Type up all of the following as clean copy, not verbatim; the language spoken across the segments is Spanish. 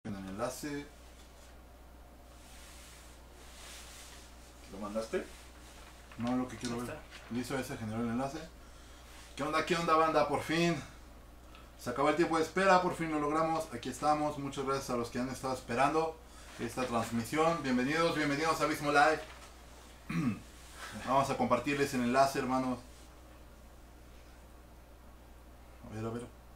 En el enlace. ¿Lo mandaste? No, lo que quiero ver. Listo, ese generó el enlace. ¿Qué onda, banda? Por fin. Se acabó el tiempo de espera, por fin lo logramos. Aquí estamos. Muchas gracias a los que han estado esperando esta transmisión. Bienvenidos a Abismo Live. Vamos a compartirles el enlace, hermanos. A ver. A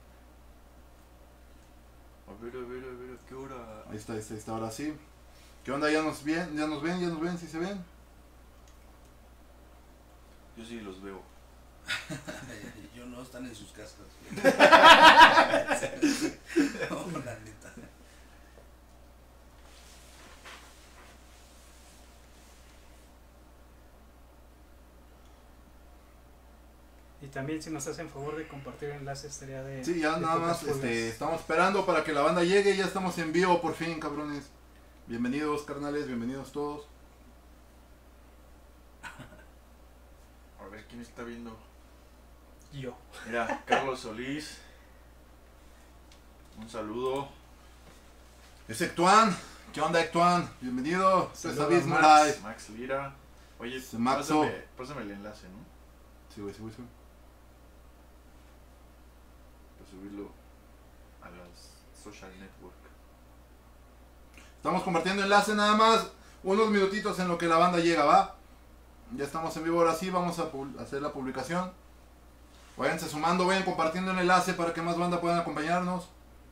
ver, ¿a qué hora? Ahí está, ahora sí. ¿Qué onda? ¿Ya nos ven? ¿Sí se ven? Yo sí los veo. Yo no, están en sus casas. No, la neta. Y también si nos hacen favor de compartir el enlace estaría de... Sí, ya de nada pocas más, pulgas. estamos esperando para que la banda llegue. Ya estamos en vivo por fin, cabrones. Bienvenidos, carnales, bienvenidos todos. A ver, ¿quién está viendo? Yo. Mira, Carlos Solís. Un saludo. Es Ectuan. ¿Qué onda, Ectuan? Bienvenido. Esto es Saludos, Abismo Max. Live. Max Lira. Oye, Es Maxo. pásame el enlace, ¿no? Sí, güey. Para subirlo a las social network. Estamos compartiendo enlace nada más. Unos minutitos en lo que la banda llega, ¿va? Ya estamos en vivo ahora sí. Vamos a hacer la publicación. Váyanse sumando, vayan compartiendo el enlace para que más banda puedan acompañarnos.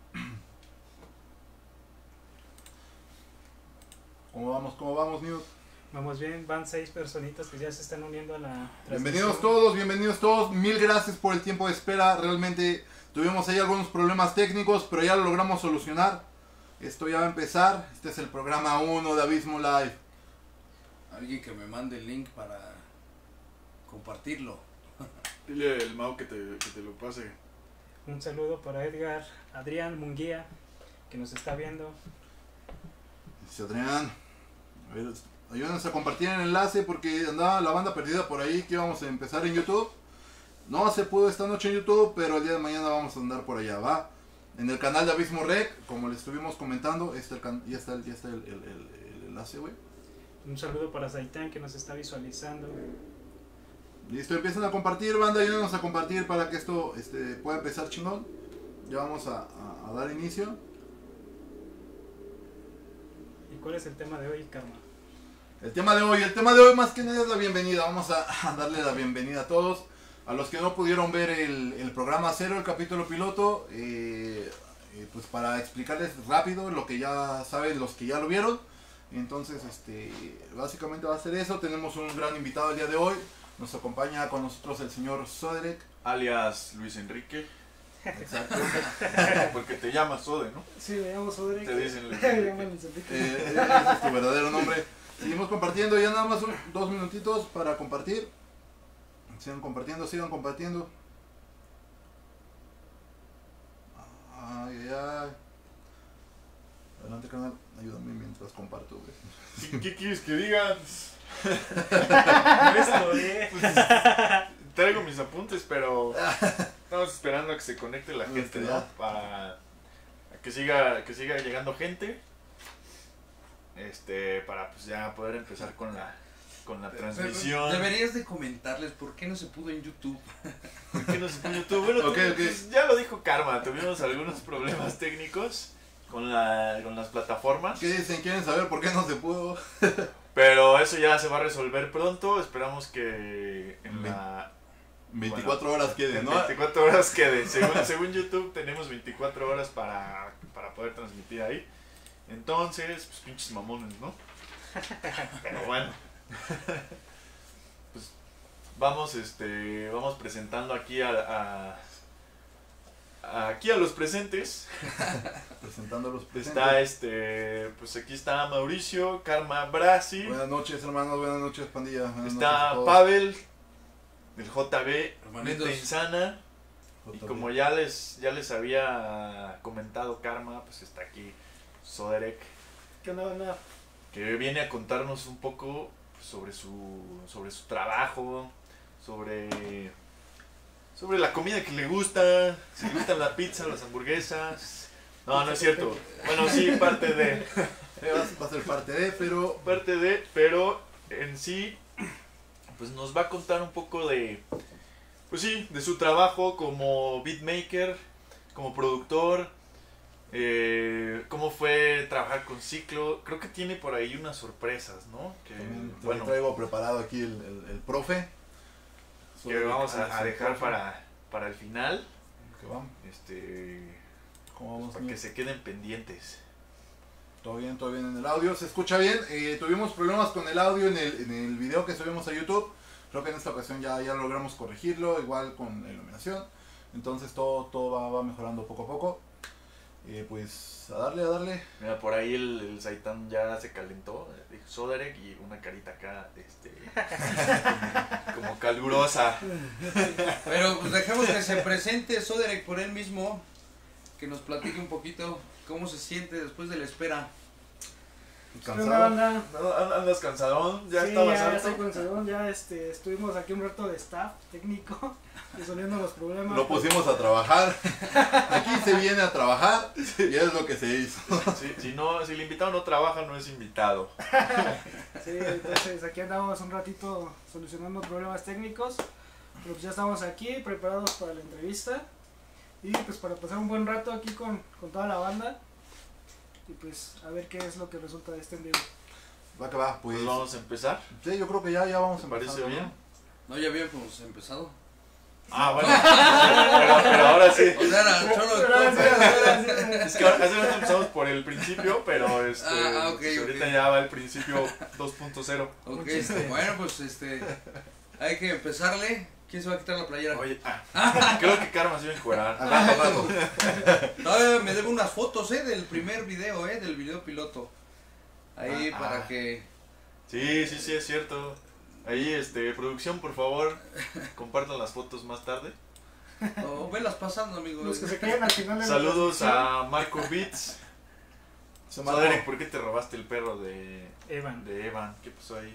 ¿Cómo vamos, Newt? Vamos bien, van 6 personitas que ya se están uniendo a la Bienvenidos transmisión. todos. Mil gracias por el tiempo de espera. Realmente tuvimos ahí algunos problemas técnicos, pero ya lo logramos solucionar. Esto ya va a empezar. Este es el programa 1 de Abismo Live. Alguien que me mande el link para compartirlo. Dile al Mau que te lo pase. Un saludo para Edgar Adrián Munguía, que nos está viendo. Dice Adrián. A ver, ayúdenos a compartir el enlace porque andaba la banda perdida por ahí que íbamos a empezar en YouTube. No se pudo esta noche en YouTube, pero el día de mañana vamos a andar por allá, ¿va? En el canal de Abismo Rec, como les estuvimos comentando, ya está el enlace, güey. Un saludo para Zaitán, que nos está visualizando. Listo, empiezan a compartir, banda, ayúdenos a compartir para que esto pueda empezar chingón. Ya vamos a dar inicio. ¿Y cuál es el tema de hoy, Karma? El tema de hoy más que nada es la bienvenida. Vamos a darle la bienvenida a todos. A los que no pudieron ver el programa 0, el capítulo piloto, pues para explicarles rápido lo que ya saben los que ya lo vieron. Entonces, básicamente va a ser eso. Tenemos un gran invitado el día de hoy. Nos acompaña con nosotros el señor Soderek. Alias Luis Enrique. Exacto. Porque te llamas Sode, ¿no? Sí, me llamo Sodrick. Te dicen Luis Me Enrique. llamo Luis Enrique. Ese es tu verdadero nombre. Seguimos compartiendo, ya nada más 2 minutitos para compartir. Sigan compartiendo. Ay. Adelante, canal, ayúdame mientras comparto, güey. ¿Qué quieres que diga? No es Sodrick. Pues, traigo mis apuntes, pero estamos esperando a que se conecte la gente, ¿no? Para que siga llegando gente. Para pues ya poder empezar con la transmisión. Deberías de comentarles por qué no se pudo en YouTube. ¿Por qué no se puso YouTube? Bueno, Ok. pues, ya lo dijo Karma, tuvimos algunos problemas técnicos con las plataformas. ¿Qué dicen? ¿Quieren saber por qué no se pudo? Pero eso ya se va a resolver pronto. Esperamos que en la 24 horas quede, en ¿no? 24 horas quede. Según YouTube tenemos 24 horas para poder transmitir ahí. Entonces, pues pinches mamones, ¿no? Pero bueno. Pues vamos presentando aquí aquí a los presentes. Presentando los Está pues aquí está Mauricio, Karma Brasi. Buenas noches, hermanos, buenas noches, pandilla. Buenas noches Está a todos. Pavel, del JB, Hermanitos. Mente Insana. Y como ya les había comentado Karma, pues está aquí Soderek. ¿Qué onda, banda? Que viene a contarnos un poco sobre su trabajo, sobre la comida que le gusta, si le gustan la pizza, las hamburguesas, No, no es cierto. Bueno, sí, parte de. Va a ser parte de, pero Parte de, pero en sí, pues nos va a contar un poco de. Pues sí, de su trabajo como beatmaker, como productor. Cómo fue trabajar con Ciclo. Creo que tiene por ahí unas sorpresas, ¿no? Que, también bueno, traigo preparado aquí el profe. que vamos a dejar para el final. Que vamos. ¿Cómo vamos? Para que se queden pendientes. Todo bien en el audio, se escucha bien. Tuvimos problemas con el audio en el video que subimos a YouTube. Creo que en esta ocasión ya logramos corregirlo, igual con la iluminación. Entonces todo va mejorando poco a poco. Pues a darle. Mira, por ahí el Zaitan ya se calentó. Dijo Soderek y una carita acá, como calurosa. Pero pues dejemos que se presente Soderek por él mismo, que nos platique un poquito cómo se siente después de la espera. ¿Qué onda, banda? ¿Andas cansadón? ¿Ya Sí, estabas ya alto? estoy cansadón, ya estuvimos aquí un rato de staff técnico, resolviendo los problemas. Lo pusimos a trabajar. Aquí se viene a trabajar y es lo que se hizo. Sí, si el invitado no trabaja, no es invitado. Sí, entonces aquí andamos un ratito solucionando problemas técnicos, pero pues ya estamos aquí preparados para la entrevista y pues para pasar un buen rato aquí con toda la banda y pues a ver qué es lo que resulta de este en vivo. Va que va, pues. Pues vamos a empezar. Sí, yo creo que ya vamos a ¿Te parece empezar, ¿no? bien? No, ya habíamos empezado. Ah, bueno. pero ahora sí. O sea, era choro de Es que hace rato empezamos por el principio, pero ok, pues ahorita ok. ya va el principio 2.0. Ok, bueno, pues hay que empezarle. ¿Quién se va a quitar la playera? Oye, creo que Karma se iba a encuerar. Al rato. Todavía me debo unas fotos, del primer video, del video piloto. Ahí para que... Sí, es cierto. Ahí, producción, por favor, compartan las fotos más tarde. O velas pasando, amigo. Los que se queden al final de la Saludos transmisión. a Marco Beats. Se Soderek, ¿por qué te robaste el perro de Evan. Evan? ¿Qué pasó ahí?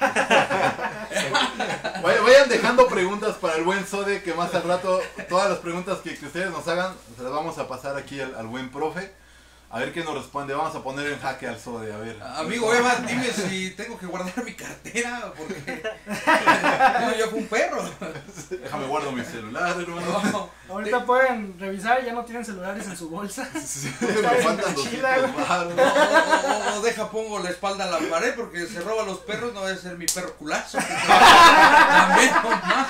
Vayan dejando preguntas para el buen Sode, que más al rato todas las preguntas que ustedes nos hagan se las vamos a pasar aquí al buen profe. A ver qué nos responde. Vamos a poner en jaque al Sode, a ver. Amigo Evan, dime si tengo que guardar mi cartera, porque no, yo fui un perro. Déjame guardo mi celular, hermano. No, Ahorita pueden revisar, ya no tienen celulares en su bolsa. Me faltan 200 baros. o deja, pongo la espalda a la pared porque se roban los perros, no va a ser mi perro culazo. También, nomás.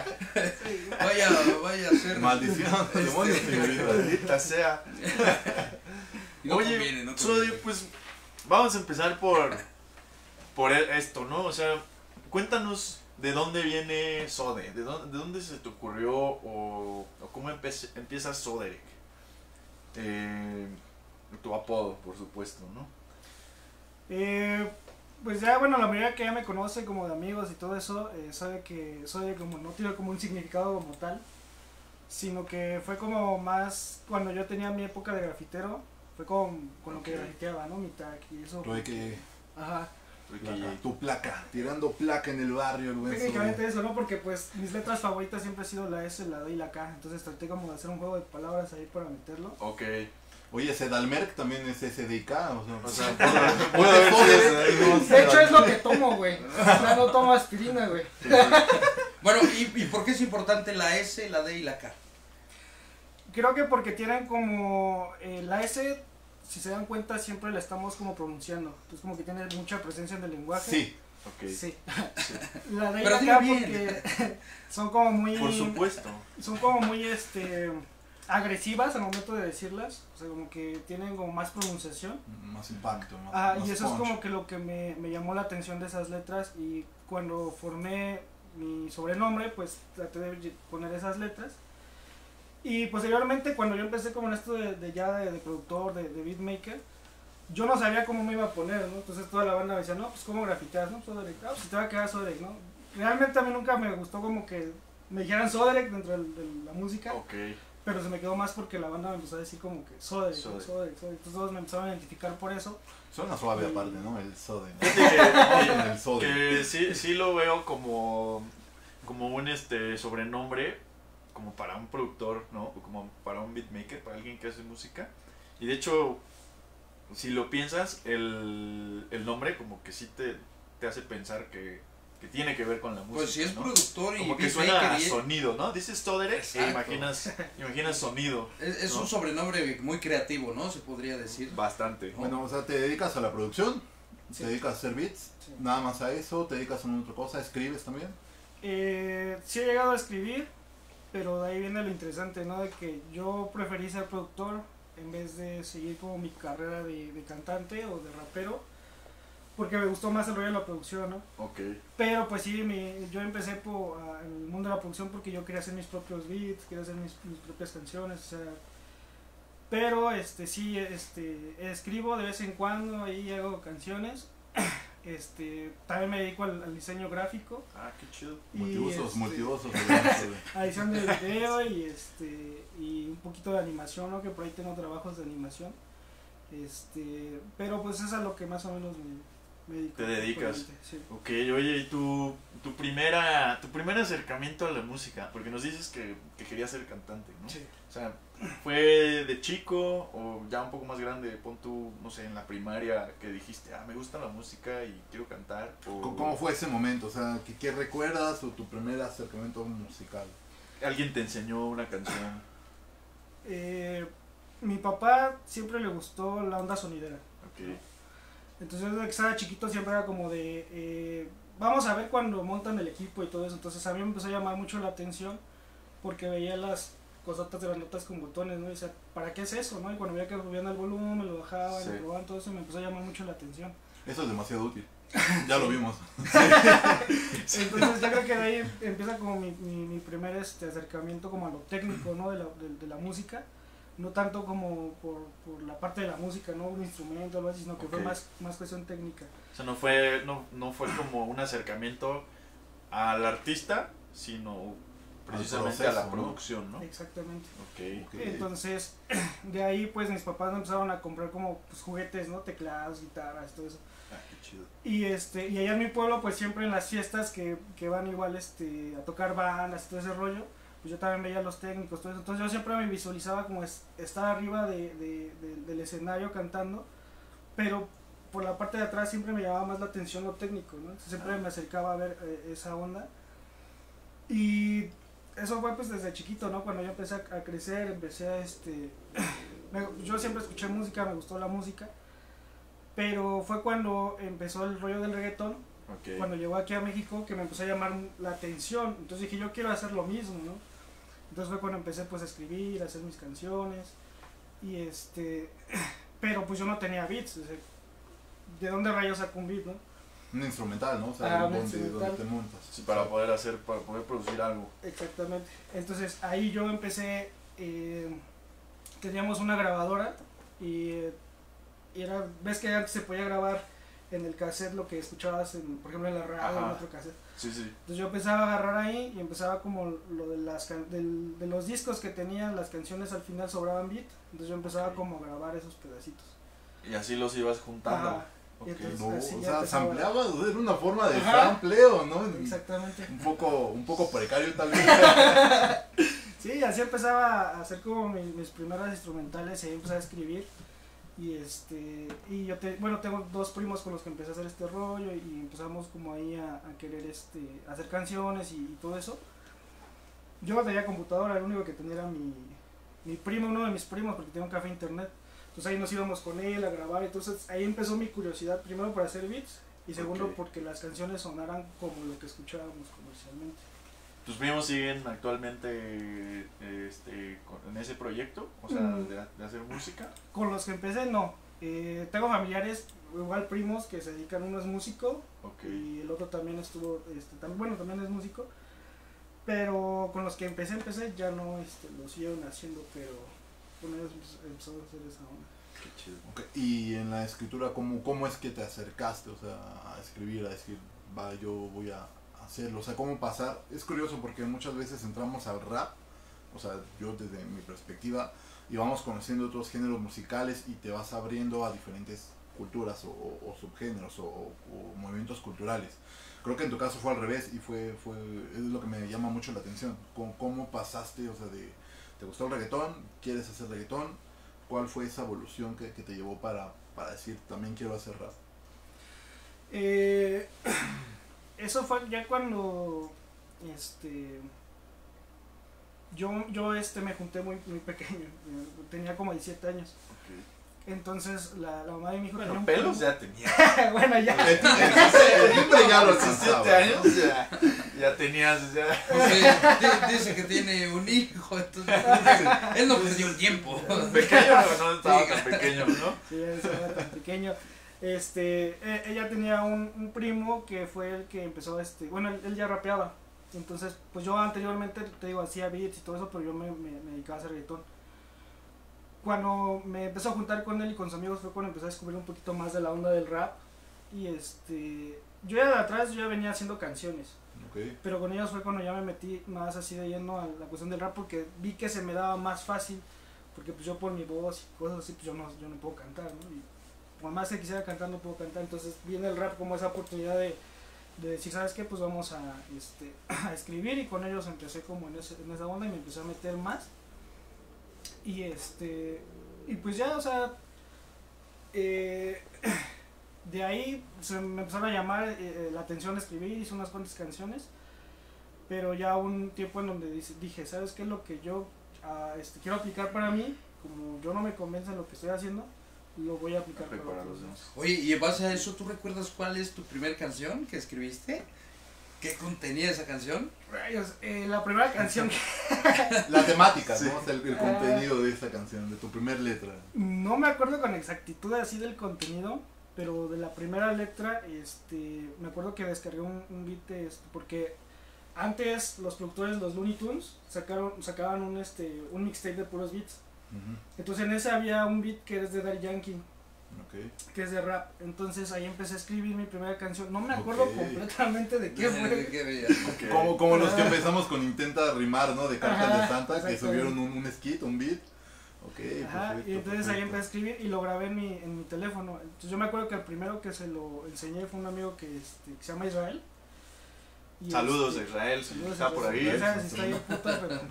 Vaya a ser. Maldición, demonios, señorita. Maldita sea. No Oye, conviene, no Sode, conviene. pues vamos a empezar por esto, ¿no? O sea, cuéntanos de dónde viene Sode, de dónde se te ocurrió o cómo empieza Soderek. Tu apodo, por supuesto, ¿no? Pues ya, bueno, la mayoría que ya me conoce como de amigos y todo eso, sabe que soy como, no tiene como un significado como tal, sino que fue como más cuando yo tenía mi época de grafitero, fue con lo que grafiteaba, ¿no? Mi tag y eso. Tuve que Ajá. tu placa, tirando placa en el barrio, el buen Técnicamente Sode. eso, ¿no? Porque pues mis letras favoritas siempre han sido la S, la D y la K, entonces traté como de hacer un juego de palabras ahí para meterlo. Ok. Oye, Sedalmerc también es SDK, O sea, puede haber sido De hecho es lo que tomo, güey. Ya no tomo aspirina, güey. Bueno, ¿y por qué es importante la S, la D y la K? Creo que porque tienen como la S, si se dan cuenta, siempre la estamos como pronunciando. Entonces como que tiene mucha presencia en el lenguaje. Sí, ok. Sí. La D y Pero la dilo K bien. porque son como muy... Por supuesto. Son como muy agresivas al momento de decirlas. O sea, como que tienen como más pronunciación. más impacto, más, Ah, más y eso es punch. como que lo que me llamó la atención de esas letras. Y cuando formé mi sobrenombre, pues traté de poner esas letras. Y posteriormente cuando yo empecé como en esto de productor, de beatmaker, yo no sabía cómo me iba a poner, ¿no? Entonces toda la banda me decía, no, pues cómo grafiteas, ¿no? Soderek, pues te va a quedar Soderek, ¿no? Realmente a mí nunca me gustó como que me dijeran Soderek dentro de la música, Ok. pero se me quedó más porque la banda me empezó a decir como que Soderek. Entonces todos me empezaron a identificar por eso. Suena suave aparte, ¿no? El Sode. ¿no? Fíjate El Sode. que sí lo veo como un sobrenombre como para un productor, ¿no? O como para un beatmaker, para alguien que hace música. Y de hecho, si lo piensas, el nombre como que sí te hace pensar que tiene que ver con la música. Pues si es ¿no? productor y como que beatmaker suena a y sonido, ¿no? Dices Stoderek e Exacto. imaginas sonido. es ¿no? un sobrenombre muy creativo, ¿no? Se podría decir. Bastante. Bueno, o sea, te dedicas a la producción, Sí. te dedicas a hacer beats, Sí. nada más a eso, te dedicas a una otra cosa, escribes también. Sí he llegado a escribir, pero de ahí viene lo interesante, ¿no? De que yo preferí ser productor en vez de seguir como mi carrera de cantante o de rapero, porque me gustó más el rollo de la producción, ¿no? Ok. Pero pues sí, yo empecé en el mundo de la producción porque yo quería hacer mis propios beats, quería hacer mis propias canciones, o sea... Pero sí, escribo de vez en cuando, ahí hago canciones. También me dedico al diseño gráfico, Ah, qué chido. y, Multiusos, multiusos. a edición de video y un poquito de animación, ¿no? Que por ahí tengo trabajos de animación. Pero pues es a lo que más o menos me dedico. Te dedicas. actualmente, sí. Ok, oye, ¿y tu primer acercamiento a la música? Porque nos dices que querías ser cantante, ¿no? Sí. O sea, ¿fue de chico o ya un poco más grande? Pon tú, no sé, en la primaria que dijiste, me gusta la música y quiero cantar. O ¿Cómo fue ese momento? O sea, ¿qué recuerdas o tu primer acercamiento musical? alguien te enseñó una canción. Mi papá siempre le gustó la onda sonidera. Ok. Entonces desde que estaba chiquito siempre era como de, vamos a ver cuando montan el equipo y todo eso. Entonces a mí me empezó a llamar mucho la atención porque veía las cosotas grandotas con botones, ¿no? Y decía, ¿para qué es eso, no? Y cuando veía que subían el volumen, lo bajaban, Sí. lo probaban, todo eso me empezó a llamar mucho la atención. Eso es demasiado útil. Ya lo vimos. Entonces yo creo que de ahí empieza como mi primer acercamiento como a lo técnico, ¿no? de la música. No tanto como por la parte de la música, no un instrumento o algo así, sino que fue Ok. más cuestión técnica. O sea, no fue como un acercamiento al artista, sino precisamente a la proceso, ¿no? producción, ¿no? Exactamente. Ok. Ok. Entonces, de ahí pues mis papás empezaron a comprar como pues, juguetes, ¿no? Teclados, guitarras, todo eso. Ah, qué chido. Y allá en mi pueblo pues siempre en las fiestas que van igual a tocar bandas y todo ese rollo, pues yo también veía a los técnicos, todo eso. Entonces yo siempre me visualizaba como estar arriba del escenario cantando, pero por la parte de atrás siempre me llamaba más la atención lo técnico, ¿no? Entonces, siempre me acercaba a ver esa onda. Y eso fue pues desde chiquito, ¿no? Cuando yo empecé a crecer, empecé a yo siempre escuché música, me gustó la música, pero fue cuando empezó el rollo del reggaetón, Ok. cuando llegó aquí a México, que me empezó a llamar la atención. Entonces dije, yo quiero hacer lo mismo, ¿no? Entonces fue cuando empecé pues a escribir, a hacer mis canciones, y pero pues yo no tenía beats, o sea, ¿de dónde rayos saco un beat, no? Un instrumental, ¿no? O sea, Un donde instrumental. te montas. Sí, para poder producir algo. Exactamente. Entonces ahí yo empecé, teníamos una grabadora y ves que antes se podía grabar en el cassette lo que escuchabas, por ejemplo en la radio, en Ajá. otro cassette. Sí, sí. Entonces yo empezaba a agarrar ahí y empezaba como lo de los discos que tenían, las canciones al final sobraban beat, entonces yo empezaba Ok. como a grabar esos pedacitos. Y así los ibas juntando. Ajá. Ok. Y entonces- No, así o ya sea, empezaba. sampleabas, o sea, era una forma de Ajá. sampleo, ¿no? Exactamente. Un poco precario tal vez. Sí, así empezaba a hacer como mis primeras instrumentales y ahí empecé a escribir. Y yo tengo dos primos con los que empecé a hacer este rollo y empezamos como ahí a querer hacer canciones y todo eso. Yo no tenía computadora, el único que tenía era mi primo, uno de mis primos, porque tenía un café internet. Entonces ahí nos íbamos con él a grabar, entonces ahí empezó mi curiosidad, primero para hacer beats y segundo Ok. porque las canciones sonaran como lo que escuchábamos comercialmente. ¿Tus primos siguen actualmente en ese proyecto? O sea, Mm. de hacer música. Con los que empecé no, tengo familiares, igual primos que se dedican, uno es músico Ok. y el otro también estuvo, también es músico, pero con los que empecé ya no lo siguieron haciendo, pero con ellos empezó a hacer esa onda. Qué chido. Ok, y en la escritura, ¿cómo es que te acercaste, o sea, a escribir, a decir, va, yo voy a hacerlo? O sea, ¿cómo pasar? Es curioso porque muchas veces entramos al rap, o sea, yo desde mi perspectiva, y vamos conociendo otros géneros musicales y te vas abriendo a diferentes culturas o subgéneros o movimientos culturales. Creo que en tu caso fue al revés y es lo que me llama mucho la atención. ¿Cómo pasaste, o sea, ¿te gustó el reggaetón? ¿Quieres hacer reggaetón? ¿cuál fue esa evolución que te llevó para decir, también quiero hacer rap? Eso fue ya cuando yo me junté muy pequeño, tenía como 17 años. Entonces la mamá de mi hijo Bueno, tenía un pelos primo. ya tenía. Bueno, ya. El timbre ya lo 17 alcanzaba. años ya tenías, ya. Dice que tiene un hijo, entonces él no perdió el tiempo. Pequeño, no estaba tan pequeño, ¿no? Sí, eso era tan pequeño. Ella tenía un primo que fue el que empezó, bueno, él ya rapeaba. Entonces, pues yo anteriormente, te digo, hacía beats y todo eso, pero yo me dedicaba a hacer reggaetón. Cuando me empecé a juntar con él y con sus amigos fue cuando empecé a descubrir un poquito más de la onda del rap. Y yo ya de atrás yo ya venía haciendo canciones. Okay. Pero con ellos fue cuando ya me metí más así de lleno a la cuestión del rap porque vi que se me daba más fácil. Porque pues yo por mi voz y cosas así, pues yo no puedo cantar, ¿no? Y por más que quisiera cantar, no puedo cantar. Entonces viene el rap como esa oportunidad de decir, ¿sabes qué? Pues vamos a escribir, y con ellos empecé como en esa onda y me empecé a meter más. Y y pues ya, o sea, de ahí me empezaron a llamar la atención de escribir, hice unas cuantas canciones, pero ya un tiempo en donde dije, ¿sabes qué? Lo que yo quiero aplicar para mí, como yo no me convence en lo que estoy haciendo, lo voy a aplicar para los demás. Oye, y en base a eso, ¿tú recuerdas cuál es tu primera canción que escribiste? ¿Qué contenía esa canción? Rayos, la primera canción La temática, Sí. ¿no? O sea, el contenido de esta canción, de tu primer letra. no me acuerdo con exactitud así del contenido, pero de la primera letra, me acuerdo que descargué un beat porque antes los productores, los Looney Tunes, sacaban un mixtape de puros beats. Uh-huh. Entonces en ese había un beat que es de Daddy Yankee, Okay. que es de rap. Entonces ahí empecé a escribir mi primera canción. No me acuerdo Ok. completamente de qué fue. Qué bella. Ok. Como los que empezamos con Intenta Rimar, ¿no? De Cartas Ajá, de Santa, que exactamente. subieron un skit, un beat. Ok, Ajá, perfecto, y entonces ahí perfecto. empecé a escribir y lo grabé en mi teléfono. Entonces yo me acuerdo que el primero que se lo enseñé fue un amigo que se llama Israel. Y Saludos a Israel, si saludos está a por Israel. ahí. No sabes si está ahí el puto, pero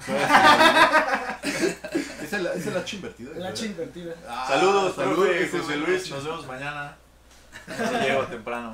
Esa es la H invertida. la H invertida. Ah, Saludos, saludos, profe ese José es Luis, H. nos vemos mañana. No llego temprano.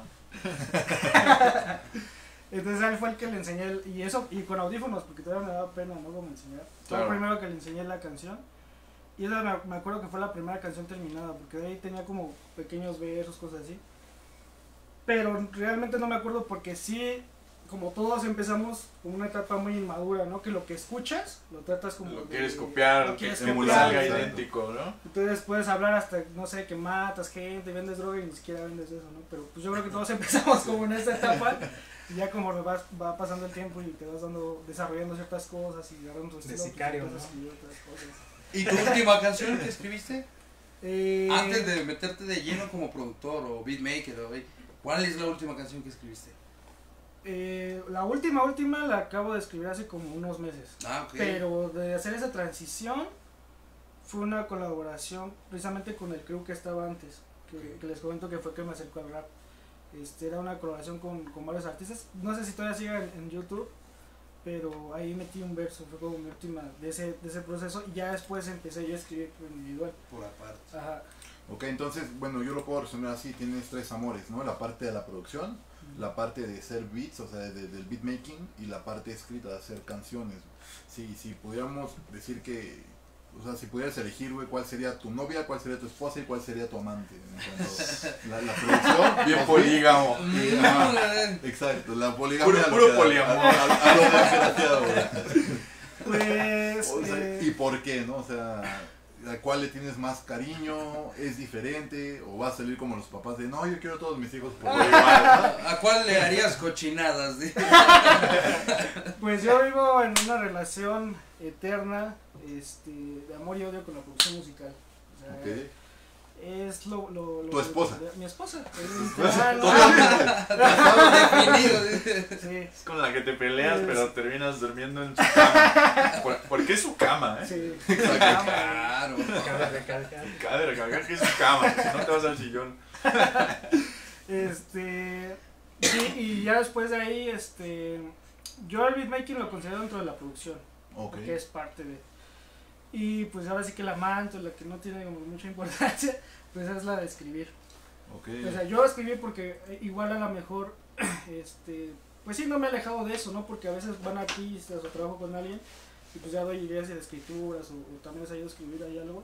Entonces él fue el que le enseñé, y con audífonos, porque todavía me daba pena, ¿no? Como enseñar. Fue Claro. el primero que le enseñé la canción. Y esa me acuerdo que fue la primera canción terminada, porque de ahí tenía como pequeños versos, cosas así. Pero realmente no me acuerdo porque sí, como todos empezamos con una etapa muy inmadura, ¿no? Que lo que escuchas, lo tratas como... Lo de- quieres copiar, lo que quieres emular, salga exacto. idéntico, ¿no? Entonces puedes hablar hasta, no sé, que matas gente, vendes droga y ni siquiera vendes eso, ¿no? Pero pues yo creo que todos empezamos como en esta etapa, y ya como va pasando el tiempo y te vas desarrollando ciertas cosas y agarrando tu estilo, sicario, pues, ¿no? empiezas a escribir otras cosas. ¿Y tu última canción que escribiste? Eh, Antes de meterte de lleno como productor o beatmaker, ¿cuál es la última canción que escribiste? la última la acabo de escribir hace como unos meses. Ah, ok. Pero de hacer esa transición fue una colaboración precisamente con el crew que estaba antes, que les comento que fue que me acercó al rap. Era una colaboración con varios artistas, no sé si todavía sigue en YouTube, pero ahí metí un verso, fue como mi última de ese proceso, y ya después empecé yo a escribir individual. Por aparte. Ajá. Ok, entonces, bueno, yo lo puedo resumir así, tienes tres amores, ¿no? La parte de la producción, la parte de hacer beats, o sea, del beatmaking, y la parte escrita de hacer canciones. Si pudiéramos decir que, o sea, si pudieras elegir, güey, cuál sería tu novia, cuál sería tu esposa y cuál sería tu amante. En cuanto a la producción, Bien los polígamo. beats, y, ajá, exacto, la poligamia. Puro a lo que- poliamor. a lo desgraciado, güey. Pues, O sea, ¿y por qué, no? O sea, ¿a cuál le tienes más cariño? ¿Es diferente? ¿O va a salir como los papás de, no, yo quiero a todos mis hijos por igual? ¿A cuál le harías cochinadas? pues yo vivo en una relación eterna, de amor y odio con la producción musical. O sea, Ok. es lo ¿Tu esposa? Mi esposa. Definido. Sí, Es con la que te peleas, pero terminas durmiendo en su cama. ¿Por qué es su cama, eh? sí. Claro. Cabe recalcar. Cabe recalcar que es su cama, si no te vas al sillón. Sí, y ya después de ahí, yo el beatmaking lo considero dentro de la producción, Ok. porque es parte de... Y pues ahora sí que la manto, la que no tiene como mucha importancia, pues es la de escribir. Okay. O sea, yo escribí porque igual a lo mejor, pues sí, no me he alejado de eso, ¿no? Porque a veces van artistas o trabajo con alguien y pues ya doy ideas de escrituras o también les ayudo a escribir ahí algo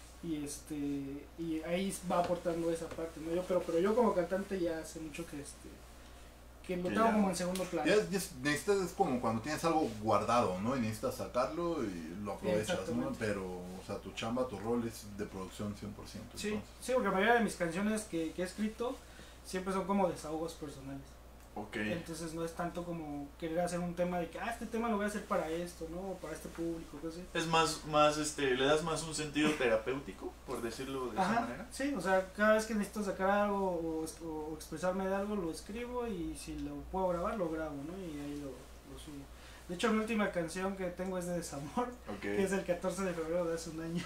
y ahí va aportando esa parte, ¿no? Pero yo como cantante ya hace mucho que lo tengo como en segundo plano. Necesitas, es como cuando tienes algo guardado, ¿no? Y necesitas sacarlo y lo aprovechas, ¿no? Pero, o sea, tu chamba, tu rol es de producción 100%. Sí, entonces. sí, porque la mayoría de mis canciones que he escrito siempre son como desahogos personales. Ok. Entonces no es tanto como querer hacer un tema de que, este tema lo voy a hacer para esto, ¿no? O para este público, cosas así. Es más, le das más un sentido terapéutico, por decirlo de esa manera. Sí, o sea, cada vez que necesito sacar algo o expresarme de algo, lo escribo y si lo puedo grabar, lo grabo, ¿no? Y ahí lo subo. De hecho, mi última canción que tengo es de desamor, que es el 14 de febrero de hace un año.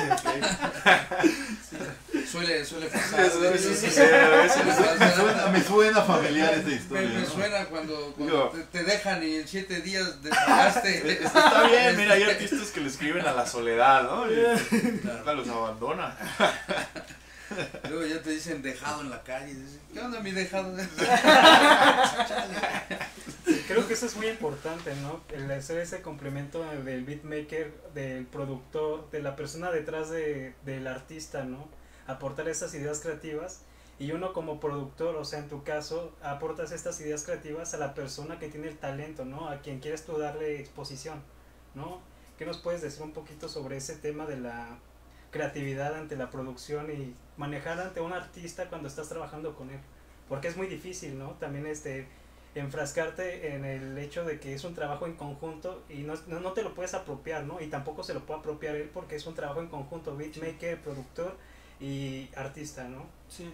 Sí. Suele pasar. Me suena familiar esa historia. Me suena cuando te dejan y en 7 días despegaste. Está bien, mira, hay artistas que le escriben a la soledad, ¿no? Y nunca los abandona. Luego ya te dicen dejado en la calle. Dicen, ¿qué onda mi dejado? Creo que eso es muy importante, ¿no? El hacer ese complemento del beatmaker, del productor, de la persona detrás del artista, ¿no? Aportar esas ideas creativas y uno como productor, o sea, en tu caso, aportas estas ideas creativas a la persona que tiene el talento, ¿no? A quien quieres tú darle exposición, ¿no? ¿Qué nos puedes decir un poquito sobre ese tema de la creatividad ante la producción y manejar ante un artista cuando estás trabajando con él? Porque es muy difícil, ¿no? También enfrascarte en el hecho de que es un trabajo en conjunto y no te lo puedes apropiar, ¿no? Y tampoco se lo puede apropiar él porque es un trabajo en conjunto, beatmaker, productor y artista, ¿no? Sí.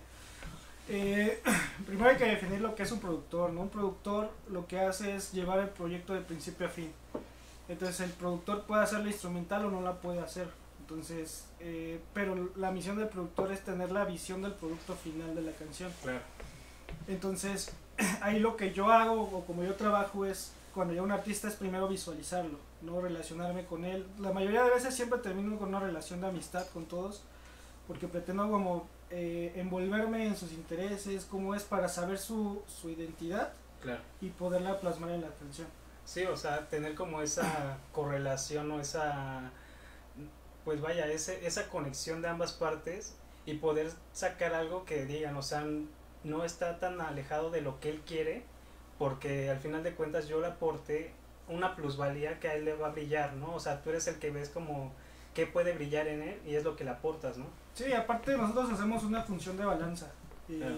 Primero hay que definir lo que es un productor, ¿no? Un productor lo que hace es llevar el proyecto de principio a fin. Entonces el productor puede hacer la instrumental o no la puede hacer. Entonces, pero la misión del productor es tener la visión del producto final de la canción. Claro. Entonces, ahí lo que yo hago o como yo trabajo es, cuando ya un artista es primero visualizarlo, no relacionarme con él. La mayoría de veces siempre termino con una relación de amistad con todos, porque pretendo como envolverme en sus intereses, cómo es para saber su identidad, Claro. y poderla plasmar en la canción. Sí, o sea, tener como esa correlación o esa, pues vaya, esa conexión de ambas partes y poder sacar algo que digan, o sea, no está tan alejado de lo que él quiere, porque al final de cuentas yo le aporté una plusvalía que a él le va a brillar, ¿no? O sea, tú eres el que ves como qué puede brillar en él y es lo que le aportas, ¿no? Sí, aparte nosotros hacemos una función de balanza Claro.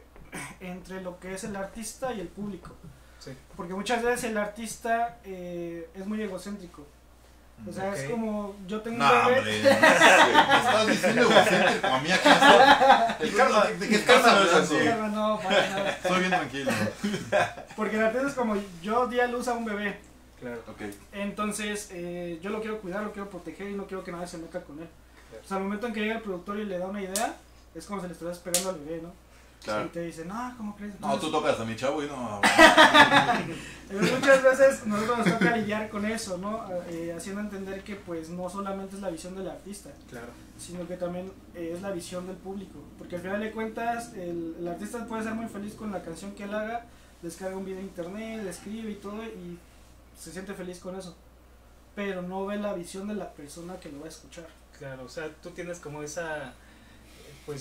entre lo que es el artista y el público. Sí. Porque muchas veces el artista es muy egocéntrico. O sea, Ok. es como, yo tengo No, un bebé. hombre, no estás diciendo egocéntrico a mí acaso. El karma, ¿De qué el estás karma no es hablando? así. No, para nada. Estoy bien tranquilo. Porque el artista es como, yo di a luz a un bebé. Claro. Ok. Entonces, yo lo quiero cuidar, lo quiero proteger y no quiero que nadie se meta con él. Claro. O sea, al momento en que llega el productor y le da una idea, es como si le estuvieras pegando al bebé, ¿no? Claro. Y te dice, no, ¿cómo crees? No, tú Entonces, tocas a mi chavo y no. muchas veces nosotros nos toca lidiar con eso, ¿no? Haciendo entender que pues no solamente es la visión del artista, Claro. sino que también es la visión del público. Porque al final de cuentas, el artista puede ser muy feliz con la canción que él haga, descarga un video de internet, le escribe y todo, y se siente feliz con eso. Pero no ve la visión de la persona que lo va a escuchar. Claro, o sea, tú tienes como esa, pues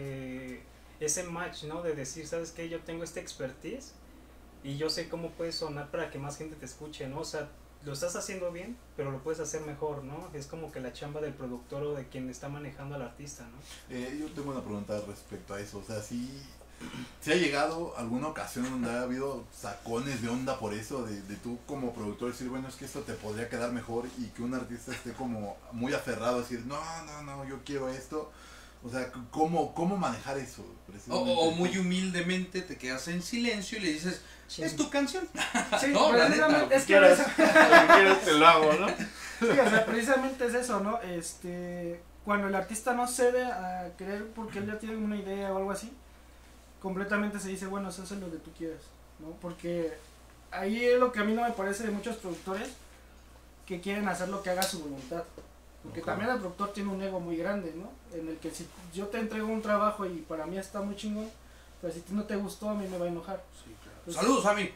ese match, ¿no? De decir, ¿sabes qué? Yo tengo esta expertise y yo sé cómo puedes sonar para que más gente te escuche, ¿no? O sea, lo estás haciendo bien, pero lo puedes hacer mejor, ¿no? Es como que la chamba del productor o de quien está manejando al artista, ¿no? Yo tengo una pregunta respecto a eso. O sea, si ha llegado alguna ocasión donde ha habido sacones de onda por eso, de tú como productor decir, bueno, es que esto te podría quedar mejor, y que un artista esté como muy aferrado a decir, no, yo quiero esto. O sea, ¿cómo manejar eso? O muy humildemente te quedas en silencio y le dices, es tu canción. Sí, No, la neta, precisamente, es que Quieras, eso- lo que quieras te lo hago, ¿no? sí, o sea, precisamente es eso, ¿no? Cuando el artista no cede a querer porque él ya tiene una idea o algo así, completamente se dice, bueno, eso es lo que tú quieres, ¿no? Porque ahí es lo que a mí no me parece de muchos productores, que quieren hacer lo que haga su voluntad. Porque Ok. también el productor tiene un ego muy grande, ¿no? En el que si yo te entrego un trabajo y para mí está muy chingón, pero si no te gustó, a mí me va a enojar. Sí, claro. Pues- Saludos, Fami.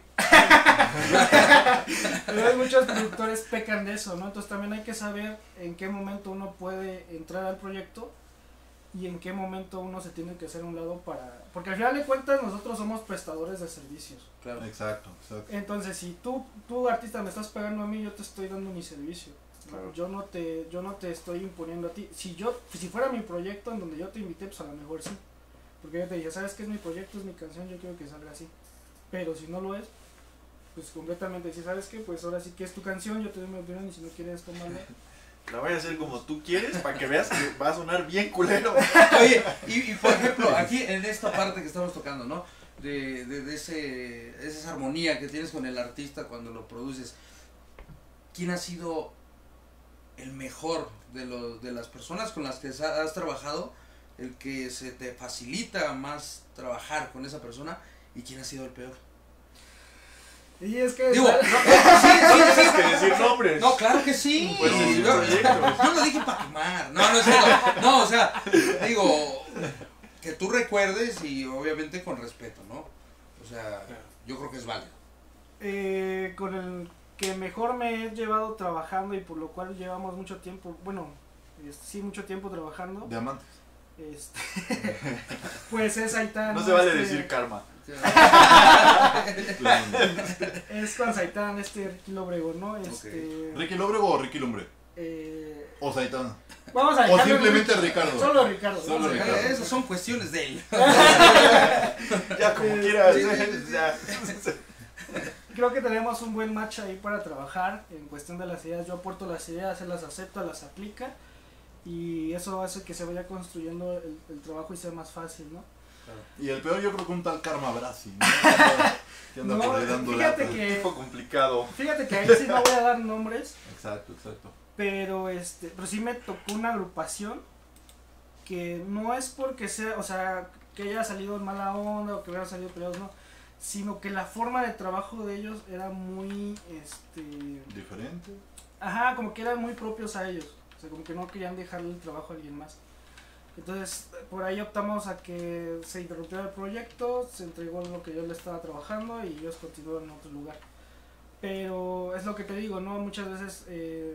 Pero hay muchos productores pecan de eso, ¿no? Entonces también hay que saber en qué momento uno puede entrar al proyecto y en qué momento uno se tiene que hacer a un lado para... Porque al final de cuentas nosotros somos prestadores de servicios. Claro. Exacto, exacto. Entonces si tú artista me estás pagando a mí, yo te estoy dando mi servicio. ¿No? Claro. Yo no te estoy imponiendo a ti. Si fuera mi proyecto en donde yo te invité, pues a lo mejor sí. Porque yo te dije, ¿sabes qué es mi proyecto? Es mi canción, yo quiero que salga así. Pero si no lo es, pues completamente, si sabes qué, pues ahora sí que es tu canción, yo te doy mi opinión y si no quieres tomarla. La voy a hacer como tú quieres para que veas que va a sonar bien culero. Oye, y por ejemplo, aquí en esta parte que estamos tocando, ¿no? De esa armonía que tienes con el artista cuando lo produces, ¿quién ha sido el mejor de las personas con las que has trabajado, el que se te facilita más trabajar con esa persona, y quién ha sido el peor? Y es que... Digo, No tienes que decir nombres. no, claro que sí. Puedes decir yo, proyectos. yo lo dije para quemar. No es cierto. No, o sea, digo, que tú recuerdes y obviamente con respeto, ¿no? O sea, yo creo que es válido. con el que mejor me he llevado trabajando y por lo cual llevamos mucho tiempo, bueno, sí, mucho tiempo trabajando, Diamantes. pues es Aitán. No se vale decir karma. Es con Saitán, Ricky Lobrego, ¿no? ¿Ricky Lobrego o Ricky Lumbre? O Saitán. Vamos a O dejarlo en simplemente Ricky. Ricardo. Solo Ricardo. Solo vamos a dejarlo. Ricardo. Esas son cuestiones de él. Ya como quieras. Sí, Ya. Creo que tenemos un buen match ahí para trabajar en cuestión de las ideas. Yo aporto las ideas, él las acepta, las aplica y eso hace que se vaya construyendo el trabajo y sea más fácil, ¿no? Y el peor yo creo que un tal Karma Brasi, ¿no? Que anda No, por ahí dando fíjate lata. que- Un poco complicado. Fíjate que ahí sí no voy a dar nombres, Exacto, exacto. pero sí me tocó una agrupación que no es porque sea, o sea, que haya salido en mala onda o que haya salido peleados, no, sino que la forma de trabajo de ellos era muy, Diferente. ajá, como que eran muy propios a ellos, o sea, como que no querían dejarle el trabajo a alguien más. Entonces, por ahí optamos a que se interrumpiera el proyecto, se entregó lo que yo le estaba trabajando y ellos continuaron en otro lugar. Pero es lo que te digo, ¿no? Muchas veces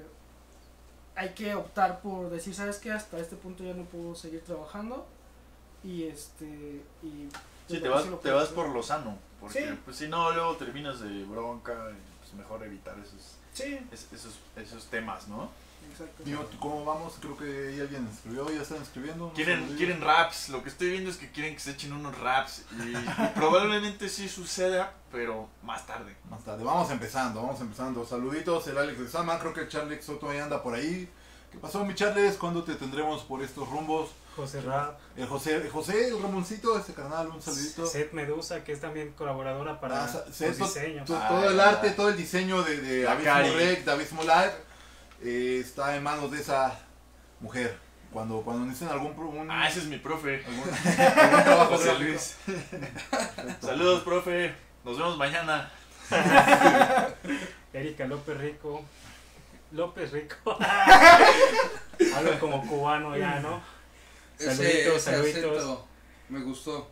hay que optar por decir, ¿sabes qué? Hasta este punto ya no puedo seguir trabajando y y Sí, pues, te así lo vas puedo hacer. por lo sano. Porque Sí. pues si no, luego terminas de bronca. Y, pues mejor evitar Sí, esos temas, ¿no? exacto. Digo, ¿cómo vamos? Creo que ya alguien escribió, ya están escribiendo. Quieren raps, lo que estoy viendo es que quieren que se echen unos raps y probablemente sí suceda, pero más tarde. Más tarde, vamos empezando. Saluditos, el Alex de Sama, creo que el Charles Soto ahí anda por ahí. ¿Qué pasó, mi Charles? ¿Cuándo te tendremos por estos rumbos? José Rap, El José, el Ramoncito, este carnal, un saludito. Seth Medusa, que es también colaboradora para Ah, los Seth, diseños. todo el arte, todo el diseño de La Abismo Cari. Rec, de Abismo Live, está en manos de esa mujer. Cuando necesiten algún Ese es mi profe. algún trabajo José gráfico. Luis. Saludos, profe. Nos vemos mañana. Erika López Rico. Algo como cubano ya, ¿no? Saluditos, ese saluditos. acento me gustó.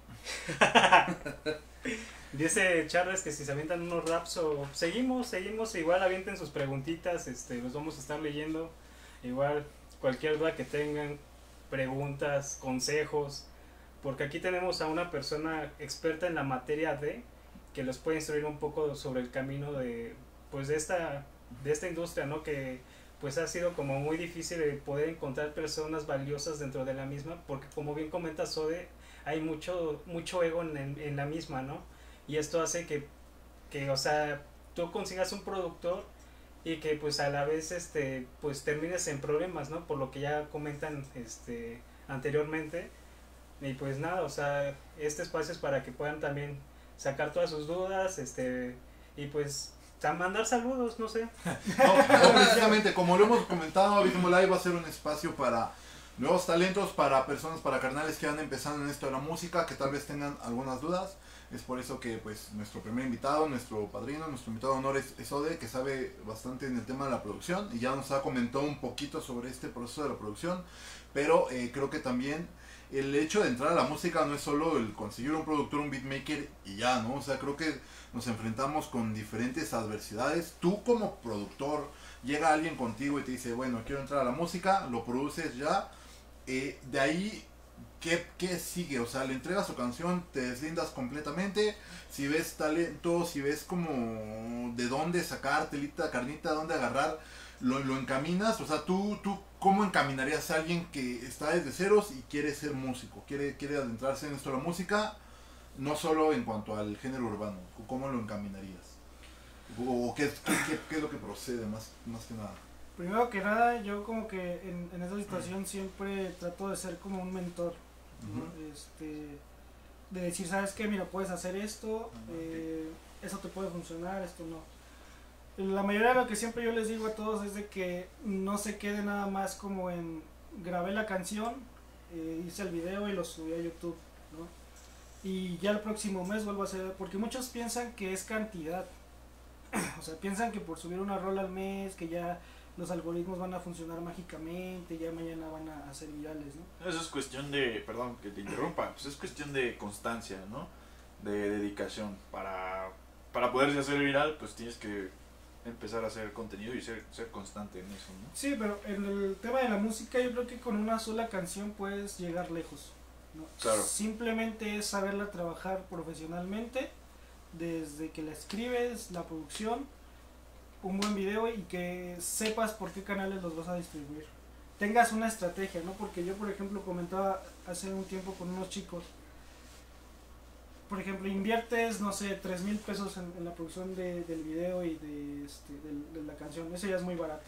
Dice Charles que si se avientan unos raps o seguimos, igual avienten sus preguntitas, los vamos a estar leyendo. Igual cualquier duda que tengan, preguntas, consejos, porque aquí tenemos a una persona experta en la materia que los puede instruir un poco sobre el camino de esta industria, ¿no? Que pues ha sido como muy difícil de poder encontrar personas valiosas dentro de la misma, porque como bien comenta Sode, hay mucho ego en la misma, ¿no? Y esto hace que o sea, tú consigas un productor y que pues a la vez pues termines en problemas, ¿no? Por lo que ya comentan anteriormente. Y pues nada, o sea, este espacio es para que puedan también sacar todas sus dudas, y pues mandar saludos, no sé. No, precisamente, como lo hemos comentado, Abismo Live va a ser un espacio para nuevos talentos para personas, para carnales que van empezando en esto de la música, que tal vez tengan algunas dudas. Es por eso que pues nuestro primer invitado, nuestro padrino, nuestro invitado de honor es Ode, que sabe bastante en el tema de la producción y ya nos ha comentado un poquito sobre este proceso de la producción, pero creo que también el hecho de entrar a la música no es solo el conseguir un productor, un beatmaker y ya, ¿no? O sea, creo que nos enfrentamos con diferentes adversidades. Tú como productor, llega alguien contigo y te dice, bueno, quiero entrar a la música, lo produces ya, de ahí... ¿Qué sigue? O sea, le entregas su canción, te deslindas completamente. Si ves talento, si ves como de dónde sacar telita, carnita, dónde agarrar, lo encaminas. O sea, tú ¿cómo encaminarías a alguien que está desde ceros y quiere ser músico? Quiere adentrarse en esto de la música, no solo en cuanto al género urbano. ¿Cómo lo encaminarías? ¿O qué es lo que procede más que nada? Primero que nada, yo como que en esa situación siempre trato de ser como un mentor, ¿no? De decir, ¿sabes qué? Mira, puedes hacer esto, eso te puede funcionar, esto no. La mayoría de lo que siempre yo les digo a todos es de que no se quede nada más como en grabé la canción, hice el video y lo subí a YouTube, ¿no? Y ya el próximo mes vuelvo a hacer, porque muchos piensan que es cantidad, o sea, piensan que por subir una rola al mes, que ya los algoritmos van a funcionar mágicamente, ya mañana van a ser virales, ¿no? Eso es cuestión de, perdón que te interrumpa, pues es cuestión de constancia, ¿no? De dedicación. Para poderse hacer viral, pues tienes que empezar a hacer contenido y ser constante en eso, ¿no? Sí, pero en el tema de la música yo creo que con una sola canción puedes llegar lejos, ¿no? Claro. Simplemente es saberla trabajar profesionalmente, desde que la escribes, la producción, un buen video y que sepas por qué canales los vas a distribuir. Tengas una estrategia, ¿no? Porque yo, por ejemplo, comentaba hace un tiempo con unos chicos, por ejemplo, inviertes, no sé, 3,000 pesos en la producción del video y de la canción, eso ya es muy barato,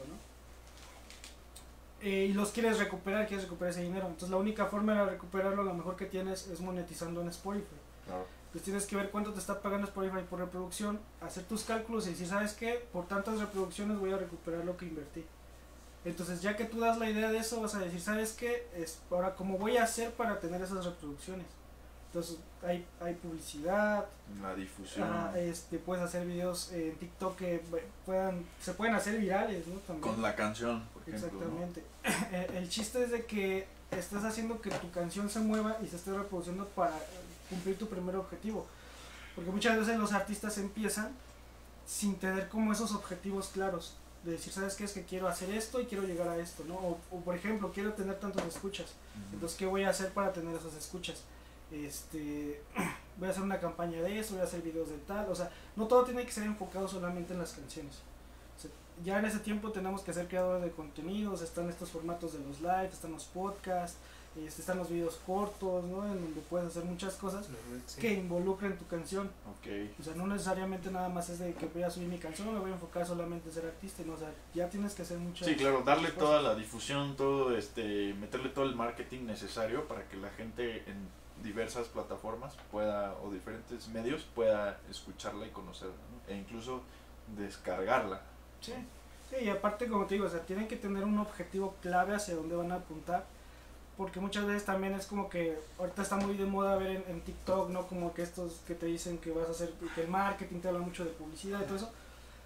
¿no? Y los quieres recuperar ese dinero, entonces la única forma de recuperarlo, lo mejor que tienes es monetizando en Spotify. Claro. Pues tienes que ver cuánto te está pagando Spotify por reproducción, hacer tus cálculos y decir, ¿sabes qué? Por tantas reproducciones voy a recuperar lo que invertí. Entonces ya que tú das la idea de eso, vas a decir, ¿sabes qué? Ahora, ¿cómo voy a hacer para tener esas reproducciones? Entonces hay publicidad, La difusión. puedes hacer videos en TikTok que se pueden hacer virales, ¿no? También. Con la canción, por ejemplo. Exactamente. ¿No? El chiste es de que estés haciendo que tu canción se mueva y se esté reproduciendo para cumplir tu primer objetivo. Porque muchas veces los artistas empiezan sin tener como esos objetivos claros. De decir, ¿sabes qué? Es que quiero hacer esto y quiero llegar a esto, ¿no? O por ejemplo, quiero tener tantos escuchas. Entonces, ¿qué voy a hacer para tener esas escuchas? Voy a hacer una campaña de eso, voy a hacer videos de tal. O sea, no todo tiene que ser enfocado solamente en las canciones. O sea, ya en ese tiempo tenemos que ser creadores de contenidos. Están estos formatos de los lives, están los podcasts, están los videos cortos, ¿no? En donde puedes hacer muchas cosas que involucren tu canción. Okay. O sea, no necesariamente nada más es de que voy a subir mi canción, me voy a enfocar solamente en ser artista, ¿no? O sea, ya tienes que hacer muchas. Sí, claro, darle cosas. toda la difusión, todo meterle todo el marketing necesario para que la gente en diversas plataformas o diferentes medios pueda escucharla y conocerla, ¿no? E incluso descargarla. Sí, sí, y aparte, como te digo, o sea, tienen que tener un objetivo clave hacia dónde van a apuntar. Porque muchas veces también es como que ahorita está muy de moda ver en TikTok, ¿no? Como que estos que te dicen que vas a hacer, que el marketing te habla mucho de publicidad y todo eso.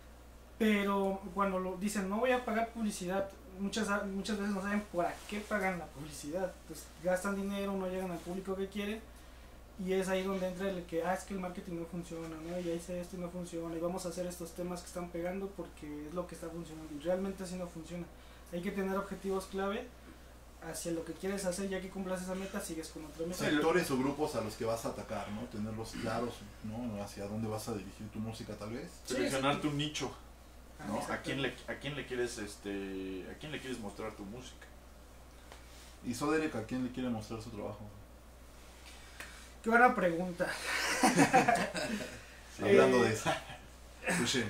Pero cuando lo dicen, no voy a pagar publicidad, muchas veces no saben para qué pagan la publicidad. Pues gastan dinero, no llegan al público que quieren. Y es ahí donde entra el que, es que el marketing no funciona, ¿no? Ya hice esto y no funciona. Y vamos a hacer estos temas que están pegando porque es lo que está funcionando. Y realmente así no funciona. Hay que tener objetivos clave hacia lo que quieres hacer. Ya que cumplas esa meta, sigues con otra meta. Sectores o grupos a los que vas a atacar, ¿no? Tenerlos claros, ¿no? Hacia dónde vas a dirigir tu música, tal vez. Seleccionar tu nicho, ¿no? Exacto. ¿A quién le quieres mostrar tu música? Y Soderek, ¿a quién le quiere mostrar su trabajo? Qué buena pregunta. Hablando de eso. Escuché.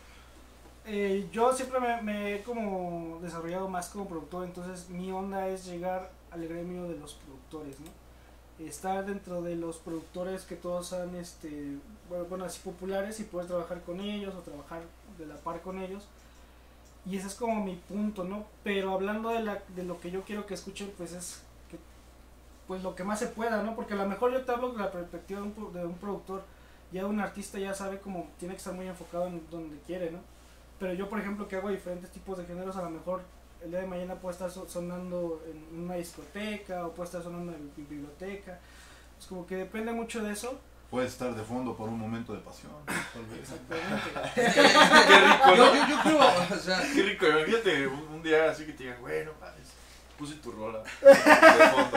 Yo siempre me he como desarrollado más como productor, entonces mi onda es llegar al gremio de los productores, ¿no? Estar dentro de los productores que todos sean así populares y poder trabajar con ellos o trabajar de la par con ellos Y ese es como mi punto, ¿no? Pero hablando de lo que yo quiero que escuchen, pues es que, pues lo que más se pueda, ¿no? Porque a lo mejor yo te hablo de la perspectiva de un productor, ya un artista ya sabe cómo tiene que estar muy enfocado en donde quiere, ¿no? Pero yo, por ejemplo, que hago diferentes tipos de géneros, a lo mejor el día de mañana puede estar sonando en una discoteca o puede estar sonando en biblioteca. Es como que depende mucho de eso. Puede estar de fondo por un momento de pasión, tal vez. Exactamente. Qué rico, ¿no? Yo creo, o sea, Qué rico, imagínate un día así que te digan, bueno, mames, puse tu rola de fondo.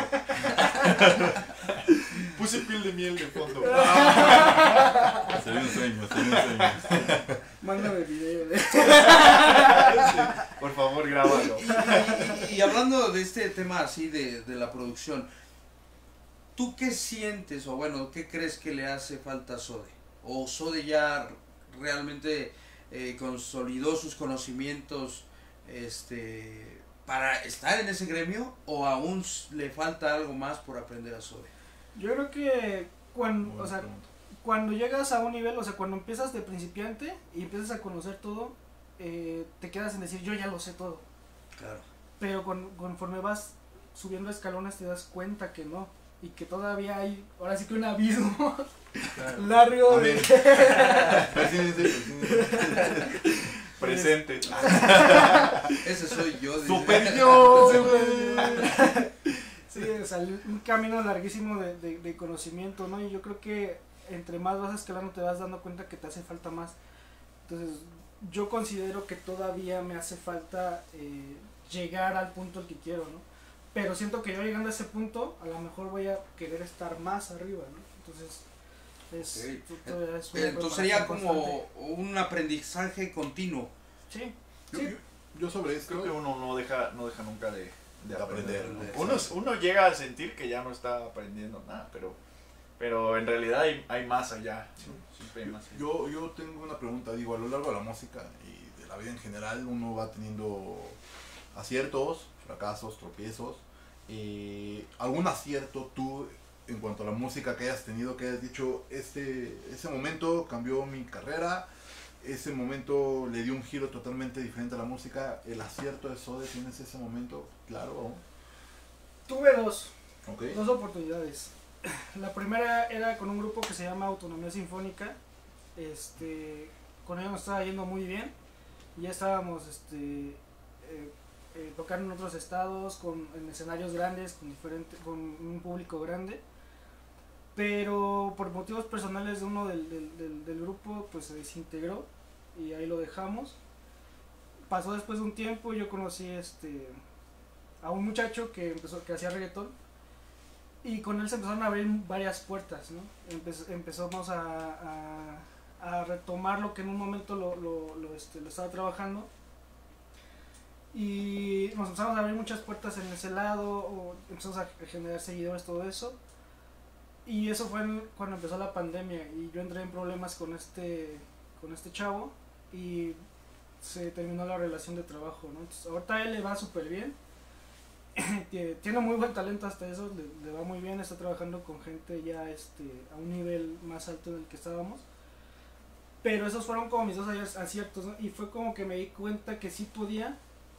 Puse piel de miel de fondo. Sería un sueño, sería un sueño. Mándame video de Por favor, grábalo. y hablando de este tema así de la producción, ¿tú qué sientes o bueno, qué crees que le hace falta a Sode? ¿O Sode ya realmente consolidó sus conocimientos para estar en ese gremio o aún le falta algo más por aprender a Sode? Yo creo que cuando, Buena o sea, pregunta. cuando llegas a un nivel, o sea, cuando empiezas de principiante y empiezas a conocer todo, te quedas en decir, yo ya lo sé todo. Claro. Pero conforme vas subiendo escalones te das cuenta que no. Y que todavía hay, ahora sí que un abismo largo. Amén. Persínense, persínense. Presente. Ese soy yo. dice. Superior. Sí, o sea, un camino larguísimo de conocimiento, ¿no? Y yo creo que entre más vas escalando te vas dando cuenta que te hace falta más. Entonces, yo considero que todavía me hace falta llegar al punto al que quiero, ¿no? Pero siento que yo llegando a ese punto, a lo mejor voy a querer estar más arriba, ¿no? Entonces, todavía es una Entonces sería preparación como un aprendizaje continuo. constante. Sí, Yo, sí. yo sobre esto. Creo que uno no deja nunca de aprender. aprender. Uno llega a sentir que ya no está aprendiendo nada, pero en realidad hay más allá. Siempre hay más allá. Yo tengo una pregunta, digo, a lo largo de la música y de la vida en general uno va teniendo aciertos, fracasos, tropiezos. ¿Algún acierto tú en cuanto a la música que hayas tenido, que hayas dicho, ese momento cambió mi carrera, ese momento le dio un giro totalmente diferente a la música? ¿El acierto de Sode tienes ese momento claro? Tuve dos Okay. oportunidades. La primera era con un grupo que se llama Autonomía Sinfónica. Con ellos nos estaba yendo muy bien. Ya estábamos tocando en otros estados, en escenarios grandes, con un público grande. Pero por motivos personales de uno del grupo, pues se desintegró y ahí lo dejamos. Pasó después de un tiempo y yo conocí a un muchacho que hacía reggaetón. Y con él se empezaron a abrir varias puertas, ¿no? Empezamos a retomar lo que en un momento lo estaba trabajando. Y nos empezamos a abrir muchas puertas en ese lado, empezamos a generar seguidores, todo eso. Y eso fue cuando empezó la pandemia y yo entré en problemas con este chavo y se terminó la relación de trabajo, ¿no? Entonces, ahorita a él le va súper bien. Tiene muy buen talento hasta eso, le va muy bien, está trabajando con gente ya a un nivel más alto del que estábamos. Pero esos fueron como mis dos aciertos, ¿no? Y fue como que me di cuenta que sí podía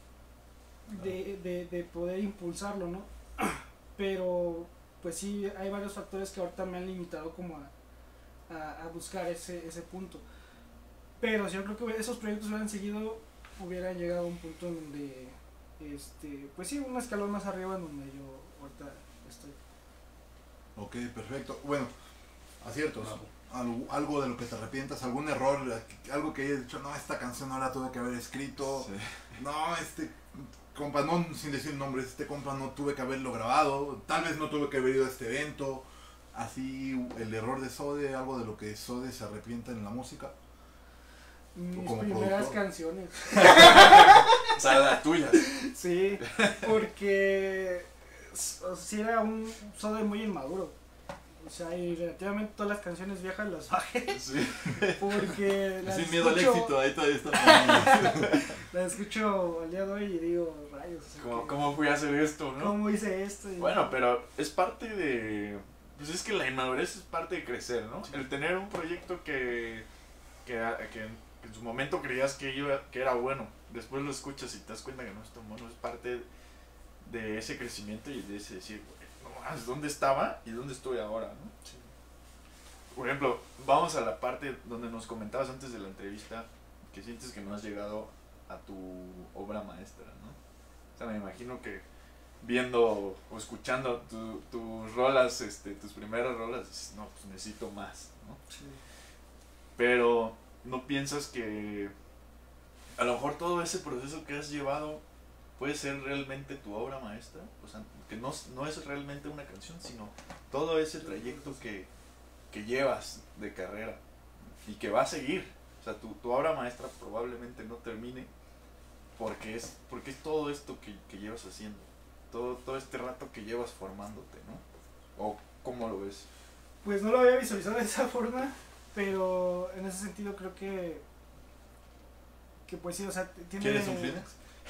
de poder impulsarlo, ¿no? Pero pues sí, hay varios factores que ahorita me han limitado como a buscar ese punto. Pero sí, yo creo que esos proyectos hubieran seguido, hubieran llegado a un punto en donde pues sí, un escalón más arriba en donde yo ahorita estoy. Ok, perfecto. Bueno, aciertos. Algo de lo que te arrepientas, algún error, algo que hayas dicho, no, esta canción no la tuve que haber escrito, Sí. no, compa, no, sin decir nombres, compa no tuve que haberlo grabado, tal vez no tuve que haber ido a este evento, así el error de Sode, algo de lo que Sode se arrepienta en la música. Mis como primeras productor. canciones. O sea, la tuya. Sí, porque sí era un Sode muy inmaduro. O sea, y relativamente todas las canciones viejas las bajé. Sí. Porque las Sin miedo al escucho- éxito, ahí todavía está. las escucho al día de hoy y digo, rayos. o sea, ¿Cómo fui a hacer esto, no? ¿Cómo hice esto? Y- Bueno, pero es parte de... Pues es que la inmadurez es parte de crecer, ¿no? El tener un proyecto que en su momento creías que era bueno, después lo escuchas y te das cuenta que no es tan bueno, es parte de ese crecimiento y de ese decir, no más, ¿dónde estaba y dónde estoy ahora, no? Sí. Por ejemplo, vamos a la parte donde nos comentabas antes de la entrevista que sientes que no has llegado a tu obra maestra, ¿no? O sea, me imagino que viendo o escuchando tus rolas, tus primeras rolas, dices, no, pues necesito más, ¿no? Sí. Pero no piensas que a lo mejor todo ese proceso que has llevado puede ser realmente tu obra maestra, o sea, que no es realmente una canción, sino todo ese trayecto que llevas de carrera y que va a seguir. O sea, tu obra maestra probablemente no termine porque es todo esto que llevas haciendo, todo este rato que llevas formándote, ¿no? ¿O cómo lo ves? Pues no lo había visualizado de esa forma, pero en ese sentido creo que pues sí, o sea, tiene... ¿Quieres un Kleenex?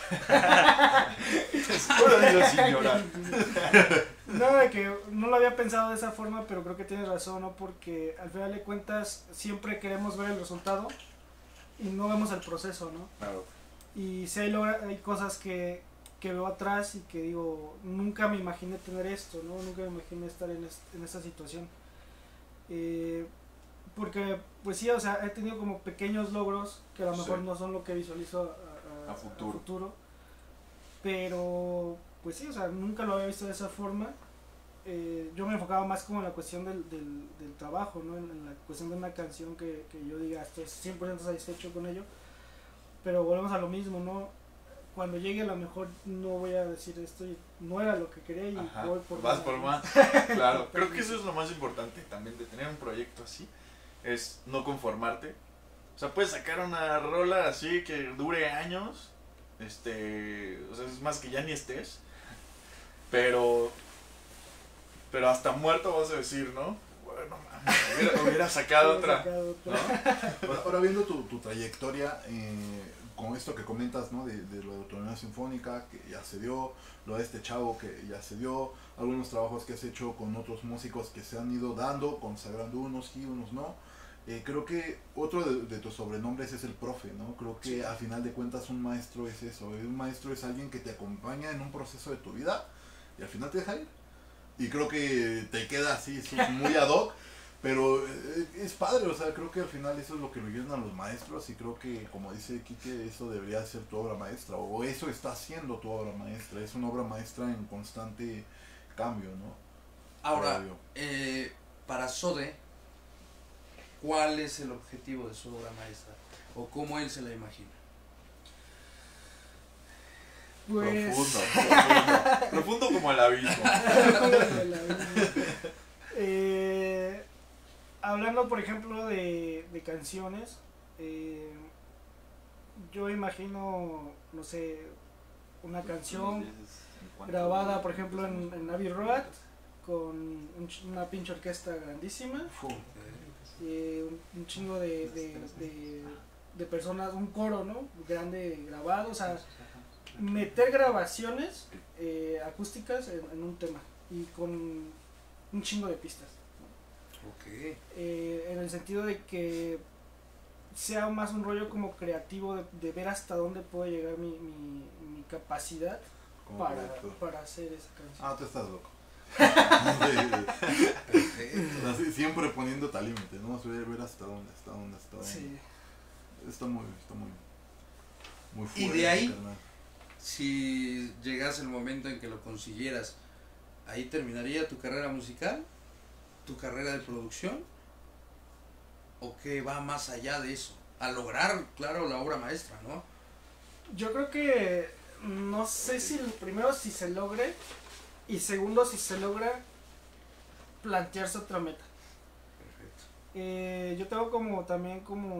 Ahora dilo sin llorar. No, de que no lo había pensado de esa forma, pero creo que tienes razón, ¿no? Porque al final de cuentas siempre queremos ver el resultado y no vemos el proceso, ¿no? Claro. Y si hay cosas que veo atrás y que digo, nunca me imaginé tener esto, ¿no? Nunca me imaginé estar en esta situación. Porque, pues sí, o sea, he tenido como pequeños logros que a lo mejor Sí. no son lo que visualizo A futuro. Pero, pues sí, o sea, nunca lo había visto de esa forma. Yo me enfocaba más como en la cuestión del trabajo, ¿no? En la cuestión de una canción que yo diga, estoy 100% satisfecho con ello. Pero volvemos a lo mismo, ¿no? Cuando llegue a lo mejor no voy a decir esto no era lo que quería y Ajá, voy por vas más, por ¿no? más. Claro, creo que eso es lo más importante también de tener un proyecto así, es no conformarte. O sea, puedes sacar una rola así que dure años, o sea, es más que ya ni estés, pero hasta muerto vas a decir, ¿no? Bueno, mames, hubiera sacado otra, ¿no? Ahora viendo tu trayectoria, con esto que comentas, ¿no? De lo de Autonomía Sinfónica, que ya se dio, lo de este chavo que ya se dio, algunos trabajos que has hecho con otros músicos que se han ido dando, consagrando unos sí, unos no. Creo que otro de tus sobrenombres es el profe, ¿no? Creo que Sí. a final de cuentas un maestro es eso, un maestro es alguien que te acompaña en un proceso de tu vida y al final te deja ir. Y creo que te queda así, muy ad hoc, pero es padre, o sea, creo que al final eso es lo que lo llenan los maestros y creo que, como dice Quique, eso debería ser tu obra maestra, o eso está siendo tu obra maestra, es una obra maestra en constante cambio, ¿no? Ahora, Creo yo. para Sode, ¿cuál es el objetivo de su obra maestra? ¿O cómo él se la imagina? Pues... Profundo como el abismo. Hablando por ejemplo de canciones, yo imagino, no sé, una canción grabada por ejemplo en Abbey Road con una pinche orquesta grandísima, un chingo de personas, un coro, ¿no? Grande grabado, o sea, meter grabaciones acústicas en un tema y con un chingo de pistas. Ok. En el sentido de que sea más un rollo como creativo de ver hasta dónde puede llegar mi capacidad Como para proyecto. hacer esa canción. Ah, tú estás loco. Siempre poniéndote al límite, ¿no? Ver hasta dónde. Sí. Está muy fuerte. Y de ahí, carnal. si llegase el momento en que lo consiguieras, ¿ahí terminaría tu carrera musical? ¿Tu carrera de producción? ¿O qué va más allá de eso? A lograr, claro, la obra maestra, ¿no? Yo creo que no sé si primero si se logre y segundo si se logra plantearse otra meta. Perfecto. Yo tengo también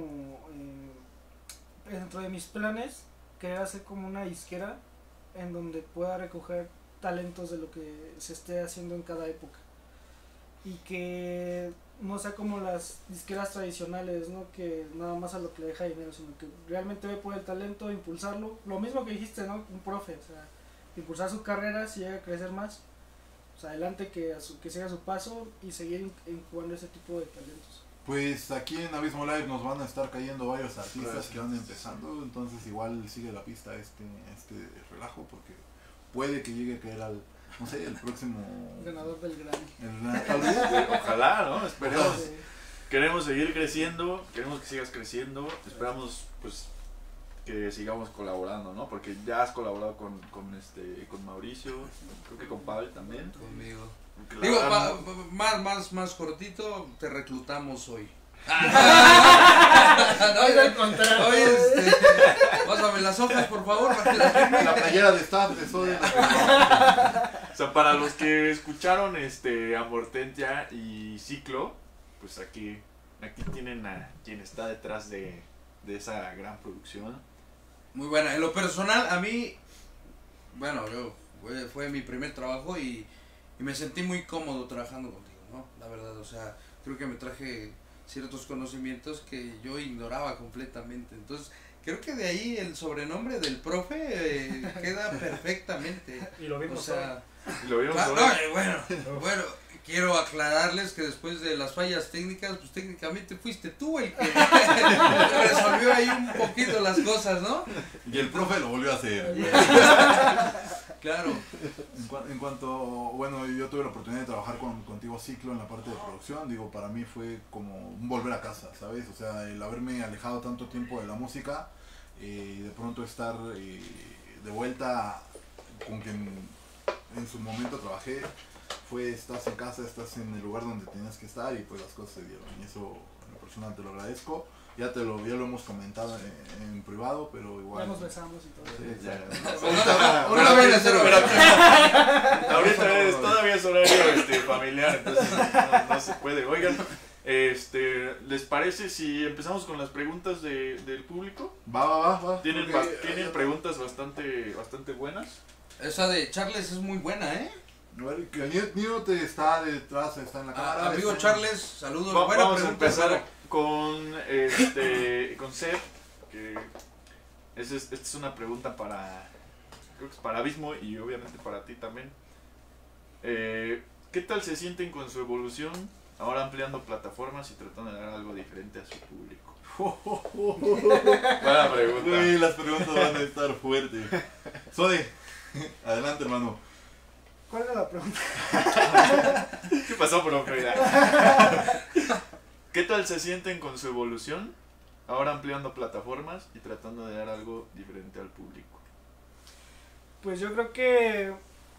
dentro de mis planes querer hacer como una disquera en donde pueda recoger talentos de lo que se esté haciendo en cada época y que no sea como las disqueras tradicionales, ¿no? Que nada más a lo que le deja dinero, sino que realmente ve por el talento, impulsarlo, lo mismo que dijiste, ¿no? Un profe, o sea, impulsar su carrera si llega a crecer más, pues adelante que siga su paso y seguir incubando ese tipo de talentos. Pues aquí en Abismo Live nos van a estar cayendo varios artistas que van empezando, entonces igual sigue la pista este relajo, porque puede que llegue a caer al, no sé, el próximo Ganador del Grammy. tal vez. Ojalá, ¿no? Esperemos. Sí. Queremos seguir creciendo, queremos que sigas creciendo, esperamos pues que sigamos colaborando, ¿no? Porque ya has colaborado con Mauricio, creo que con Pavel también. Conmigo. Que la Digo, verdad, más cortito, te reclutamos hoy. Oiga, el contrato. Oye, pásame las hojas, por favor, para que las firme. La playera de staff de Soda. o sea, para los que escucharon Amortentia y Ciclo, pues aquí tienen a quien está detrás de esa gran producción. Muy buena. En lo personal, a mí, bueno, fue mi primer trabajo y me sentí muy cómodo trabajando contigo, ¿no? La verdad, o sea, creo que me traje ciertos conocimientos que yo ignoraba completamente. Entonces, creo que de ahí el sobrenombre del profe queda perfectamente. Y lo vimos O sea, Y lo vimos claro, ahora. bueno, quiero aclararles que después de las fallas técnicas, pues técnicamente fuiste tú el que resolvió ahí un poquito las cosas, ¿no? Y el profe lo volvió a hacer. Claro. En cuanto, bueno, yo tuve la oportunidad de trabajar contigo Ciclo en la parte de producción, digo, para mí fue como un volver a casa, ¿sabes? O sea, el haberme alejado tanto tiempo de la música y de pronto estar de vuelta con quien en su momento trabajé, estás en casa, estás en el lugar donde tenías que estar y pues las cosas se dieron, y eso en lo personal te lo agradezco. Ya lo hemos comentado en privado, pero igual. Ya nos besamos y todo. Sí, Ya. Ahorita todavía es horario familiar, entonces no se puede. Oigan, ¿les parece si empezamos con las preguntas del público? Va. Tienen Porque, preguntas bastante buenas. Esa de Charles es muy buena, ¿eh? que el niño te está detrás, está en la cámara. Amigo Charles, saludos. Buena Vamos a pregunta, empezar pero- con Seb, que esta es una pregunta creo que es para Abismo y obviamente para ti también. ¿Qué tal se sienten con su evolución, ahora ampliando plataformas y tratando de dar algo diferente a su público? Buena pregunta. Uy, las preguntas van a estar fuertes. Sode, adelante, hermano. ¿Cuál era la pregunta? ¿Qué pasó, profe? ¿Qué tal se sienten con su evolución, ahora ampliando plataformas y tratando de dar algo diferente al público? Pues yo creo que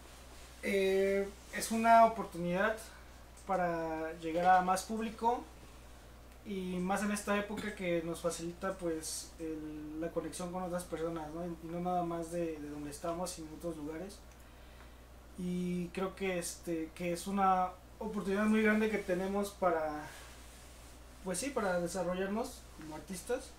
es una oportunidad para llegar a más público y más en esta época que nos facilita pues la conexión con otras personas, ¿no? Y no nada más de donde estamos, sino en otros lugares. Y creo que que es una oportunidad muy grande que tenemos para, pues sí, para desarrollarnos como artistas.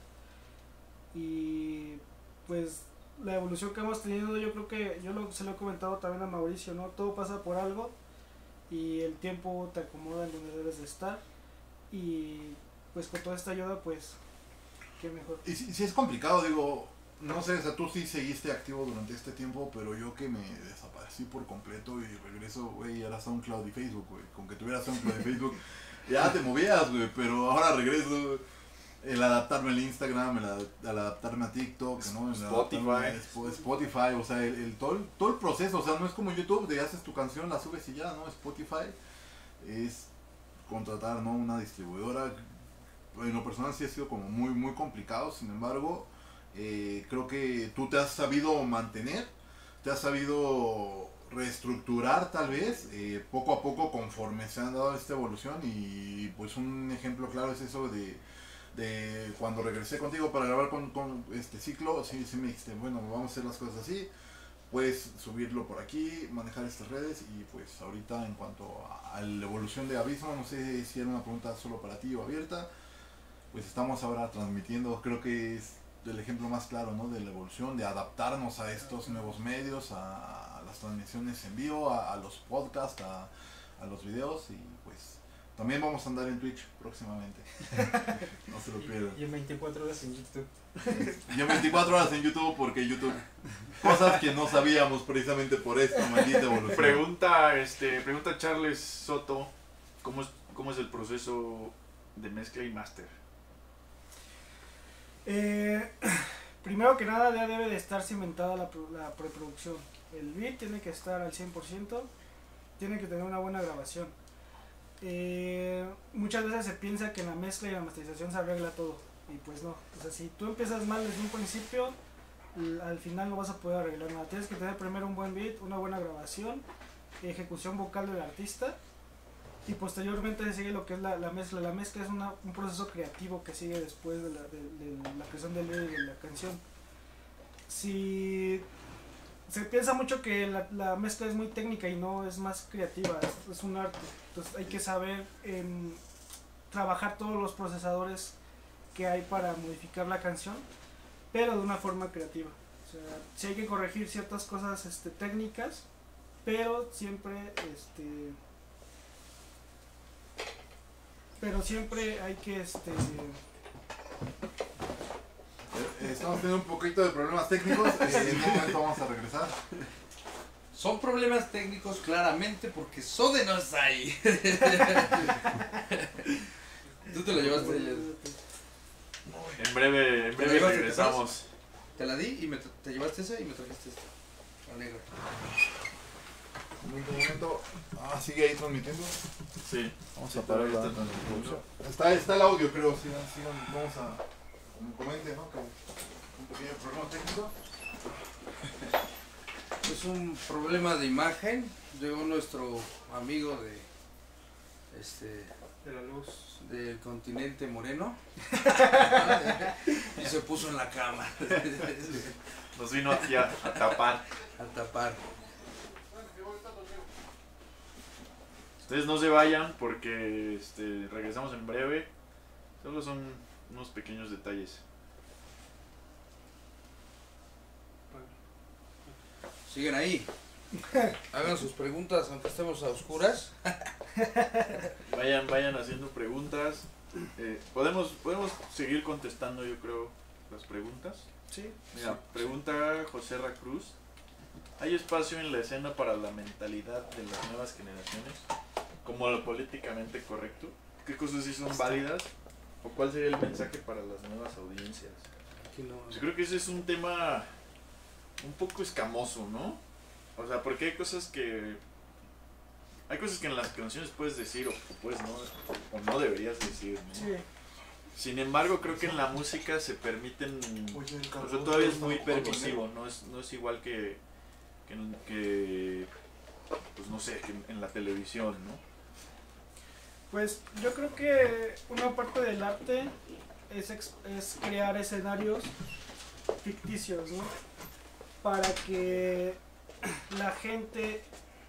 Y pues la evolución que hemos tenido, yo creo que se lo he comentado también a Mauricio, ¿no? Todo pasa por algo y el tiempo te acomoda en donde debes de estar, y pues con toda esta ayuda, pues qué mejor. Y si es complicado, digo, no sé, o sea, tú sí seguiste activo durante este tiempo, pero yo que me desaparecí por completo y regreso, güey, era SoundCloud y Facebook, güey. Con que tuvieras SoundCloud y Facebook, ya te movías, güey, pero ahora regreso. El adaptarme al Instagram, el adaptarme a TikTok, ¿no? Spotify, o sea, todo el proceso, o sea, no es como YouTube, de haces tu canción, la subes y ya, ¿no? Spotify es contratar, ¿no? Una distribuidora. En lo personal sí ha sido como muy, muy complicado, sin embargo, creo que tú te has sabido mantener, te has sabido reestructurar tal vez, poco a poco conforme se han dado esta evolución, y pues un ejemplo claro es eso de cuando regresé contigo para grabar con este Ciclo, sí me dijiste, bueno, vamos a hacer las cosas así, pues subirlo por aquí, manejar estas redes, y pues ahorita en cuanto a la evolución de Abismo, no sé si era una pregunta solo para ti o abierta, pues estamos ahora transmitiendo, creo que es el ejemplo más claro, ¿no? De la evolución, de adaptarnos a estos nuevos medios, a las transmisiones en vivo, a los podcasts, a los videos, y pues también vamos a andar en Twitch próximamente. No se lo pierdan. Y en 24 horas en YouTube. Y en 24 horas en YouTube, porque YouTube, cosas que no sabíamos precisamente por esta maldita evolución. Pregunta Charles Soto, ¿cómo es el proceso de mezcla y máster? Primero que nada ya debe de estar cimentada la preproducción. El beat tiene que estar al 100%, tiene que tener una buena grabación. Muchas veces se piensa que en la mezcla y la masterización se arregla todo, y pues no. O sea, si tú empiezas mal desde un principio, al final no vas a poder arreglar nada. Tienes que tener primero un buen beat, una buena grabación, ejecución vocal del artista, y posteriormente se sigue lo que es la mezcla. La mezcla es un proceso creativo que sigue después de la creación del beat y de la canción. Si se piensa mucho que la mezcla es muy técnica y no, es más creativa, es un arte. Entonces hay que saber trabajar todos los procesadores que hay para modificar la canción, pero de una forma creativa. O sea, sí hay que corregir ciertas cosas técnicas, pero siempre hay que Estamos teniendo un poquito de problemas técnicos. En un momento vamos a regresar. Son problemas técnicos claramente porque Sode no está ahí. Tú te lo llevaste. En breve regresamos. Te la di y te llevaste esa y me trajiste esta. La negra. Un momento. Sigue ahí transmitiendo. Sí. Vamos a parar la transmisión. Está el audio, creo. Sigan, vamos a. Como comente, ¿no? Que un pequeño problema técnico. Es un problema de imagen. Llegó nuestro amigo de la luz del continente moreno y se puso en la cama Nos vino aquí a tapar. a tapar. Ustedes no se vayan porque regresamos en breve. Solo son unos pequeños detalles. Siguen ahí. Hagan sus preguntas aunque estemos a oscuras. Vayan haciendo preguntas. Podemos seguir contestando, yo creo, las preguntas. Sí. Mira, pregunta José Racruz. ¿Hay espacio en la escena para la mentalidad de las nuevas generaciones? Como lo políticamente correcto. ¿Qué cosas sí son válidas? ¿O cuál sería el mensaje para las nuevas audiencias? Yo creo que ese es un tema un poco escamoso, ¿no? O sea, porque hay cosas que en las canciones puedes decir o pues no, o no deberías decir, ¿no? Sí. Sin embargo, creo que en la música se permiten, o sea, todavía es muy permisivo, no es igual que pues no sé, que en la televisión, ¿no? Pues yo creo que una parte del arte es crear escenarios ficticios, ¿no? Para que la gente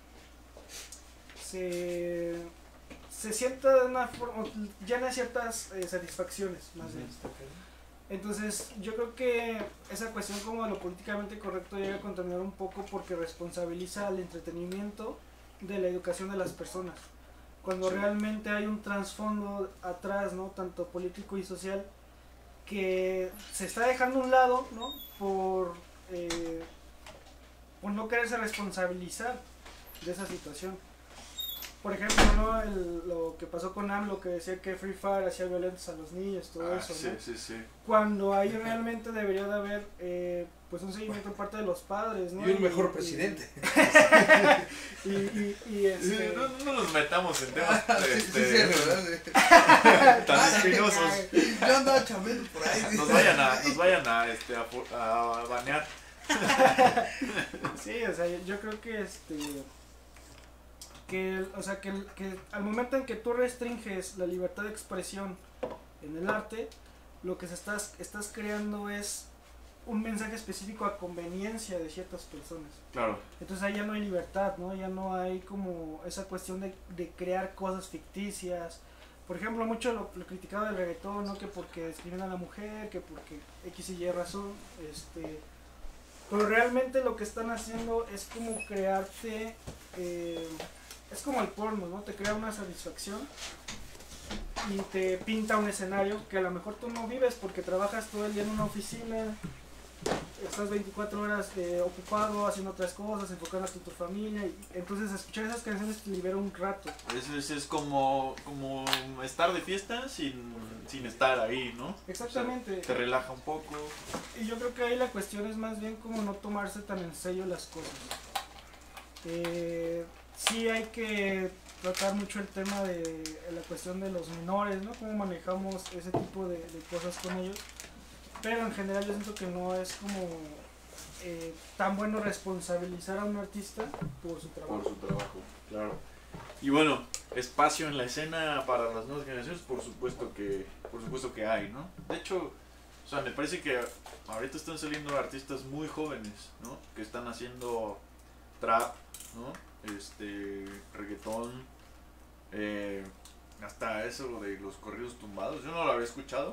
se sienta de una forma, llena ciertas satisfacciones, más bien. Entonces yo creo que esa cuestión como de lo políticamente correcto llega a contaminar un poco porque responsabiliza al entretenimiento de la educación de las personas. Cuando realmente hay un trasfondo atrás, ¿no? Tanto político y social, que se está dejando a un lado, ¿no? Por no quererse responsabilizar de esa situación. Por ejemplo, ¿no? Lo que pasó con AMLO, que decía que Free Fire hacía violentos a los niños, todo eso, sí, ¿no? sí. Cuando ahí realmente debería de haber pues un seguimiento por parte de los padres, ¿no? Y un mejor presidente. No nos metamos en temas ¿verdad? tan espinosos. Yo andaba chambeando por ahí. Nos vayan a banear. Sí, o sea, yo creo que que al momento en que tú restringes la libertad de expresión en el arte, lo que estás creando es un mensaje específico a conveniencia de ciertas personas. Claro. Entonces ahí ya no hay libertad, ¿no? Ya no hay como esa cuestión de crear cosas ficticias. Por ejemplo, mucho lo criticado del reggaetón, ¿no? Que porque discrimina a la mujer, que porque X y Y razón, pero realmente lo que están haciendo es como crearte, es como el porno, ¿no? Te crea una satisfacción y te pinta un escenario que a lo mejor tú no vives porque trabajas todo el día en una oficina estás 24 horas ocupado haciendo otras cosas, enfocándote en tu familia, y entonces escuchar esas canciones te libera un rato. Es como estar de fiesta sin estar ahí, ¿no? Exactamente. O sea, te relaja un poco. Y yo creo que ahí la cuestión es más bien como no tomarse tan en serio las cosas. Sí hay que tratar mucho el tema de la cuestión de los menores, ¿no? Cómo manejamos ese tipo de cosas con ellos. Pero en general yo siento que no es como tan bueno responsabilizar a un artista por su trabajo. Por su trabajo, claro. Y bueno, espacio en la escena para las nuevas generaciones, por supuesto que hay, ¿no? De hecho, o sea, me parece que ahorita están saliendo artistas muy jóvenes, ¿no? Que están haciendo trap, ¿no? Reggaetón, hasta eso de los corridos tumbados, yo no lo había escuchado,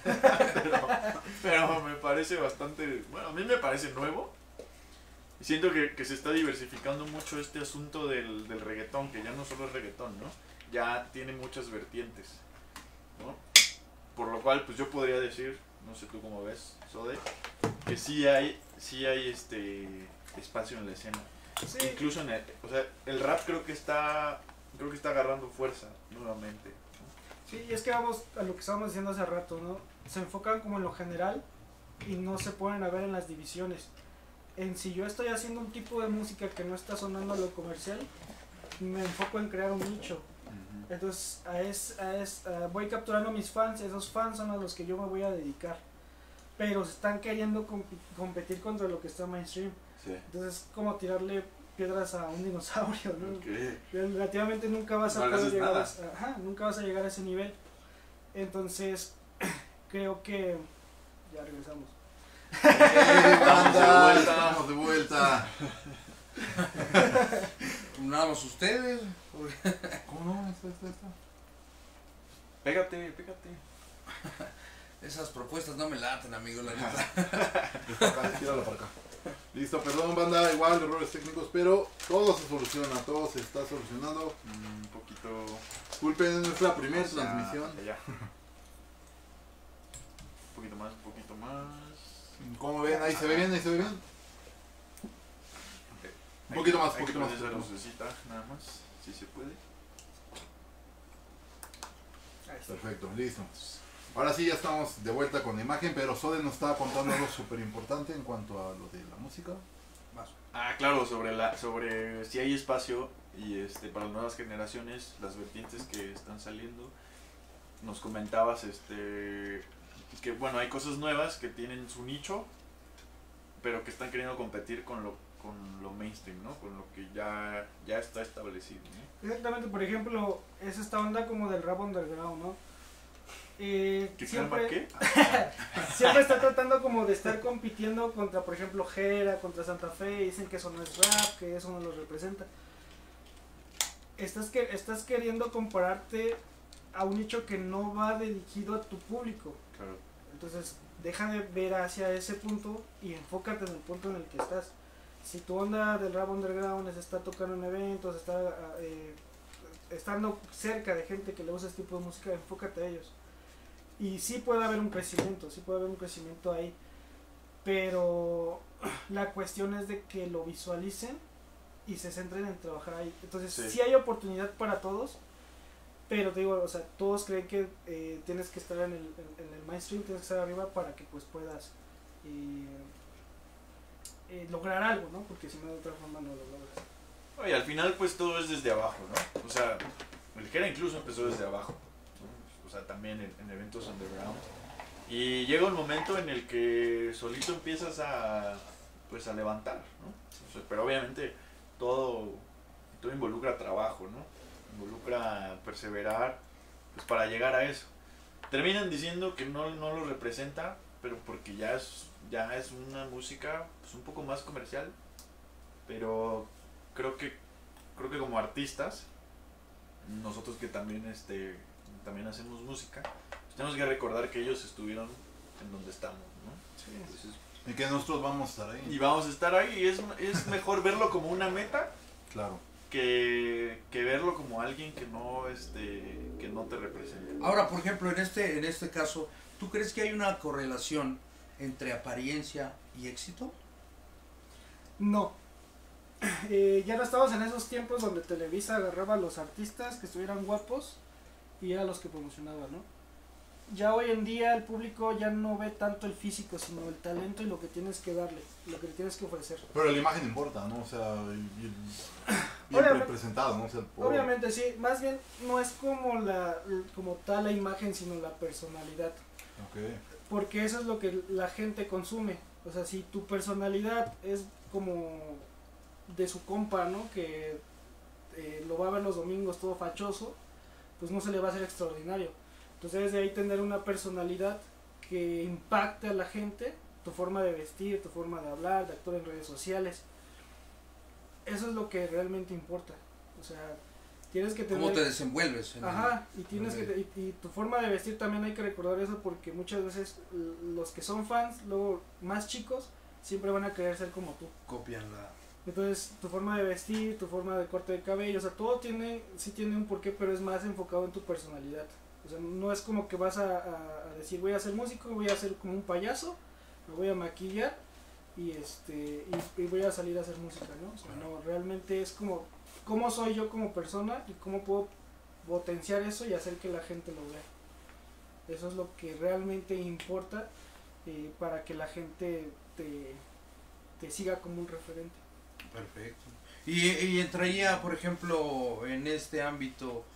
pero me parece bastante, bueno, a mí me parece nuevo. Y siento que se está diversificando mucho este asunto del reggaetón, que ya no solo es reggaetón, ¿no? Ya tiene muchas vertientes, ¿no? Por lo cual, pues yo podría decir, no sé tú cómo ves, Sode, que sí hay espacio en la escena. Sí. Incluso o sea, el rap creo que está agarrando fuerza nuevamente, ¿no? Sí, y es que vamos a lo que estábamos diciendo hace rato, ¿no? Se enfocan como en lo general y no se ponen a ver en las divisiones. En si yo estoy haciendo un tipo de música que no está sonando a lo comercial, me enfoco en crear un nicho. Entonces voy capturando a mis fans, esos fans son a los que yo me voy a dedicar. Pero se están queriendo competir contra lo que está mainstream. Sí. Entonces es como tirarle piedras a un dinosaurio, ¿no? Okay. Relativamente nunca vas a No le poder haces llegar nada. nunca vas a llegar a ese nivel. Entonces creo que ya regresamos. Banda, estamos de vuelta. Nada más ustedes. ¿Cómo no? Está. Pégate. Esas propuestas no me laten, amigo, la neta. Tíralo para acá. Listo, perdón, banda, igual errores técnicos, pero todo se soluciona, todo se está solucionando. Un poquito. Disculpen, es nuestra primera hacia transmisión. allá. Un poquito más. ¿Cómo ven? Ahí se ve bien. Un poquito más, Hay que más. poner esa lucecita, nada más, si se puede. Ahí está. Perfecto, listo. Ahora sí ya estamos de vuelta con la imagen, pero Sode nos estaba contando algo súper importante en cuanto a lo de la música. Claro, sobre si hay espacio y para las nuevas generaciones, las vertientes que están saliendo. Nos comentabas que bueno, hay cosas nuevas que tienen su nicho, pero que están queriendo competir con lo mainstream, ¿no? Con lo que ya está establecido, ¿no? Exactamente, por ejemplo, es esta onda como del rap underground, ¿no? ¿Qué Siempre está tratando como de estar compitiendo contra, por ejemplo, Jera, contra Santa Fe, y dicen que eso no es rap, que eso no los representa. Estás queriendo compararte a un nicho que no va dirigido a tu público. Claro. Entonces, deja de ver hacia ese punto y enfócate en el punto en el que estás. Si tu onda del rap underground es estar tocando en eventos, estando cerca de gente que le gusta este tipo de música, enfócate a ellos. Y sí puede haber un crecimiento ahí, pero la cuestión es de que lo visualicen y se centren en trabajar ahí. Entonces sí hay oportunidad para todos, pero te digo, o sea, todos creen que tienes que estar en el mainstream, tienes que estar arriba para que pues puedas lograr algo, ¿no? Porque si no, de otra forma no lo logras. Y al final pues todo es desde abajo, ¿no? O sea, el Jera incluso empezó desde abajo, ¿no? O sea, también en eventos underground. Y llega un momento en el que solito empiezas a levantar, ¿no? O sea, pero obviamente todo involucra trabajo, ¿no? Involucra perseverar pues para llegar a eso. Terminan diciendo que no lo representa, pero porque ya es una música pues un poco más comercial, pero creo que como artistas, nosotros que también hacemos música, pues tenemos que recordar que ellos estuvieron en donde estamos, ¿no? Sí. Entonces, Y que nosotros vamos a estar ahí. y vamos a estar ahí, y es mejor verlo como una meta Claro. que verlo como alguien que no te representa. Ahora, por ejemplo, en este caso, ¿tú crees que hay una correlación entre apariencia y éxito? No. Ya no estamos en esos tiempos donde Televisa agarraba a los artistas que estuvieran guapos y era los que promocionaba, ¿no? Ya hoy en día el público ya no ve tanto el físico, sino el talento y lo que tienes que darle, lo que le tienes que ofrecer. Pero la imagen importa, ¿no? O sea, bien Obviamente. presentado, ¿no? O sea, Obviamente sí, más bien no es como tal la imagen, sino la personalidad. Ok. Porque eso es lo que la gente consume. O sea, si tu personalidad es como de su compa, ¿no? Que lo va a ver los domingos todo fachoso, pues no se le va a hacer extraordinario. Entonces debes de ahí tener una personalidad que impacte a la gente, tu forma de vestir, tu forma de hablar, de actuar en redes sociales. Eso es lo que realmente importa. O sea, tienes que tener... ¿Cómo te desenvuelves? Ajá, y tienes y tu forma de vestir también hay que recordar eso, porque muchas veces los que son fans, luego más chicos, siempre van a querer ser como tú. Copian la... Entonces, tu forma de vestir, tu forma de corte de cabello, o sea, todo sí tiene un porqué, pero es más enfocado en tu personalidad. O sea, no es como que vas a decir, voy a ser músico, voy a ser como un payaso, me voy a maquillar y voy a salir a hacer música, ¿no? O sea, no, realmente es como cómo soy yo como persona y cómo puedo potenciar eso y hacer que la gente lo vea. Eso es lo que realmente importa para que la gente te siga como un referente. Perfecto. Y entraría, por ejemplo, en este ámbito,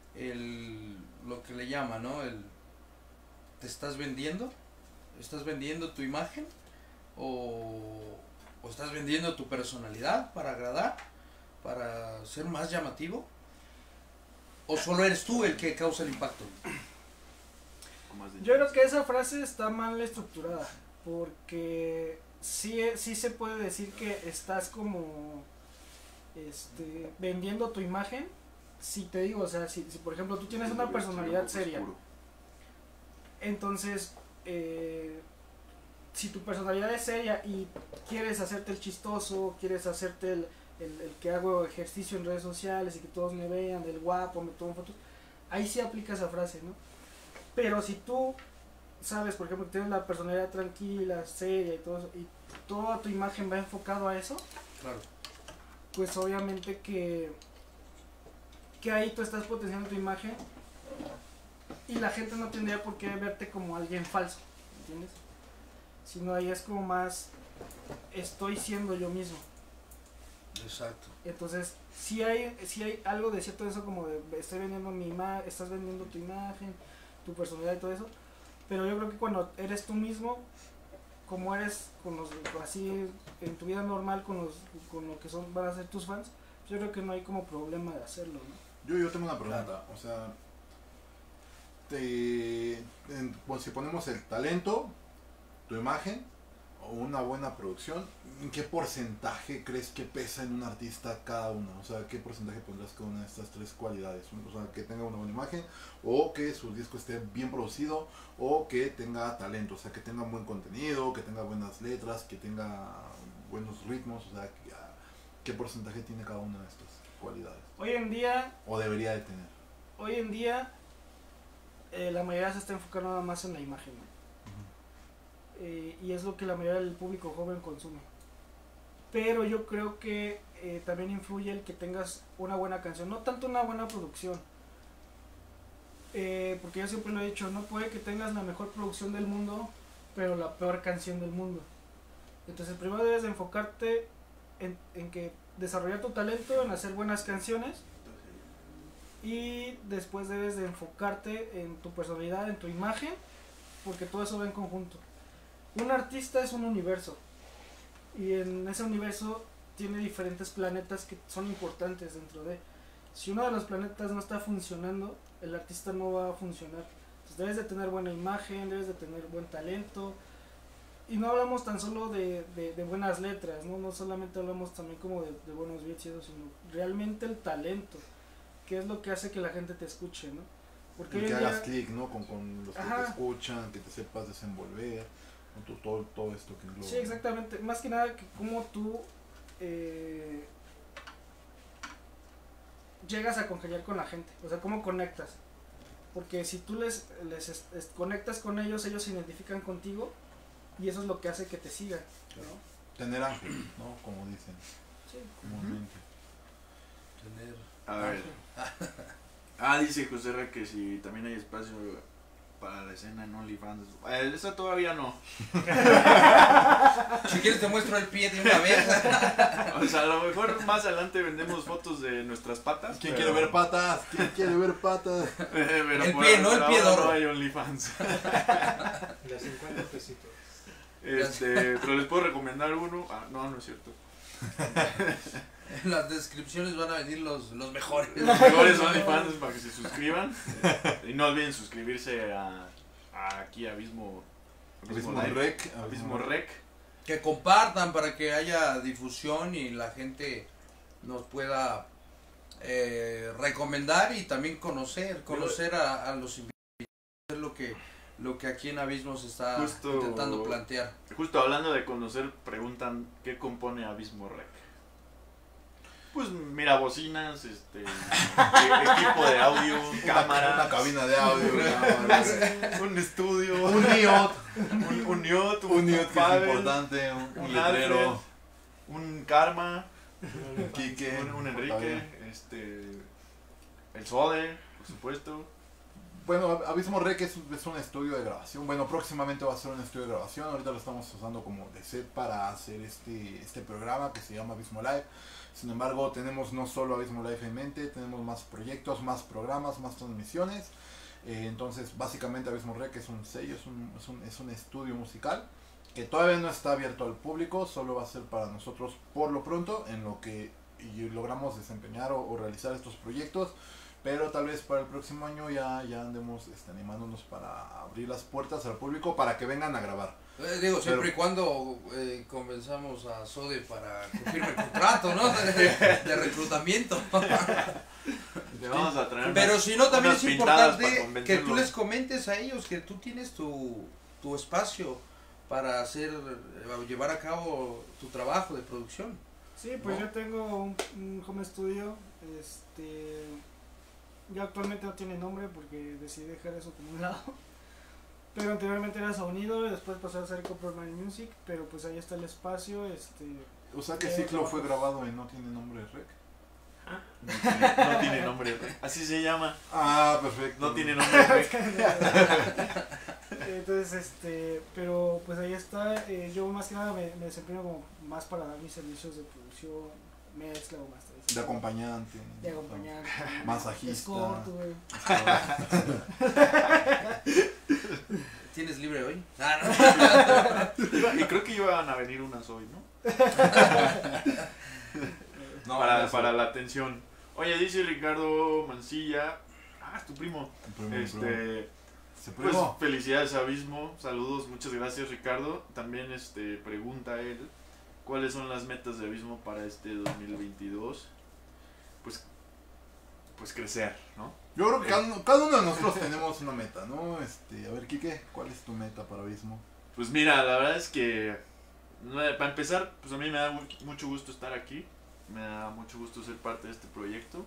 lo que le llama, ¿no? ¿Te estás vendiendo? ¿Estás vendiendo tu imagen? ¿O estás vendiendo tu personalidad para agradar? ¿Para ser más llamativo? ¿O solo eres tú el que causa el impacto? Yo creo que esa frase está mal estructurada, porque sí se puede decir que estás como vendiendo tu imagen. Si te digo, o sea, si por ejemplo tú tienes una personalidad seria, entonces si tu personalidad es seria y quieres hacerte el chistoso, quieres hacerte el que hago ejercicio en redes sociales y que todos me vean, el guapo, me tomo fotos, ahí sí aplica esa frase, ¿no? Pero si tú sabes, por ejemplo, que tienes la personalidad tranquila, seria y todo eso, y toda tu imagen va enfocado a eso, Claro. pues obviamente que ahí tú estás potenciando tu imagen y la gente no tendría por qué verte como alguien falso, ¿entiendes? Sino ahí es como más, estoy siendo yo mismo. Exacto. Entonces, sí hay algo de cierto de eso, como de estoy vendiendo estás vendiendo tu imagen, tu personalidad y todo eso, pero yo creo que cuando eres tú mismo, como eres así en tu vida normal con lo que van a ser tus fans, yo creo que no hay como problema de hacerlo, ¿no? Yo tengo una pregunta, claro. O sea, pues si ponemos el talento, tu imagen o una buena producción, ¿en qué porcentaje crees que pesa en un artista cada una? O sea, ¿qué porcentaje pondrás cada una de estas tres cualidades? O sea, que tenga una buena imagen, o que su disco esté bien producido, o que tenga talento, o sea, que tenga buen contenido, que tenga buenas letras, que tenga buenos ritmos, o sea, ¿qué porcentaje tiene cada una de estas cualidades? Hoy en día... ¿O debería de tener? Hoy en día la mayoría se está enfocando nada más en la imagen, ¿no? Y es lo que la mayoría del público joven consume. Pero yo creo que también influye el que tengas una buena canción, no tanto una buena producción, porque yo siempre lo he dicho, no puede que tengas la mejor producción del mundo pero la peor canción del mundo. Entonces primero debes de enfocarte en que desarrollar tu talento, en hacer buenas canciones, y después debes de enfocarte en tu personalidad, en tu imagen, porque todo eso va en conjunto. Un artista es un universo, y en ese universo tiene diferentes planetas que son importantes dentro de. Si uno de los planetas no está funcionando, el artista no va a funcionar. Entonces debes de tener buena imagen, debes de tener buen talento, y no hablamos tan solo de buenas letras, no solamente hablamos también como de buenos beats, sino realmente el talento, que es lo que hace que la gente te escuche, ¿no? Porque que hagas clic, ¿no? Con los que te escuchan, que te sepas desenvolver, con todo esto que engloba. Sí, exactamente. Más que nada que cómo tú llegas a congeniar con la gente, o sea, cómo conectas. Porque si tú les conectas con ellos, ellos se identifican contigo, y eso es lo que hace que te siga, ¿no? Tener ángel, ¿no? Como dicen Sí. comúnmente. Tener... A ver. Dice José Ra que si también hay espacio para la escena en OnlyFans. Esa todavía no. Si quieres te muestro el pie de una vez. O sea, a lo mejor más adelante vendemos fotos de nuestras patas. ¿Quién pero- quiere ver patas? ¿Quién quiere ver patas? Pero El por- pie, no el por pie ahora de oro. No hay OnlyFans. Los 50 pesitos. Pero les puedo recomendar uno. No es cierto. En las descripciones van a venir los mejores. Los mejores OnlyFans para que se suscriban. Y no olviden suscribirse aquí a Abismo Live, Rec. Abismo Rec. Que compartan para que haya difusión y la gente nos pueda recomendar y también conocer a los invitados. Es lo que aquí en Abismo se está Justo- intentando plantear. Justo hablando de conocer, preguntan qué compone Abismo Rec. Pues mira, bocinas, equipo de audio, cámara, Una cabina de audio. cámaras, un estudio, un NIOT. un NIOT, Un NIOT que es paddle, importante. Un un letrero. Alfred, un Karma, Un Quique. un está Enrique, bien. el Sode, por supuesto. Bueno, Abismo Rec es un estudio de grabación. Bueno, próximamente va a ser un estudio de grabación. Ahorita lo estamos usando como de set para hacer este programa que se llama Abismo Live. Sin embargo, tenemos no solo Abismo Live en mente, tenemos más proyectos, más programas, más transmisiones. Entonces, básicamente Abismo Rec es un sello, es un estudio musical que todavía no está abierto al público, solo va a ser para nosotros por lo pronto, en lo que logramos desempeñar o realizar estos proyectos. Pero tal vez para el próximo año ya andemos animándonos para abrir las puertas al público para que vengan a grabar. Siempre y cuando convenzamos a Sode para que firme el contrato, ¿no? De reclutamiento. Te vamos a traer Pero si no, también unas es pintadas para importante que tú convencerlos. les comentes a ellos que tú tienes tu espacio para llevar a cabo tu trabajo de producción. Sí, pues ¿No? yo tengo un home studio, ya actualmente no tiene nombre porque decidí dejar eso como un lado, pero anteriormente era Sonido y después pasó a ser Copperman Music, pero pues ahí está el espacio, O sea que Ciclo fue grabado y no tiene nombre de Rec. No tiene nombre, así se llama. Ah, perfecto. No tiene nombre. entonces pero pues ahí está, yo más que nada me desempeño como más para dar mis servicios de producción, mezcla o masterización. De acompañante. De acompañante. Masajista. Escort, güey. ¿Tienes libre hoy? Y creo que iban a venir unas hoy, ¿no? No, para la atención. Oye, dice Ricardo Mancilla. Es tu primo. Se Pues probó. felicidades Abismo, saludos, muchas gracias Ricardo. También pregunta él, ¿cuáles son las metas de Abismo para este 2022? Pues crecer, ¿no? Yo creo que cada uno de nosotros tenemos una meta, ¿no? A ver, Quique, ¿cuál es tu meta para Abismo? Pues mira, la verdad es que para empezar, pues a mí me da mucho gusto estar aquí, me da mucho gusto ser parte de este proyecto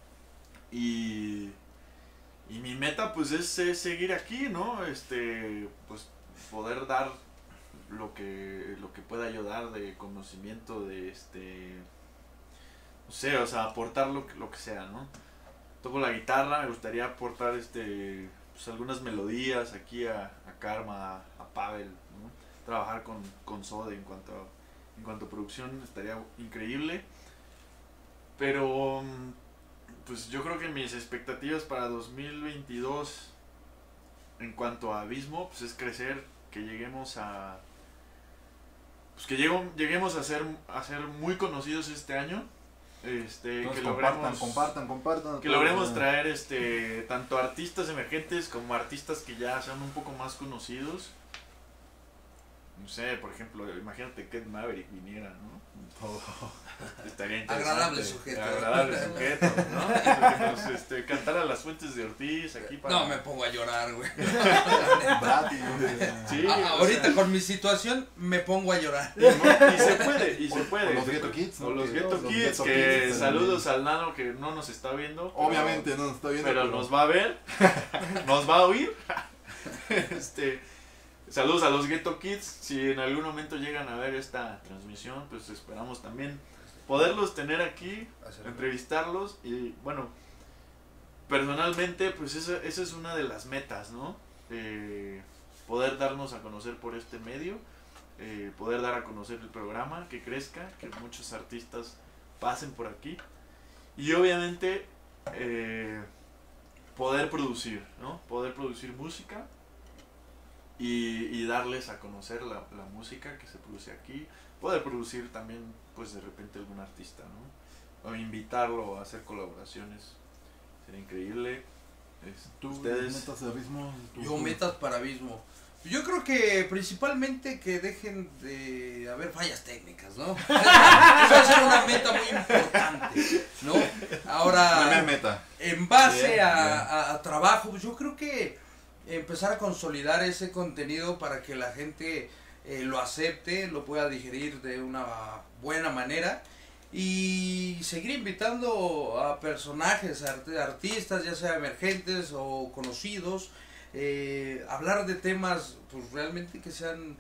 y mi meta pues es seguir aquí, ¿no? Pues poder dar lo que pueda ayudar de conocimiento, de no sé, o sea, aportar lo que sea, ¿no? Toco la guitarra, me gustaría aportar pues algunas melodías aquí a Karma, a Pavel, ¿no? Trabajar con Sode en cuanto a producción estaría increíble. Pero pues yo creo que mis expectativas para 2022 en cuanto a Abismo pues es crecer, que lleguemos a lleguemos a ser muy conocidos este año. Entonces, Que logremos compartan. que logremos traer tanto artistas emergentes como artistas que ya sean un poco más conocidos. No sé, por ejemplo, imagínate que Ed Maverick viniera, ¿no? Estaría interesante. Agradable sujeto. Agradable sujeto, ¿no? Que nos cantara las fuentes de Ortiz aquí para... No, me pongo a llorar, güey. Brati, Sí, Ahorita con mi situación me pongo a llorar. Y se puede. O los Ghetto Kids, ¿no? O los Ghetto Los Kids, Ghetto que Kids, saludos al nano que no nos está viendo. Obviamente no nos está viendo. Pero nos va a ver, nos va a oír. saludos a los Ghetto Kids. Si en algún momento llegan a ver esta transmisión, pues esperamos también poderlos tener aquí, entrevistarlos. Y bueno, personalmente, pues esa es una de las metas, ¿no? Poder darnos a conocer por este medio, poder dar a conocer el programa, que crezca, que muchos artistas pasen por aquí. Y obviamente poder producir, ¿no? Poder producir música y darles a conocer la música que se produce aquí. Poder producir también, pues de repente algún artista, ¿no? O invitarlo a hacer colaboraciones. Sería increíble. ¿Tú, Ustedes... metas de Abismo? Yo metas para Abismo. Yo creo que principalmente que dejen de haber fallas técnicas, ¿no? Eso va a ser una meta muy importante, ¿no? Ahora, Primer meta. en base Bien, a trabajo, pues yo creo que empezar a consolidar ese contenido para que la gente lo acepte, lo pueda digerir de una buena manera y seguir invitando a personajes, artistas, ya sea emergentes o conocidos, hablar de temas pues realmente que sean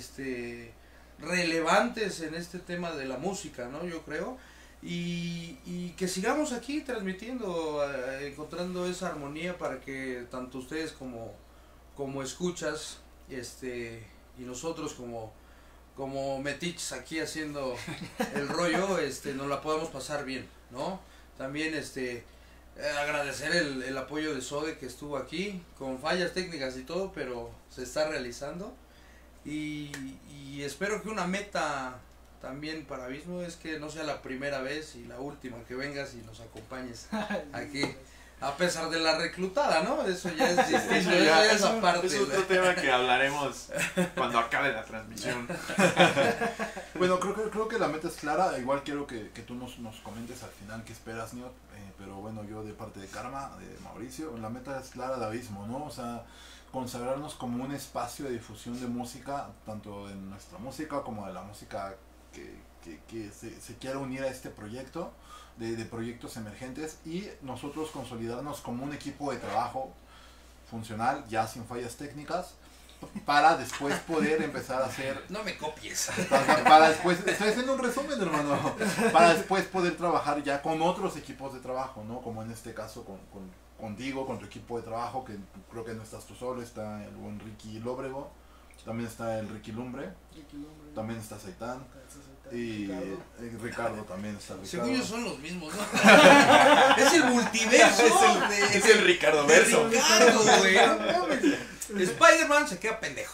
relevantes en este tema de la música, ¿no? Yo creo. Y que sigamos aquí transmitiendo, encontrando esa armonía para que tanto ustedes como escuchas, y nosotros como metiches aquí haciendo el rollo, nos la podamos pasar bien, ¿no? También agradecer el apoyo de Sode, que estuvo aquí con fallas técnicas y todo, pero se está realizando. Y espero que una meta también para Abismo es que no sea la primera vez y la última que vengas y nos acompañes aquí, a pesar de la reclutada, ¿no? Eso ya es distinto, Eso ya es aparte. es otro tema que hablaremos cuando acabe la transmisión. Bueno, creo que la meta es clara. Igual quiero que tú nos comentes al final qué esperas, Niot. Pero bueno, yo de parte de Karma, de Mauricio, la meta es clara de Abismo, ¿no? O sea, consagrarnos como un espacio de difusión de música, tanto de nuestra música como de la música que se quiera unir a este proyecto, de proyectos emergentes, y nosotros consolidarnos como un equipo de trabajo funcional, ya sin fallas técnicas, para después poder empezar a hacer... No me copies. Para después, estoy haciendo un resumen, hermano, para después poder trabajar ya con otros equipos de trabajo, ¿no? Como en este caso contigo, con tu equipo de trabajo, que creo que no estás tú solo, está el buen Ricky Lóbrego, también está el Ricky Lumbre, también está Saitán, y Ricardo también está. Según yo son los mismos, ¿no? Es el multiverso. Es el Ricardo Verso. Ricardo, güey. No mames. Spider-Man se queda pendejo.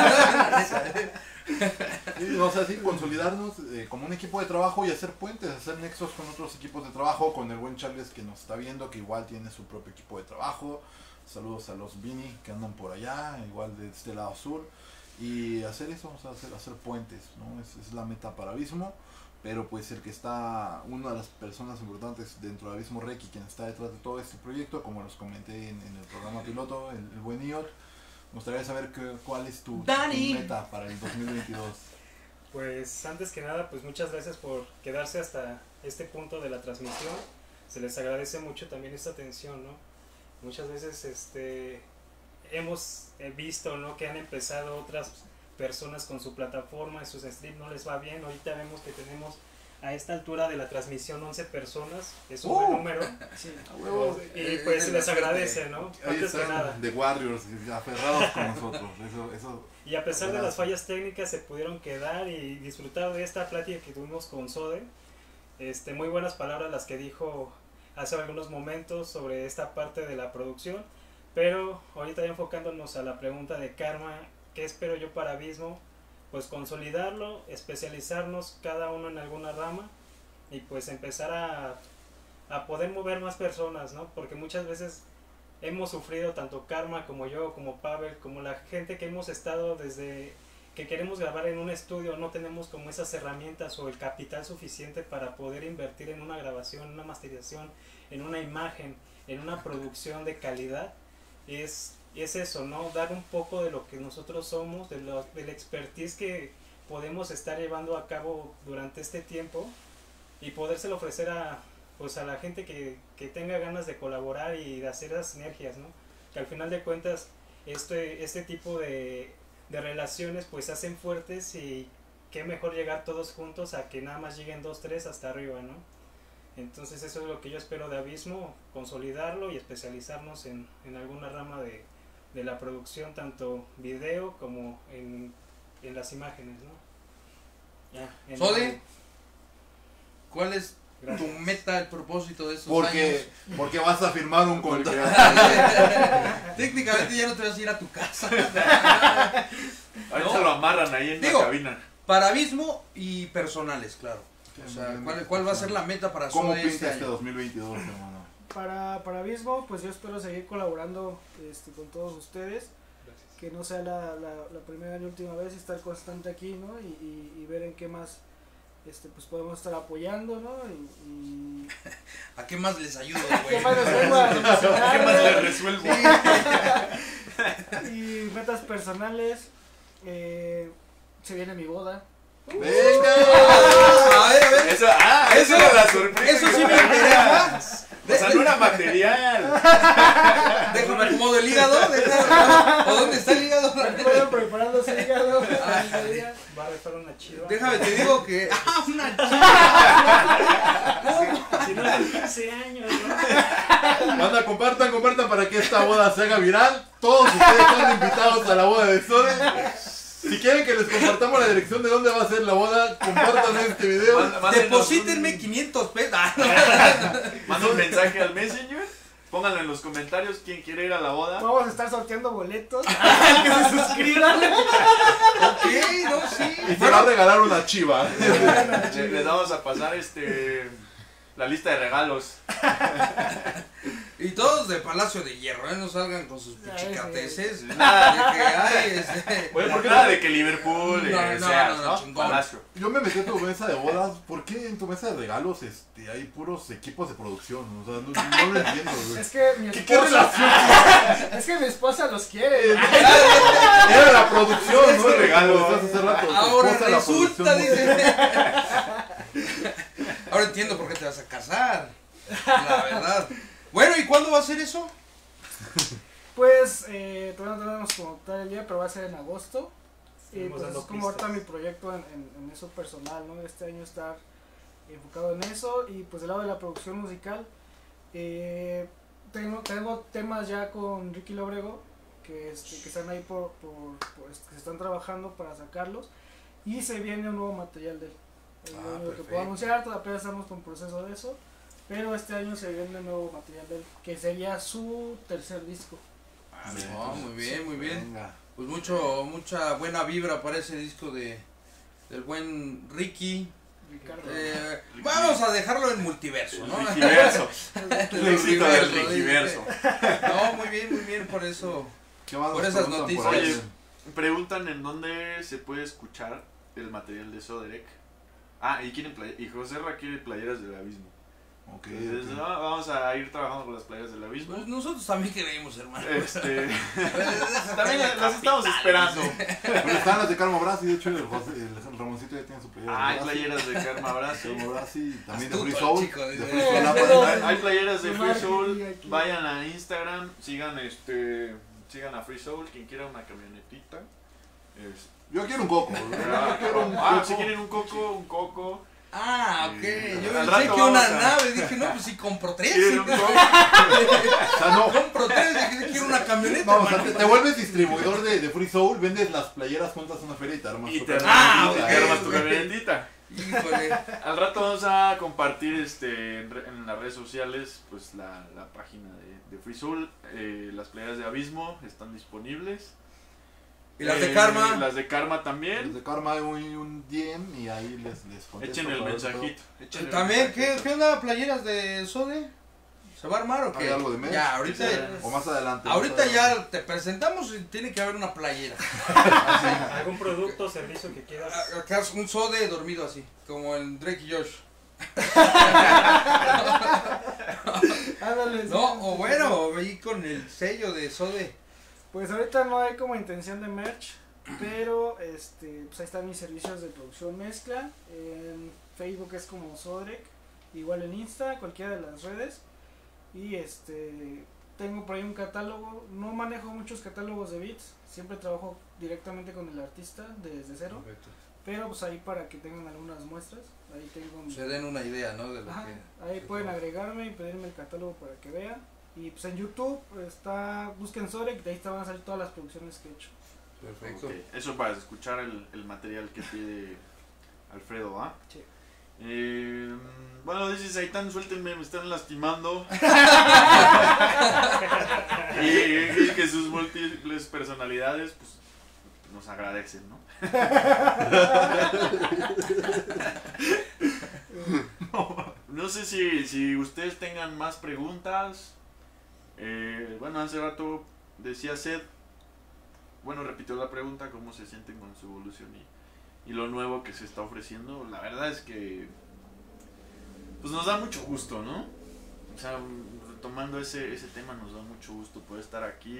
O sea, sí, consolidarnos como un equipo de trabajo y hacer puentes, hacer nexos con otros equipos de trabajo, con el buen Charles que nos está viendo, que igual tiene su propio equipo de trabajo. Saludos a los Vini que andan por allá, igual de este lado sur. Y hacer eso, o sea, hacer puentes, ¿no? Es la meta para Abismo. Pero pues el que está, una de las personas importantes dentro de Abismo Reiki, quien está detrás de todo este proyecto, como los comenté en el programa piloto, el buen Niot, me gustaría saber cuál es tu meta para el 2022. Pues antes que nada, pues muchas gracias por quedarse hasta este punto de la transmisión. Se les agradece mucho también esta atención, ¿no? Muchas veces hemos visto, ¿no?, que han empezado otras personas con su plataforma, en sus streams no les va bien. Ahorita vemos que tenemos a esta altura de la transmisión 11 personas, es un buen número. Sí. Y pues se les agradece, ¿no? Ahí Antes que están, nada. The Warriors, aferrados con nosotros. Eso. Y a pesar de las fallas técnicas se pudieron quedar y disfrutar de esta plática que tuvimos con Sode. Muy buenas palabras las que dijo hace algunos momentos sobre esta parte de la producción. Pero ahorita ya enfocándonos a la pregunta de Karma, ¿qué espero yo para Abismo? Pues consolidarlo, especializarnos cada uno en alguna rama y pues empezar a poder mover más personas, ¿no? Porque muchas veces hemos sufrido, tanto Karma como yo, como Pavel, como la gente que hemos estado desde que queremos grabar en un estudio, no tenemos como esas herramientas o el capital suficiente para poder invertir en una grabación, en una masterización, en una imagen, en una producción de calidad. Es eso, ¿no? Dar un poco de lo que nosotros somos, de la expertise que podemos estar llevando a cabo durante este tiempo y podérselo ofrecer a la gente que tenga ganas de colaborar y de hacer las sinergias, ¿no? Que al final de cuentas este tipo de de relaciones pues se hacen fuertes y qué mejor llegar todos juntos a que nada más lleguen 2, 3 hasta arriba, ¿no? Entonces eso es lo que yo espero de Abismo, consolidarlo y especializarnos en alguna rama de la producción, tanto video como en las imágenes, ¿no? Ya, Sode, ¿cuál es Gracias. tu meta, el propósito de estos Porque vas a firmar un contrato. años? Técnicamente ya no te vas a ir a tu casa. Ahorita No. lo amarran ahí en Digo, la cabina. Para Abismo y personales, claro. O sea, ¿cuál va a ser la meta para ¿Cómo Sode pinta este este año? 2022, hermano? Para Abismo, pues yo espero seguir colaborando con todos ustedes, que no sea la primera ni última vez, y estar constante aquí, ¿no? Y ver en qué más pues podemos estar apoyando, ¿no? Y ¿A qué más les ayudo, qué güey? más les vengo a ¿Qué más le solucionar, resuelvo? y metas personales. Se viene mi boda. ¡Venga! A ver. Eso era la sorpresa. Eso sí me interesa. O sea, no era material. Déjame acomodo el hígado. ¿O dónde está el hígado? Estoy preparando ese hígado. Va a rifar una chiva. Déjame, te digo que. ¡Ah, una Si no son 15 años, ¿no? Banda, compartan para que esta boda se haga viral. Todos ustedes están invitados a la boda de Sode. Si quieren que les compartamos la dirección de dónde va a ser la boda, compartan este video. Mándenos Deposítenme 500 pesos. Manda un mensaje al Messenger. Pónganlo en los comentarios quién quiere ir a la boda. Vamos a estar sorteando boletos. Que se suscriban. Ok, no, sí. Y te va a regalar una chiva. Les vamos a pasar la lista de regalos. Y todos de Palacio de Hierro, ¿eh? No salgan con sus pichicateces. Nada. De que hay, Bueno, porque nada de que Liverpool No, chingón. Palacio. Yo me metí a tu mesa de bodas. ¿Por qué en tu mesa de regalos hay puros equipos de producción? O sea, no lo entiendo, güey. Es que mi ¿Qué esposa. relación? Es que mi esposa los quiere. Era la producción, ¿no? Es un regalo. Como decías hace rato, tu Ahora esposa, la resulta, producción. dice. Ahora entiendo por qué te vas a casar. La verdad. Bueno, ¿y cuándo va a ser eso? Pues todavía no tenemos como tal el día, pero va a ser en agosto. Y Estamos pues dando es como ahorita pistas. mi proyecto en eso personal, ¿no? Este año estar enfocado en eso. Y pues del lado de la producción musical, tengo temas ya con Ricky Lobrego, que están ahí que se están trabajando para sacarlos. Y se viene un nuevo material de él. Es lo único que Perfecto. puedo anunciar, todavía estamos con proceso de eso. Pero este año se viene un nuevo material de él, que sería su tercer disco. No, muy bien, muy bien. Venga. Pues mucha buena vibra para ese disco del buen Ricky. Ricardo. Vamos a dejarlo en multiverso, ¿no? Riquiverso. El El éxito del multiverso, Riquiverso. No, muy bien, por eso. ¿Qué más Por nos esas preguntan noticias. por ahí? Oye, preguntan en dónde se puede escuchar el material de Soderek. Y José Ra quiere playeras del Abismo. Ok, Entonces, ok. vamos a ir trabajando con las playeras del Abismo. Pues nosotros también queremos, hermano. También las estamos esperando. Pero están las de Carmo Brasi, de hecho el Ramoncito ya tiene su playera. Hay playeras de Karma Brazo. Carmo Brasi, también de Astuto Free el Soul. chico, De dice. Free Soul Apple. Hay playeras de De Free marketing Soul. aquí. Vayan a Instagram, sigan a Free Soul, quien quiera una camionetita. Yo quiero un coco. Yo quiero un coco. Si quieren un coco. Ok. Yo Al pensé rato que una vamos a- nave. Dije, no, pues si compro tres. ¿Quieren un coco? O sea, no. Compro tres. Dije, quiero una camioneta. Vamos, o sea, hermano. te vuelves distribuidor de Free Soul, vendes las playeras juntas a una feria y te armas Y tu te camionetita. armas ok. tu camionetita. Híjole. Al rato vamos a compartir en las redes sociales pues la página de Free Soul. Las playeras de Abismo están disponibles. ¿Y las de Karma? Las de Karma también. Desde Karma hay un DM y ahí les contesto. Echen el para ver mensajito. echen el También, ¿qué mensajito. onda, playeras de Sode? ¿Se va a armar o qué? ¿Hay algo de merch? Ya, ahorita, Sí, todo. O más adelante. ahorita más adelante. ya te presentamos y tiene que haber una playera. ¿Algún producto o servicio que quieras? Acá es un Sode dormido así, como el Drake y Josh. Ándale, sí. No, o bueno, ahí con el sello de Sode. Pues ahorita no hay como intención de merch, pero pues ahí están mis servicios de producción mezcla. En Facebook es como Sodrek, igual en Insta, cualquiera de las redes. Y tengo por ahí un catálogo. No manejo muchos catálogos de beats, siempre trabajo directamente con el artista desde cero. Perfecto. Pero pues ahí para que tengan algunas muestras, ahí tengo Se den una idea, ¿no? De lo Ajá, que... ahí pueden agregarme y pedirme el catálogo para que vean. Y pues en YouTube busquen Sorek, de ahí te van a salir todas las producciones que he hecho. Perfecto. Ok, eso para escuchar el material que pide Alfredo, ¿ah? Sí. Bueno, dices Aitán, suéltenme, me están lastimando. y que sus múltiples personalidades, pues, nos agradecen, ¿no? No sé si ustedes tengan más preguntas. Bueno, hace rato decía Seth, bueno, repitió la pregunta, cómo se sienten con su evolución y lo nuevo que se está ofreciendo. La verdad es que pues nos da mucho gusto, ¿no? O sea, retomando ese tema, nos da mucho gusto poder estar aquí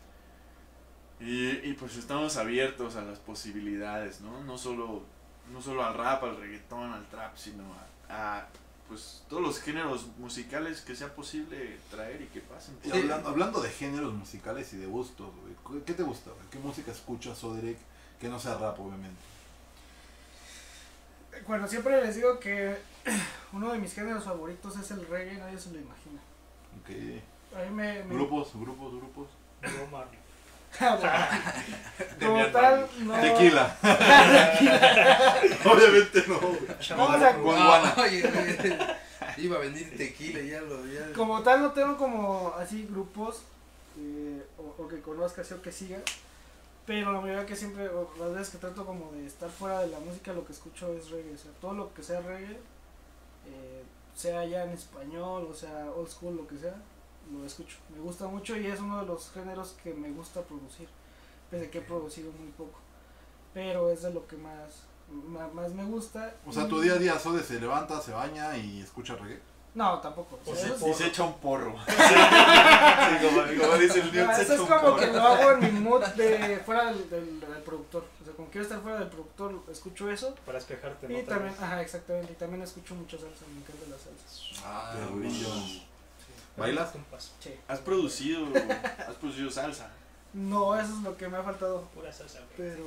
y pues estamos abiertos a las posibilidades, ¿no? No solo al rap, al reggaetón, al trap, sino a pues todos los géneros musicales que sea posible traer y que pasen. Y hablando de géneros musicales y de gustos, güey, ¿qué te gusta, güey? ¿Qué música escuchas, Oderick? Que no sea rap, obviamente. Bueno, siempre les digo que uno de mis géneros favoritos es el reggae, nadie se lo imagina. Ok. A mí me... Grupos. Bob Marley. Como tal, no... Tequila. Obviamente no. No, o sea, Guaguana. Oye, iba a venir tequila y ya como tal no tengo como así grupos o que conozca así o que siga, pero la mayoría que siempre, o las veces que trato como de estar fuera de la música, lo que escucho es reggae, o sea, todo lo que sea reggae, sea ya en español, o sea old school, lo que sea, lo escucho, me gusta mucho y es uno de los géneros que me gusta producir, pese a que he producido muy poco, pero es de lo que más me gusta. O sea, tu día a día Sode se levanta, se baña y escucha reggae. No, tampoco. O sea, sea, eso Y se echa un porro. Sí, como dice el Newt, no, se eso echa es un como porro. que lo hago en mi mood de fuera del productor. O sea, como quiero estar fuera del productor, escucho eso. Para despejarte, ¿no? Y Tal también, vez. ajá, exactamente. Y también escucho mucho salsa, me encanta la salsa. Ah, Qué brillo. Sí. ¿Bailas? Tumpas. Sí. Has producido salsa. No, eso es lo que me ha faltado. Pura salsa, güey. Pero.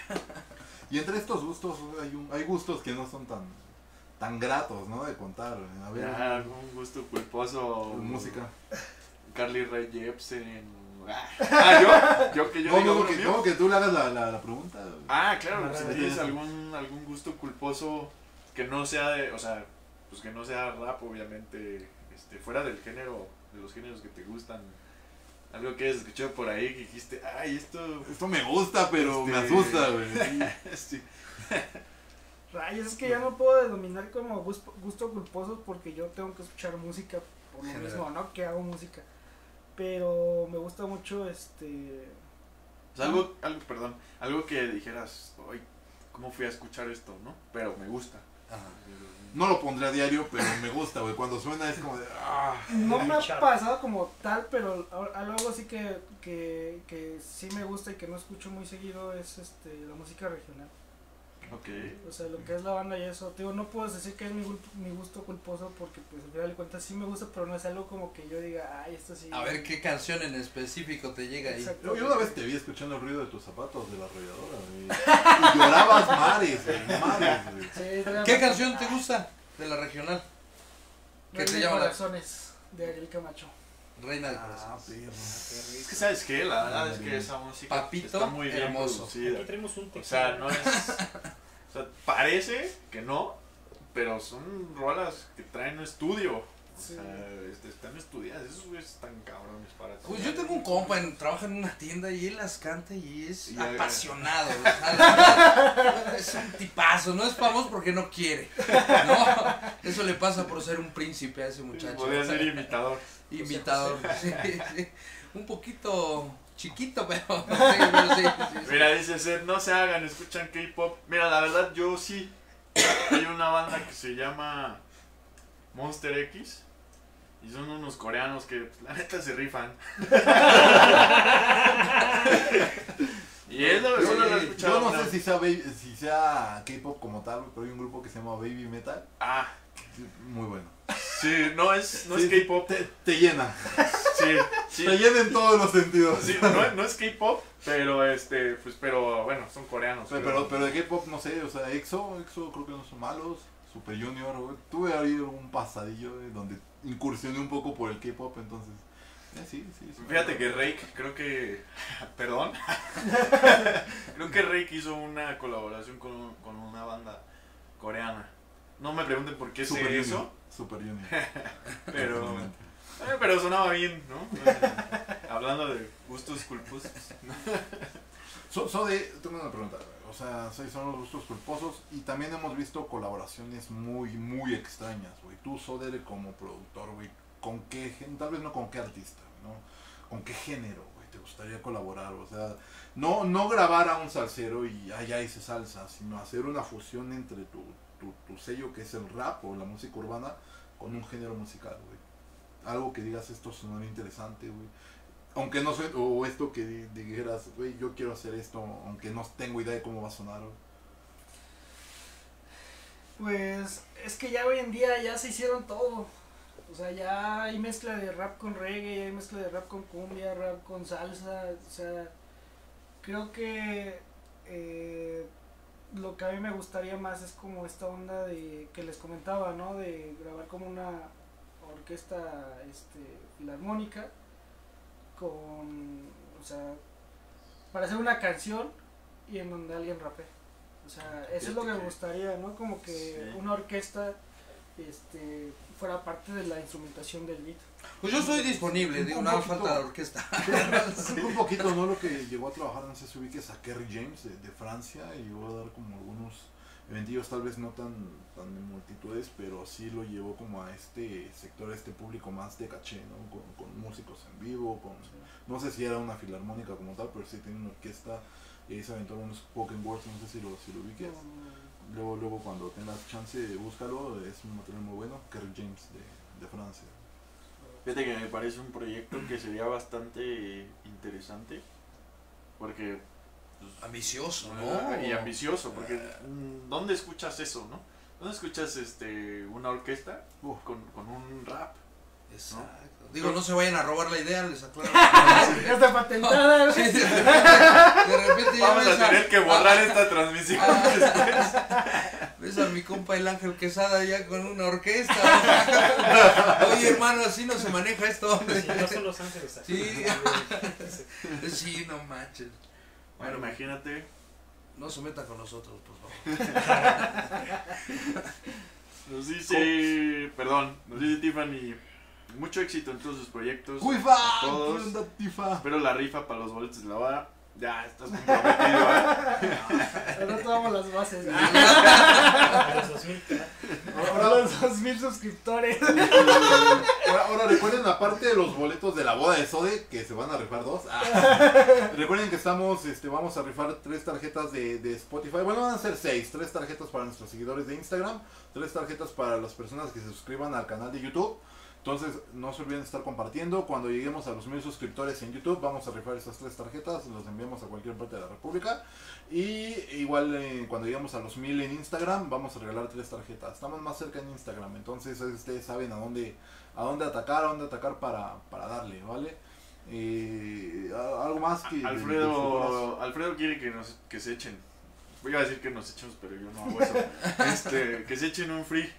Y entre estos gustos, hay gustos que no son tan gratos, ¿no? De contar. A ver, Un gusto culposo. música. Carly Rae Jepsen. Yo digo ¿Cómo lo mío. que tú le hagas la pregunta? Claro, Ah, si tienes algún gusto culposo que no sea o sea, pues que no sea rap, obviamente, fuera del género, de los géneros que te gustan. Algo que hayas escuchado por ahí que dijiste, Esto me gusta, pero me asusta, güey. Sí. Rayos, es que ya no puedo denominar como gusto culposo porque yo tengo que escuchar música por lo General. mismo, ¿no? Que hago música. Pero me gusta mucho O sea, algo que dijeras, "Ay, ¿cómo fui a escuchar esto, no? Pero me gusta." Ajá. No lo pondré a diario, pero me gusta, güey. Cuando suena es como de... No me ha Char. pasado como tal, pero algo así que sí me gusta y que no escucho muy seguido es la música regional. Ok. O sea, lo que es la banda y eso. Te digo, no puedo decir que es mi gusto culposo porque pues al final de cuentas sí me gusta, pero no es algo como que yo diga, ay, esto sí. A ver qué canción en específico te llega ahí. Exacto. Yo una vez te vi escuchando el ruido de tus zapatos de la arrolladora, güey. Y llorabas mares, güey. Sí, ¿Qué canción te gusta de la regional? ¿Qué te llama la Corazones de Ariel Camacho. Reina de Ah, Corazones? perro. Es que, ¿sabes qué? La verdad es que esa música Papito está muy bien hermoso. producida. Aquí tenemos un tequila. O sea, no es... O sea, parece que no, pero son rolas que traen estudio. O Sí. sea, están estudiadas. Esos güeyes están cabrones para Pues yo tengo un compa, trabaja en una tienda y él las canta y es Y apasionado. O sea, la verdad, es un tipazo, no es famoso porque no quiere. No, eso le pasa por ser un príncipe a ese muchacho. Podría ser imitador. Imitador. Sí, sí. Un poquito chiquito, pero sí. Mira, dice Seth, no se hagan, escuchan K-pop. Mira, la verdad, yo sí. Hay una banda que se llama Monster X. Y son unos coreanos que, pues, la neta, se rifan. Y eso, Yo, solo lo he yo escuchado. no sé si sea K-pop como tal, pero hay un grupo que se llama Baby Metal. Muy bueno. Sí, no es Sí, K-pop. Te llena. Sí. Te llena en todos los sentidos. Sí, no es K-pop, pero pero bueno, son coreanos. Pero de K-pop, no sé, o sea, EXO creo que no son malos. Super Junior, güey. Tuve ahí un pasadillo donde incursioné un poco por el K-pop, entonces. Sí. Fíjate que Rake, creo que. Perdón. Creo que Rake hizo una colaboración con una banda coreana. No me pregunten por qué sé eso. Super Junior. Pero sonaba bien, ¿no? Hablando de gustos culposos. Tengo una pregunta. O sea, son los gustos culposos y también hemos visto colaboraciones muy, muy extrañas, güey. Tú, Soder, como productor, güey, ¿con qué tal vez no con qué artista, ¿no? ¿Con qué género, güey, te gustaría colaborar? O sea, no grabar a un salsero y ya hice salsa, sino hacer una fusión entre tu sello, que es el rap o la música urbana, con un género musical, güey. Algo que digas, esto sonó interesante, güey. Aunque no sé, o esto que dijeras, güey, yo quiero hacer esto, aunque no tengo idea de cómo va a sonar, güey. Pues es que ya hoy en día ya se hicieron todo. O sea, ya hay mezcla de rap con reggae, hay mezcla de rap con cumbia, rap con salsa. O sea, creo que lo que a mí me gustaría más es como esta onda de que les comentaba, ¿no? De grabar como una orquesta filarmónica o sea, para hacer una canción y en donde alguien rapee. O sea, eso es lo que me gustaría, ¿no? Como que una orquesta fuera parte de la instrumentación del beat. Pues yo estoy disponible, digo, nada falta la orquesta. Un poquito, ¿no? Lo que llegó a trabajar, no sé si ubiques a Kerry James de Francia, y llegó a dar como algunos eventillos, tal vez no tan de multitudes, pero sí lo llevó como a este sector, a este público más de caché, ¿no? Con músicos en vivo, no sé si era una filarmónica como tal, pero sí tenía una orquesta, y ahí se aventó unos spoken words, no sé si lo ubiques. Luego cuando tengas chance, búscalo, es un material muy bueno. Kerry James de Francia. Fíjate que me parece un proyecto que sería bastante interesante, porque pues, ambicioso, ¿no? Y ambicioso, porque ¿dónde escuchas eso, no? ¿Dónde escuchas una orquesta con un rap? Exacto. ¿No? Digo, no se vayan a robar la idea, les aclaro. Ya está patentada. No, sí, de repente vamos a tener que borrar esta transmisión después. Ves a mi compa el Ángel Quesada ya con una orquesta. Oye, hermano, así no se maneja esto. Sí, no son Los Ángeles. Sí. Sí, no manches. Bueno, imagínate. No se metan con nosotros, por favor. Nos dice Tiffany, mucho éxito en todos sus proyectos. ¡Cuifa! Todos. ¿Qué onda, Tifa? Espero la rifa para los boletos de la hora. Ya, estás comprometido, Ahora tomamos las bases. A los 2000. Ahora los 2000 suscriptores. Ahora recuerden, aparte de los boletos de la boda de Sode, que se van a rifar 2. Recuerden que vamos a rifar 3 tarjetas de Spotify. Bueno, van a ser 6. 3 tarjetas para nuestros seguidores de Instagram, 3 tarjetas para las personas que se suscriban al canal de YouTube. Entonces, no se olviden de estar compartiendo. Cuando lleguemos a los 1000 suscriptores en YouTube, vamos a rifar esas 3 tarjetas. Los enviamos a cualquier parte de la República. Y igual, cuando lleguemos a los 1000 en Instagram, vamos a regalar 3 tarjetas. Estamos más cerca en Instagram. Entonces, ustedes saben a dónde atacar para darle, ¿vale? Algo más que... Alfredo quiere que se echen. Voy a decir que nos echemos, pero yo no hago eso. Que se echen un free.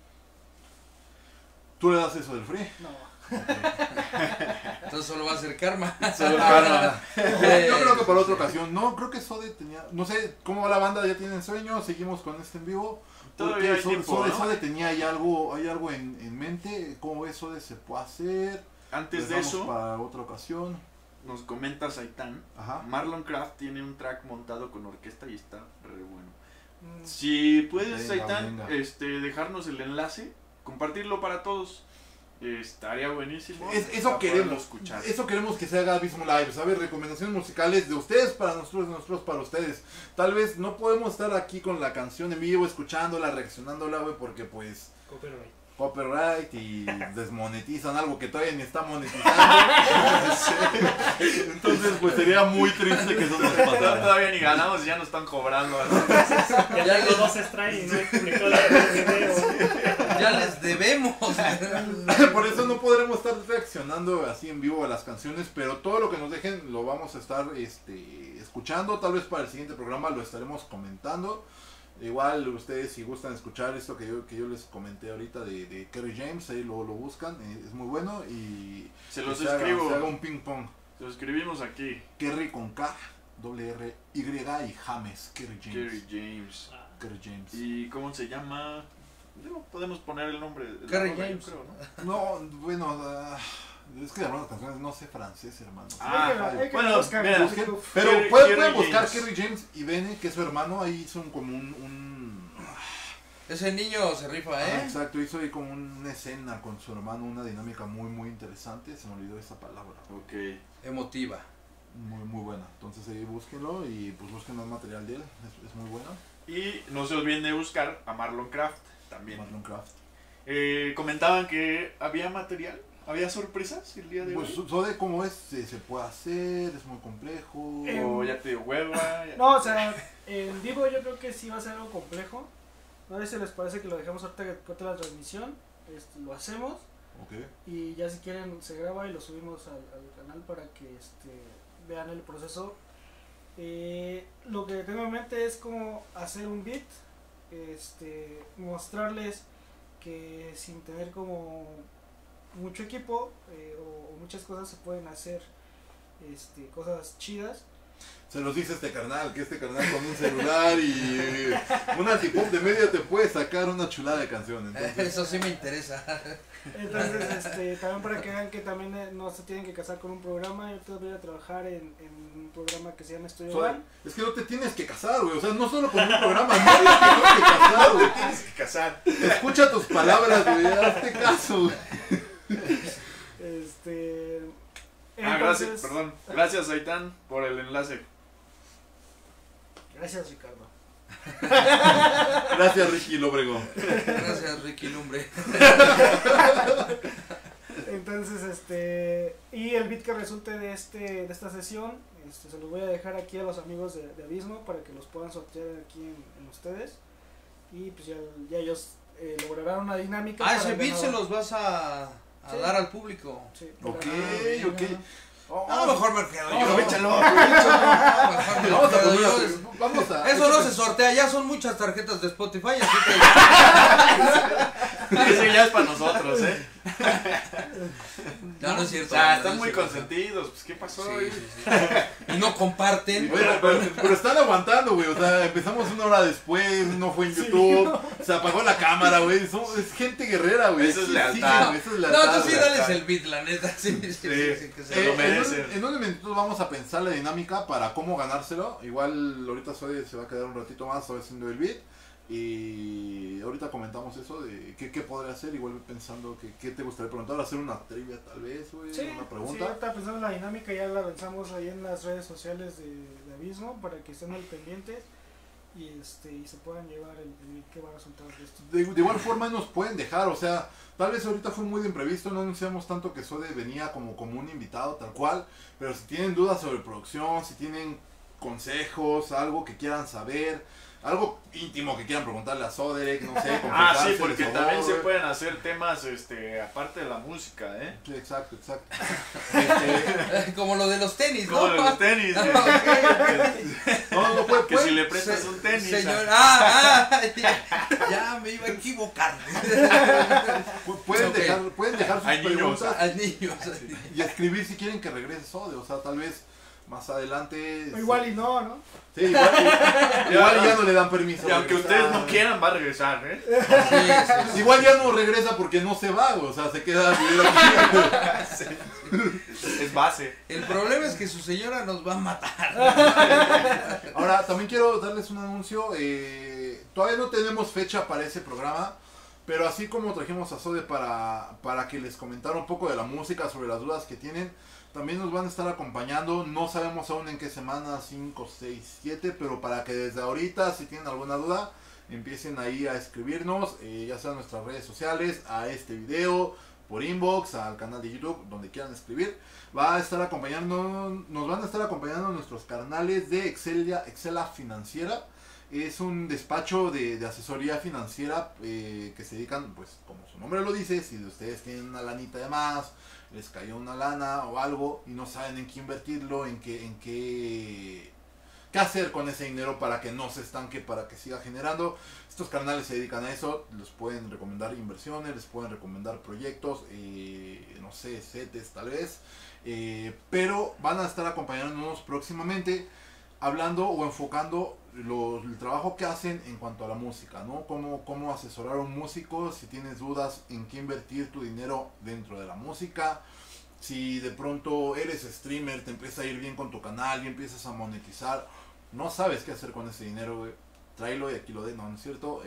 ¿Tú le das eso del free? No. Okay. Entonces solo va a ser karma. Solo karma. Yo creo que para otra ocasión. No, creo que Sode tenía... No sé cómo va la banda, ya tienen sueño. Seguimos con este en vivo. Todavía hay tiempo, ¿no? Sode tenía hay algo en mente. ¿Cómo ves, Sode? ¿Se puede hacer? Antes de eso, para otra ocasión. Nos comenta Saitán. Ajá. Marlon Craft tiene un track montado con orquesta y está re bueno. Si puedes, Saitán, dejarnos el enlace, compartirlo para todos, estaría buenísimo. Eso queremos escuchar. Eso queremos que se haga Abismo Live, ¿sabes? Recomendaciones musicales de ustedes para nosotros para ustedes. Tal vez no podemos estar aquí con la canción en vivo, escuchándola, reaccionándola, güey, porque pues... Copyright y desmonetizan algo que todavía ni está monetizando. Entonces pues sería muy triste que eso nos pasara. Todavía ni ganamos y ya nos están cobrando. Ya tengo 2 strikes y no he publicado el video. Ya les debemos. Por eso no podremos estar reaccionando así en vivo a las canciones, pero todo lo que nos dejen lo vamos a estar escuchando. Tal vez para el siguiente programa lo estaremos comentando. Igual ustedes si gustan escuchar esto que yo les comenté ahorita de Kerry James, ahí lo buscan, es muy bueno y Se los se haga escribo. un ping pong. Se los escribimos aquí. Kerry con K, doble R, Y y James, Kerry James. Kerry James. Kerry James. ¿Y cómo se llama? Digo, podemos poner el nombre. de la Kerry rola, yo James. creo, ¿no? No, bueno, es que de algunas canciones no sé francés, hermano. Hay que bueno, buscar mira, en Busquen, YouTube. pero Kerry pueden buscar James. Kerry James y Bene, que es su hermano, ahí hizo como Ese niño se rifa, exacto, hizo ahí como una escena con su hermano, una dinámica muy muy interesante, se me olvidó esa palabra. Ok. Emotiva. Muy buena, entonces ahí búsquenlo y pues busquen más material de él, es muy bueno. Y no se olviden de buscar a Marlon Craft también. Marlon Craft. Comentaban que había material, había sorpresas el día de Pues hoy. sobre cómo es, se puede hacer, es muy complejo. O ya te dio hueva. ya- No, o sea, en vivo yo creo que sí va a ser algo complejo. No sé si les parece que lo dejemos ahorita que corte la transmisión. Lo hacemos Ok. y ya si quieren se graba y lo subimos al canal para que vean el proceso. Lo que tengo en mente es como hacer un beat, mostrarles que sin tener como mucho equipo o muchas cosas se pueden hacer cosas chidas. Se los dice este carnal, que este carnal con un celular y un antipop de media te puede sacar una chulada de canción. Entonces, Eso sí me interesa. Entonces, también para que vean que también no se tienen que casar con un programa. Yo voy a trabajar en un programa que se llama Estudio One. es que no te tienes que casar, güey. O sea, no solo con un programa, no tienes que casar, güey. Tienes que casar. Escucha tus palabras, güey. Hazte caso, güey. Gracias, Entonces, perdón. Gracias, Aitán, por el enlace. Gracias, Ricardo. Gracias, Ricky Lóbrego. Gracias, Ricky Lumbre. Entonces, y el beat que resulte de esta sesión, se los voy a dejar aquí a los amigos de Abismo para que los puedan sortear aquí en ustedes. Y pues ya ellos lograrán una dinámica. Ah, para ese el beat se ganador. los vas a Sí. dar al público. Sí, Ok, para- ok. No, mejor me quedo yo. Aprovechalo. Mejor me Vamos a quedo poner yo. vamos a. Eso no se sortea, ya son muchas tarjetas de Spotify, así que Ese ya es para nosotros, ¿eh? no es O cierto. sea, no están es muy cierto. consentidos. Pues, ¿qué pasó? Sí, sí, sí. Y no comparten. Oye, pero están aguantando, güey. O sea, empezamos una hora después, no fue en YouTube, se apagó la cámara, güey. Es gente guerrera, güey. Eso es Sí, lealtad. sí, güey, eso es No, lealtad, tú sí güey. dales el beat, la neta. Sí, sí, sí, sí, que se lo lo merecen. En unos minutos vamos a pensar la dinámica para cómo ganárselo. Igual ahorita Zoe se va a quedar un ratito más haciendo el beat. Y ahorita comentamos eso de qué podría hacer. Igual pensando que qué te gustaría preguntar. Hacer una trivia tal vez, güey. Sí, una sí, pregunta. ahorita pensando en la dinámica ya la lanzamos ahí en las redes sociales de Abismo para que estén al pendiente y se puedan llevar el beat que va a resultar de esto. De igual forma nos pueden dejar, o sea, tal vez ahorita fue muy de imprevisto, no anunciamos tanto que Sode venía como un invitado tal cual, pero si tienen dudas sobre producción, si tienen consejos, algo que quieran saber, algo íntimo que quieran preguntarle a Soderek, no sé, Ah, confesarse sí, de porque favor, también se güey. pueden hacer temas aparte de la música, ¿eh? Sí, exacto. Como lo de los tenis, ¿no? Como los tenis. No, puede, Que si le prestas un tenis. Señor, ya me iba a equivocar. pueden, Ok. pueden dejar sus Hay niños. preguntas Al niño. y escribir si quieren que regrese Sode, o sea, tal vez más adelante... O igual y no, ¿no? Sí, igual ya no le dan permiso. Y aunque de ustedes regresar. no quieran, va a regresar, ¿eh? Sí, sí, Igual ya no regresa porque no se va, güey, o sea, se queda a vivir aquí. Es base. El problema es que su señora nos va a matar. Ahora, también quiero darles un anuncio. Todavía no tenemos fecha para ese programa, pero así como trajimos a Sode para que les comentara un poco de la música, sobre las dudas que tienen, también nos van a estar acompañando. No sabemos aún en qué semana, 5, 6, 7, pero para que desde ahorita, si tienen alguna duda, empiecen ahí a escribirnos, ya sea en nuestras redes sociales, a este video, por inbox, al canal de YouTube, donde quieran escribir. Nos van a estar acompañando nuestros canales de Excela Financiera. es un despacho de asesoría financiera que se dedican, pues como su nombre lo dice, si ustedes tienen una lanita de más, les cayó una lana o algo y no saben en qué invertirlo, en qué hacer con ese dinero para que no se estanque, para que siga generando. Estos canales se dedican a eso, les pueden recomendar inversiones, les pueden recomendar proyectos, no sé, CETES tal vez, pero van a estar acompañándonos próximamente hablando o enfocando el trabajo que hacen en cuanto a la música, ¿no? Cómo asesorar a un músico, si tienes dudas en qué invertir tu dinero dentro de la música. Si de pronto eres streamer, te empieza a ir bien con tu canal y empiezas a monetizar, no sabes qué hacer con ese dinero, güey, tráelo y aquí lo de, no es cierto.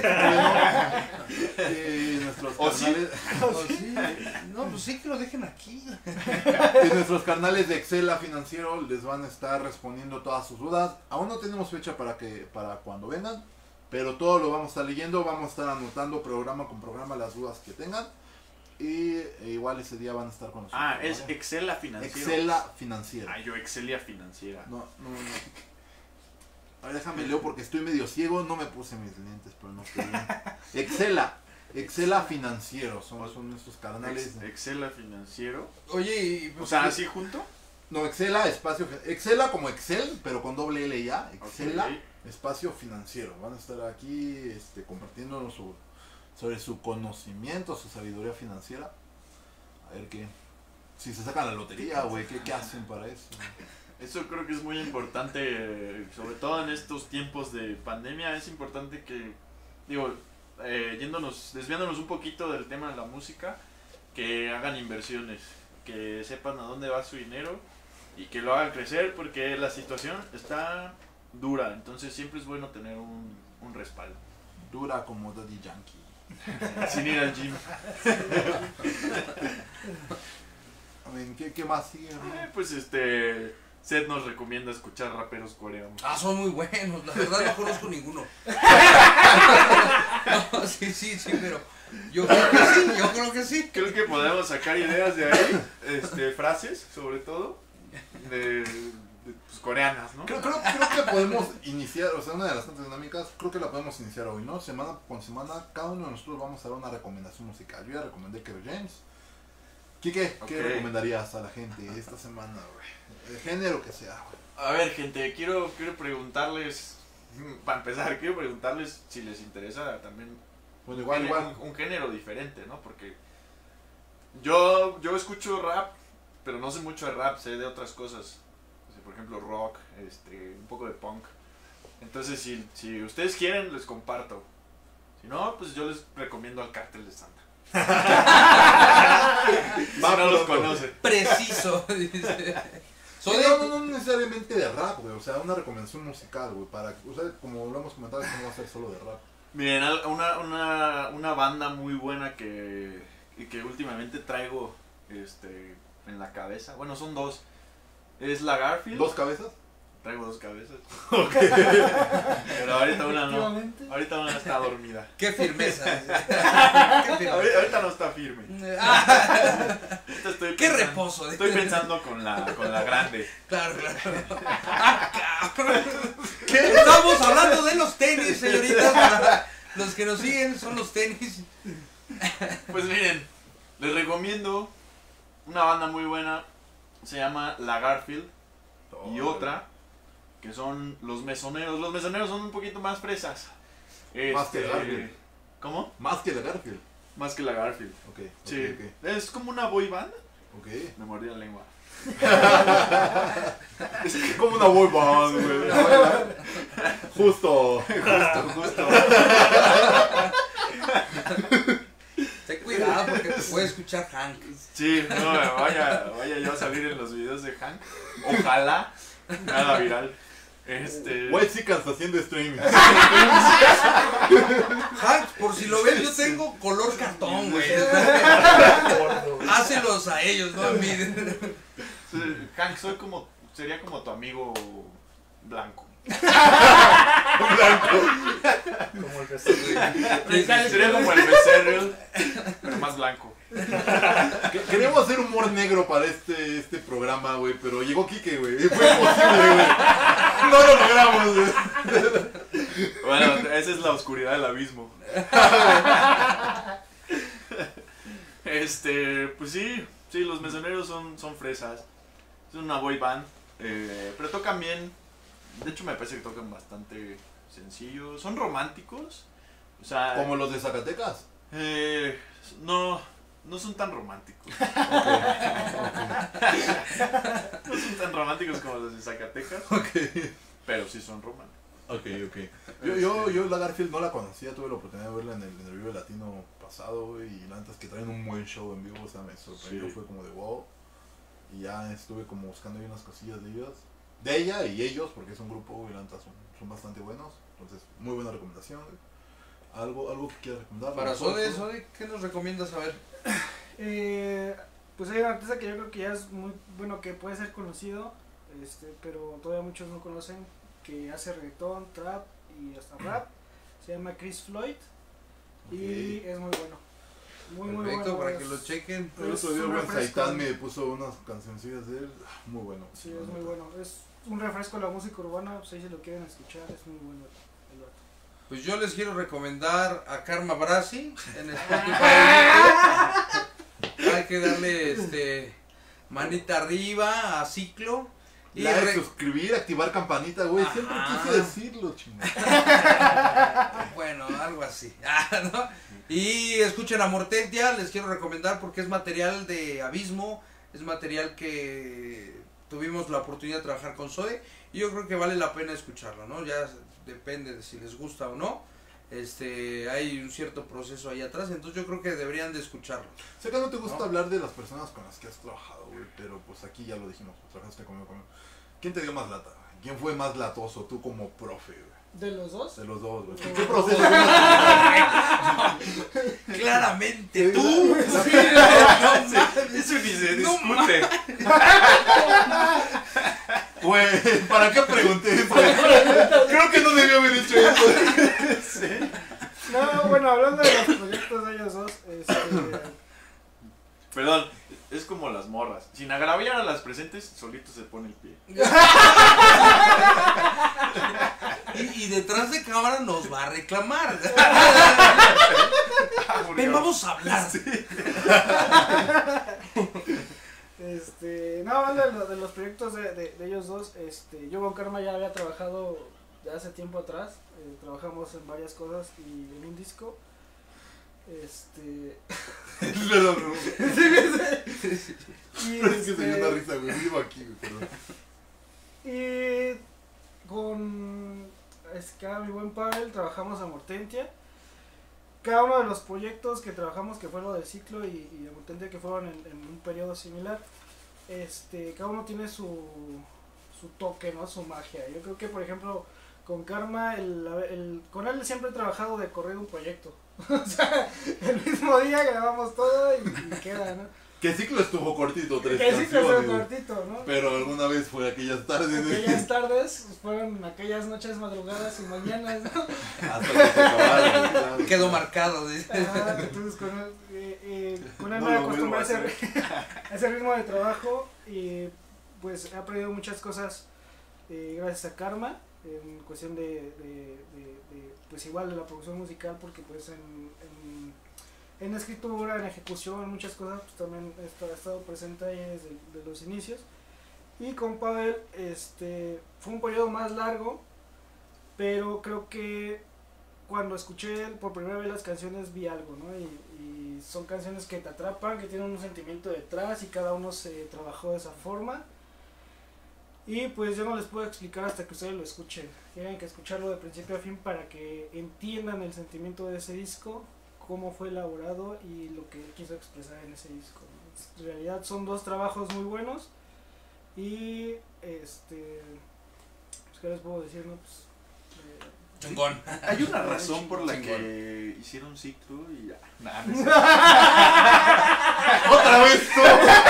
Nuestros canales, Sí. No, pues sí que lo dejen aquí. en nuestros canales de Excel Financiero les van a estar respondiendo todas sus dudas. Aún no tenemos fecha para cuando vengan, pero todo lo vamos a estar leyendo, vamos a estar anotando programa con programa las dudas que tengan. Y igual ese día van a estar con nosotros. Ah, es ¿vale? Excel Financiero. Excel Financiero. Ah, yo Excelia Financiera. No. A ver, déjame leo porque estoy medio ciego, no me puse mis lentes, pero no estoy bien. Excela Financiero, son nuestros canales. Excela Financiero. Oye, y O sea, así junto. No, Excela como Excel, pero con doble L ya. Excela Ok. espacio financiero. Van a estar aquí compartiéndonos sobre su conocimiento, su sabiduría financiera. A ver si se sacan la lotería, güey, ¿qué hacen para eso? Eso creo que es muy importante, sobre todo en estos tiempos de pandemia. Es importante que, desviándonos un poquito del tema de la música, que hagan inversiones, que sepan a dónde va su dinero y que lo hagan crecer, porque la situación está dura. Entonces siempre es bueno tener un respaldo. Dura como Daddy Yankee. Sin ir al gym. A ver, ¿qué más sigue? Pues Seth nos recomienda escuchar raperos coreanos. Ah, son muy buenos, la verdad no conozco ninguno. No, sí, pero yo creo que sí. Creo que podemos sacar ideas de ahí, frases, sobre todo, de pues, coreanas, ¿no? Creo que podemos iniciar, o sea, una de las tantas dinámicas, creo que la podemos iniciar hoy, ¿no? Semana con semana, cada uno de nosotros vamos a dar una recomendación musical. Yo ya recomendé Kerry James. Quique, ¿qué recomendarías a la gente esta semana, güey? El género que sea, güey. A ver, gente, quiero preguntarles, para empezar, si les interesa también Bueno, igual. un género diferente, ¿no? Porque yo escucho rap, pero no sé mucho de rap, sé de otras cosas. Por ejemplo, rock, un poco de punk. Entonces, si ustedes quieren, les comparto. Si no, pues yo les recomiendo al Cártel de Santa. Si no los conoce. Preciso, dice. No necesariamente de rap, güey, o sea, una recomendación musical, güey, o sea, como lo hemos comentado, esto no va a ser solo de rap. Miren, una banda muy buena que últimamente traigo en la cabeza. Bueno, son dos. Es la Garfield. ¿Dos cabezas? Traigo dos cabezas. Pero ahorita una no. Ahorita una está dormida. Qué firmeza. Ahorita no está firme. Qué reposo. Estoy pensando con la grande. Claro. ¿Qué? Estamos hablando de los tenis, señoritas. Para los que nos siguen son los tenis. Pues miren, les recomiendo una banda muy buena. Se llama La Garfield. Y otra que son Los Mesoneros. Los Mesoneros son un poquito más fresas. Más que la Garfield. ¿Cómo? Más que la Garfield. Más que la Garfield. Ok. Sí. Es como una boy band. Ok. Me mordí la lengua. Es como una boy band, güey. Justo. Ten cuidado porque te puede escuchar Hank. Sí, no, vaya yo a salir en los videos de Hank. Ojalá me haga viral. White Seekers haciendo streaming. Hank, por si lo ves, yo tengo color cartón, güey. Hácelos a ellos, no a mí. Hank, sería como tu amigo blanco. Como el becerril. Sería como el becerril, pero más blanco. Queríamos hacer humor negro para este programa, güey, pero llegó Quique, güey. Fue imposible, güey. No lo logramos, güey. Bueno, esa es la oscuridad del abismo. Pues sí, los Mesoneros son fresas. Es una boy band, pero tocan bien. De hecho me parece que tocan bastante sencillo. Son románticos. O sea, Como los de Zacatecas. no son tan románticos. No son tan románticos como los de Zacatecas. Pero sí son románticos. Ok. Yo la Garfield no la conocía, tuve la oportunidad de verla en el Vive Latino pasado, güey, y la neta es que traen un buen show en vivo, o sea, me sorprendió, Sí. fue como de wow. Y ya estuve como buscando ahí unas cosillas de ella y ellos, porque es un grupo y la neta son bastante buenos, entonces muy buena recomendación, güey. Algo que quieras recomendar. Para Sode, ¿qué nos recomiendas saber? Pues hay un artista que yo creo que ya es muy bueno, que puede ser conocido, pero todavía muchos no conocen, que hace reggaetón, trap y hasta rap. Se llama Chris Floyd y es muy bueno. Muy Perfecto, bueno. para que lo chequen. El otro día un buen refresco. Saitán me puso unas cancioncillas de él, muy bueno. Sí, es muy bueno. Es un refresco a la música urbana, pues ahí si lo quieren escuchar, es muy bueno el vato. Pues yo les quiero recomendar a Karma Brasi en Spotify. Hay que darle manita arriba a Ciclo. Y Like, suscribir, activar campanita, güey, siempre Ajá. quise decirlo, chingón. Bueno, algo así. ¿No? Y escuchen a Mortentia, les quiero recomendar porque es material de Abismo, es material que tuvimos la oportunidad de trabajar con Sode y yo creo que vale la pena escucharlo, ¿no? Ya depende de si les gusta o no. Hay un cierto proceso ahí atrás, entonces yo creo que deberían de escucharlo. Sé que no te gusta ¿No? hablar de las personas con las que has trabajado, güey, pero pues aquí ya lo dijimos, trabajaste conmigo. ¿Quién te dio más lata? ¿Quién fue más latoso, tú como profe, güey? ¿De los dos? De los dos, güey. Sí. ¿Qué proceso? Claramente tú. Eso ni se No discute. Güey, ¿para qué pregunté eso? Creo que no debía haber hecho eso. No, bueno, hablando de los proyectos de ellos dos, Perdón, es como las morras. Sin agraviar a las presentes, solito se pone el pie. Y detrás de cámara nos va a reclamar. Ven, vamos a hablar. no, hablando de los proyectos de ellos dos, yo con Karma ya había trabajado de hace tiempo atrás, trabajamos en varias cosas y en un disco. No. Y, Es que se dio una risa, güey. Vivo aquí, güey, perdón. y con mi buen Pavel trabajamos a Mortentia. Cada uno de los proyectos que trabajamos, que fue lo del Ciclo y de Mortentia, que fueron en un periodo similar, cada uno tiene su toque, ¿no? Su magia. Yo creo que, por ejemplo, con Karma, con él siempre he trabajado de corrido un proyecto. O sea, el mismo día grabamos todo y queda, ¿no? Que Ciclo estuvo cortito, 3 Que sí que fue canciones. cortito, ¿no? Pero alguna vez fue aquellas tardes, güey. Aquellas tardes fueron aquellas noches, madrugadas y mañanas, ¿no? Hasta que se acabaron, claro. Quedó marcado. Dice. Ajá, entonces con él No me lo acostumbré vuelvo a a ese ritmo de trabajo y pues he aprendido muchas cosas gracias a Karma en cuestión de pues igual de la producción musical, porque pues en escritura, en ejecución, en muchas cosas pues también he estado presente ahí desde de los inicios. Y con Pavel fue un periodo más largo, pero creo que cuando escuché por primera vez las canciones vi algo, ¿no? Y son canciones que te atrapan, que tienen un sentimiento detrás y cada uno se trabajó de esa forma. Y pues yo no les puedo explicar hasta que ustedes lo escuchen. Tienen que escucharlo de principio a fin para que entiendan el sentimiento de ese disco, cómo fue elaborado y lo que quiso expresar en ese disco, ¿no? En realidad son dos trabajos muy buenos y pues ¿qué les puedo decir? No? Pues, Chingón. Hay una razón por la Chingón. que hicieron Ciclo y ya. ¡Otra vez tú!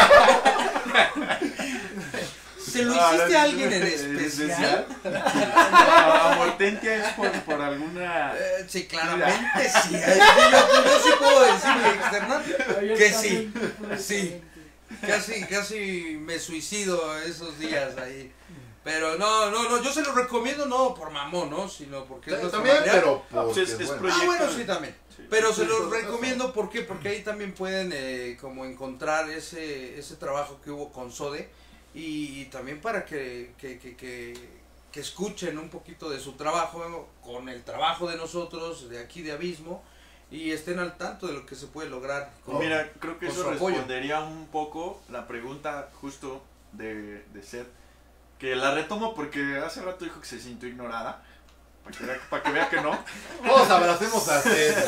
¿Se lo hiciste a alguien en especial? A Mortentia es por alguna... Sí, claramente sí. Yo sí puedo decir y externar que sí. Sí. Casi me suicido esos días ahí. Pero no, yo se lo recomiendo no por mamón, ¿no? Sino porque es nuestro También, material. pero Pues porque es es bueno. proyecto. Bueno, sí, también. Sí. Pero se Sí, los todo recomiendo, ¿por qué? Porque ahí también pueden como encontrar ese trabajo que hubo con Sode y también para que escuchen un poquito de su trabajo con el trabajo de nosotros, de aquí de Abismo, y estén al tanto de lo que se puede lograr. Mira, creo que con eso su apoyo. respondería un poco la pregunta justo de Seth, que la retomo porque hace rato dijo que se sintió ignorada, para que vea que no. Todos abracemos a Seth.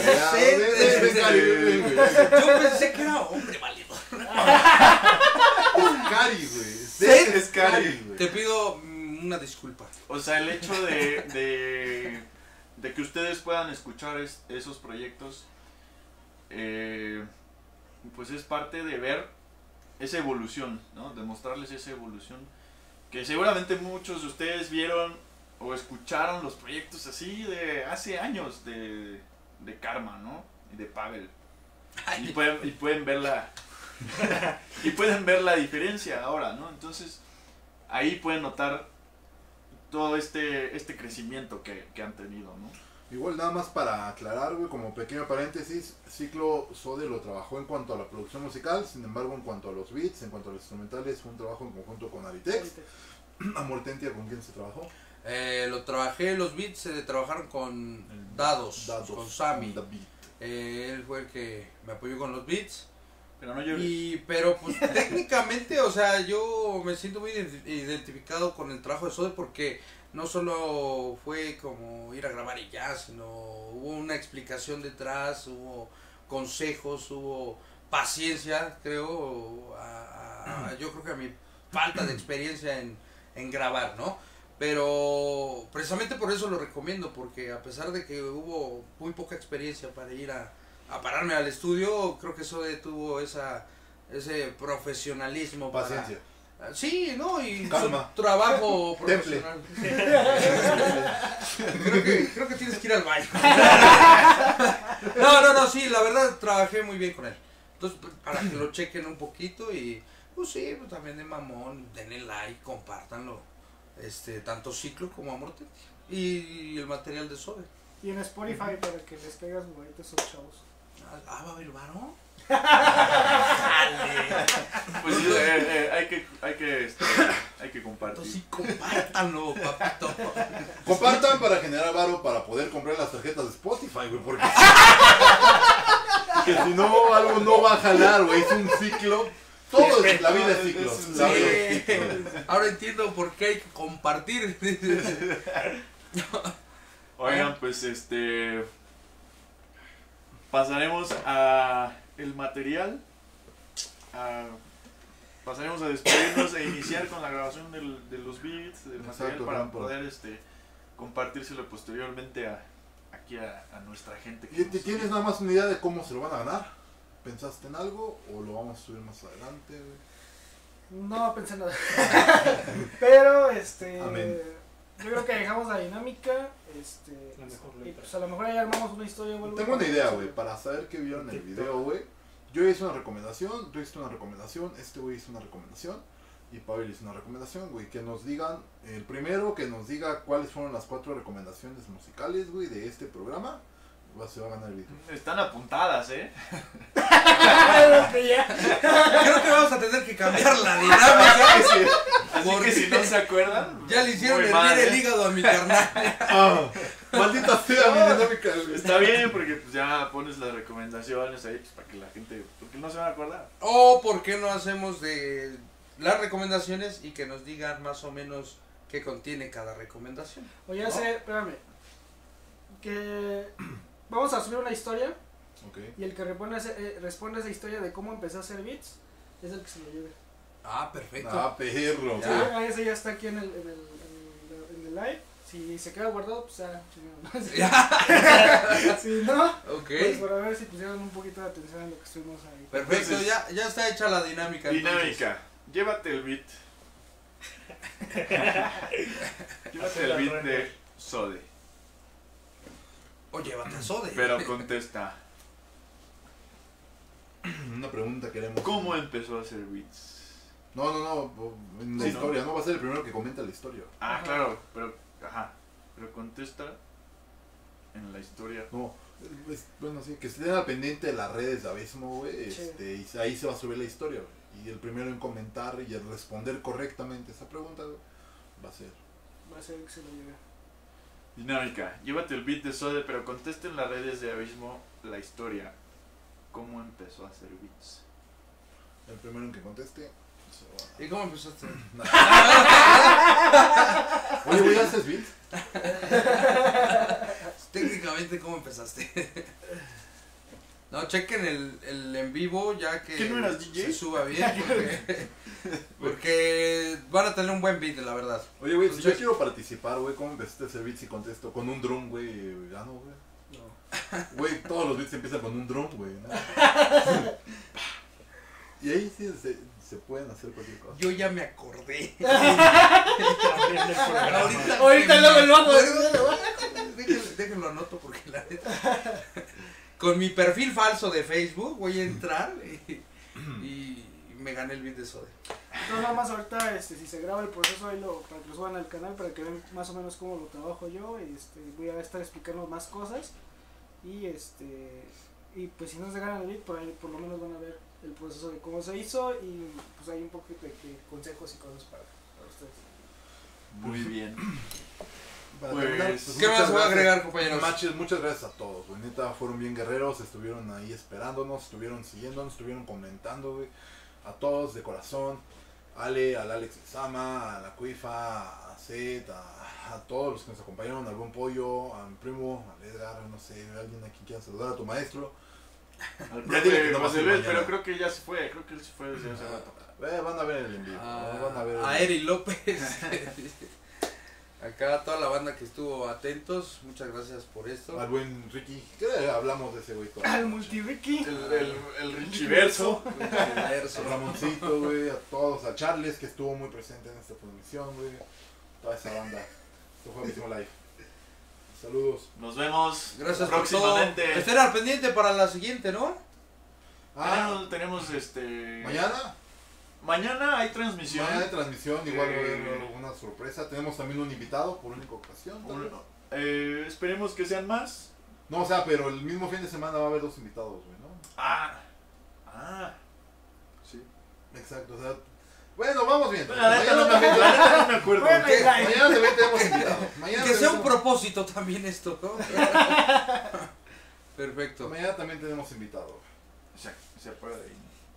Yo pensé que era hombre válido. Es Cari, güey. Seth Es Cari, güey. Te pido una disculpa. O sea, el hecho de que ustedes puedan escuchar esos proyectos, pues es parte de ver esa evolución, ¿no? De mostrarles esa evolución. Que seguramente muchos de ustedes vieron o escucharon los proyectos así de hace años de Karma, ¿no? Y de Pavel. Y pueden ver la y pueden ver la diferencia ahora, ¿no? Entonces, ahí pueden notar todo este crecimiento que han tenido, ¿no? Igual nada más para aclarar, güey, como pequeño paréntesis, Ciclo Sode lo trabajó en cuanto a la producción musical, sin embargo en cuanto a los beats, en cuanto a los instrumentales, fue un trabajo en conjunto con Aritex. Amortentia, ¿con quién se trabajó? Lo trabajé, los beats se trabajaron con Dados, con Sammy. David. Él fue el que me apoyó con los beats. Pero no llores. Pero pues técnicamente, o sea, yo me siento muy identificado con el trabajo de Sode porque no solo fue como ir a grabar y ya, sino hubo una explicación detrás, hubo consejos, hubo paciencia, creo, yo creo que a mi falta de experiencia en grabar, ¿no? Pero precisamente por eso lo recomiendo, porque a pesar de que hubo muy poca experiencia para ir a pararme al estudio, creo que eso tuvo ese profesionalismo. Paciencia. Sí, ¿no? Y Calma. su trabajo Temple. profesional. creo que tienes que ir al baño. No, sí, la verdad trabajé muy bien con él. Entonces, para que lo chequen un poquito y, pues sí, pues también de mamón, denle like, compártanlo. Tanto Ciclo como Amortentia. Y el material de Sode. Y en Spotify para que les caigas juguetes a esos chavos. ¿Va a haber varo? Pues hay que compartir. Entonces sí, compártanlo, papito. Compartan para generar varo para poder comprar las tarjetas de Spotify, güey, porque que si no algo no va a jalar, güey, es un ciclo. Todo es, la vida es ciclo. Sí. La vida es ciclo. Ahora entiendo por qué hay que compartir. Oigan, pues pasaremos a el material. Pasaremos a despedirnos e iniciar con la grabación de los beats, del material, Exacto, para campo. poder compartírselo posteriormente aquí a nuestra gente. ¿Y tienes nada más una idea de cómo se lo van a ganar? ¿Pensaste en algo o lo vamos a subir más adelante, güey? No pensé nada. Pero Amén. yo creo que dejamos la dinámica. La mejor Y letra. pues a lo mejor ahí armamos una historia o algo. Tengo una idea, güey, para saber que vieron el video, güey. Yo hice una recomendación, tú hiciste una recomendación, este güey hizo una recomendación y Pavel hizo una recomendación, güey. Que nos digan, el primero que nos diga cuáles fueron las 4 recomendaciones musicales, güey, de este programa, se va a ganar el video. Están apuntadas, ¿eh? Creo que vamos a tener que cambiar la dinámica. Así que si no se acuerdan, Ya le hicieron muy mal, hervir el ¿eh? hígado a mi carnal. Ah, maldita sea mi dinámica, güey. Está bien, porque pues ya pones las recomendaciones ahí pues, para que la gente, porque no se van a acordar. O por qué no hacemos de las recomendaciones y que nos digan más o menos qué contiene cada recomendación. O ya ¿no? sé, espérame. Que vamos a subir una historia Ok. y el que responde a esa historia de cómo empecé a hacer beats es el que se lo lleve. Ah, perfecto. Ah, perro. Ya. güey. Sí, ese ya está aquí en el live. Si se queda guardado, pues ya. Si no, Ok. pues para ver si pusieron un poquito de atención en lo que estuvimos ahí. Perfecto, Entonces, ya está hecha la dinámica. Dinámica. Llévate el beat. Llévate el beat de Sode. O llévate a Sode. Pero contesta, Una pregunta queremos. ¿cómo empezó a hacer beats? No, en la Sí, ¿no? historia, no va a ser el primero que comenta la historia. Ah, Ajá. claro, pero contesta en la historia. No, bueno, sí, que estén al pendiente de las redes de Abismo, güey, Sí. y ahí se va a subir la historia, güey. Y el primero en comentar y en responder correctamente esa pregunta, güey, va a ser. Va a ser que se lo lleve. Dinámica, llévate el beat de Sode, pero conteste en las redes de Abismo la historia. ¿Cómo empezó a hacer beats? El primero en que conteste. se ¿Y cómo empezaste? va. Oye, güey, ¿haces beats? Técnicamente, ¿cómo empezaste? No, chequen el en vivo ya que ¿Qué no eras DJ? se suba bien porque van a tener un buen beat, la verdad. Oye, güey, si yo Entonces- quiero participar, güey, ¿cómo empezaste a hacer beats y contesto? Con un drum, güey, ya no, güey. No. Güey, todos los beats empiezan con un drum, güey, ¿no? Y ahí sí se pueden hacer cualquier cosa. Yo ya me acordé. También del programa. Ahorita que luego me el bajo. acuerdo. Déjenlo anoto porque la neta. Con mi perfil falso de Facebook voy a entrar y me gané el beat de Sode. No, nada más ahorita, si se graba el proceso, ahí para que lo suban al canal, para que vean más o menos cómo lo trabajo yo. Voy a estar explicando más cosas. Y pues si no se ganan el beat, por ahí por lo menos van a ver el proceso de cómo se hizo. Y pues hay un poquito de consejos y cosas para ustedes. Muy bien. Para Pues, terminar, ¿Qué muchas más voy a gracias. agregar, compañeros? Maches, muchas gracias a todos, güey. Neta, fueron bien guerreros, estuvieron ahí esperándonos, estuvieron siguiéndonos, estuvieron comentando, güey. A todos de corazón. Ale, al Alex Sama, a la Cuifa, a Zed, a todos los que nos acompañaron, al Buen Pollo, a mi primo, a Edgar, no sé, alguien aquí quiera saludar a tu maestro. Al Ya dile que profe no vas a ir José Luis, mañana. pero creo que ya se fue, creo que él se fue desde hace rato. Van a ver el en vivo, van a ver. A Eri López. Acá toda la banda que estuvo atentos, muchas gracias por esto. Al buen Ricky, ¿qué hablamos de ese güey todo? Al multi-Ricky. El Richiverso. Verso. A Ramoncito, güey, a todos, a Charles que estuvo muy presente en esta transmisión, güey. Toda esa banda. Esto fue Abismo Live. Saludos. Nos vemos Gracias por todo. próximamente. Estén al pendiente para la siguiente, ¿no? Tenemos Mañana hay transmisión. Mañana de transmisión, igual va a haber alguna sorpresa. Tenemos también un invitado por única ocasión. tal vez. Esperemos que sean más. No, o sea, pero el mismo fin de semana va a haber 2 invitados, güey, ¿no? Sí. Exacto, o sea. Bueno, vamos bien. La neta no me acuerdo. Bueno, ¿Qué? Mañana también tenemos invitados. Mañana Que sea un tenemos- propósito también esto, ¿no? Perfecto. Mañana también tenemos invitados. Se apaga de ahí.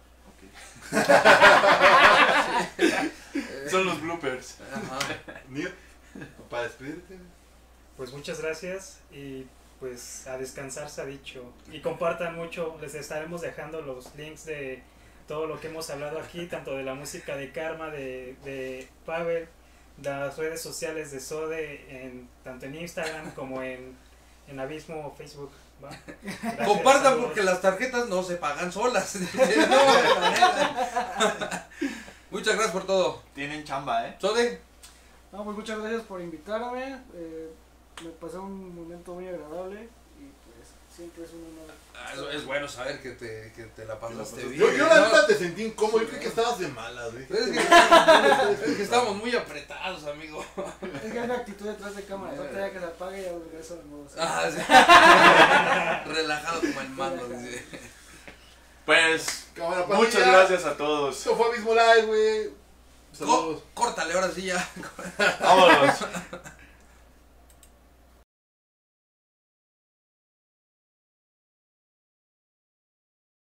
Ok. Son los bloopers. Ajá. Para despedirte. Pues muchas gracias y pues a descansar se ha dicho. Y compartan mucho, les estaremos dejando los links de todo lo que hemos hablado aquí, tanto de la música de Karma, de Pavel, las redes sociales de Sode, tanto en Instagram como en Abismo o Facebook. ¿va? Gracias a Compartan todos. porque las tarjetas no se pagan solas. No, de manera. Muchas gracias por todo. Tienen chamba, ¿eh? Sode, No, pues muchas gracias por invitarme. Me pasé un momento muy agradable y pues siempre es un honor. es bueno saber que te la pasaste bien. Yo la ¿no? neta te sentí incómodo, yo creí que estabas de malas, güey. Es que estamos muy apretados, amigo. Es que hay una actitud detrás de cámara. Ahorita ya que se apague ya regreso de nuevo. Ah, sí. Relajado como el mando, dice. Pues, Cámara, muchas pandilla. gracias a todos. Esto fue Abismo Live, güey. Saludos. Córtale, ahora sí ya. Vámonos.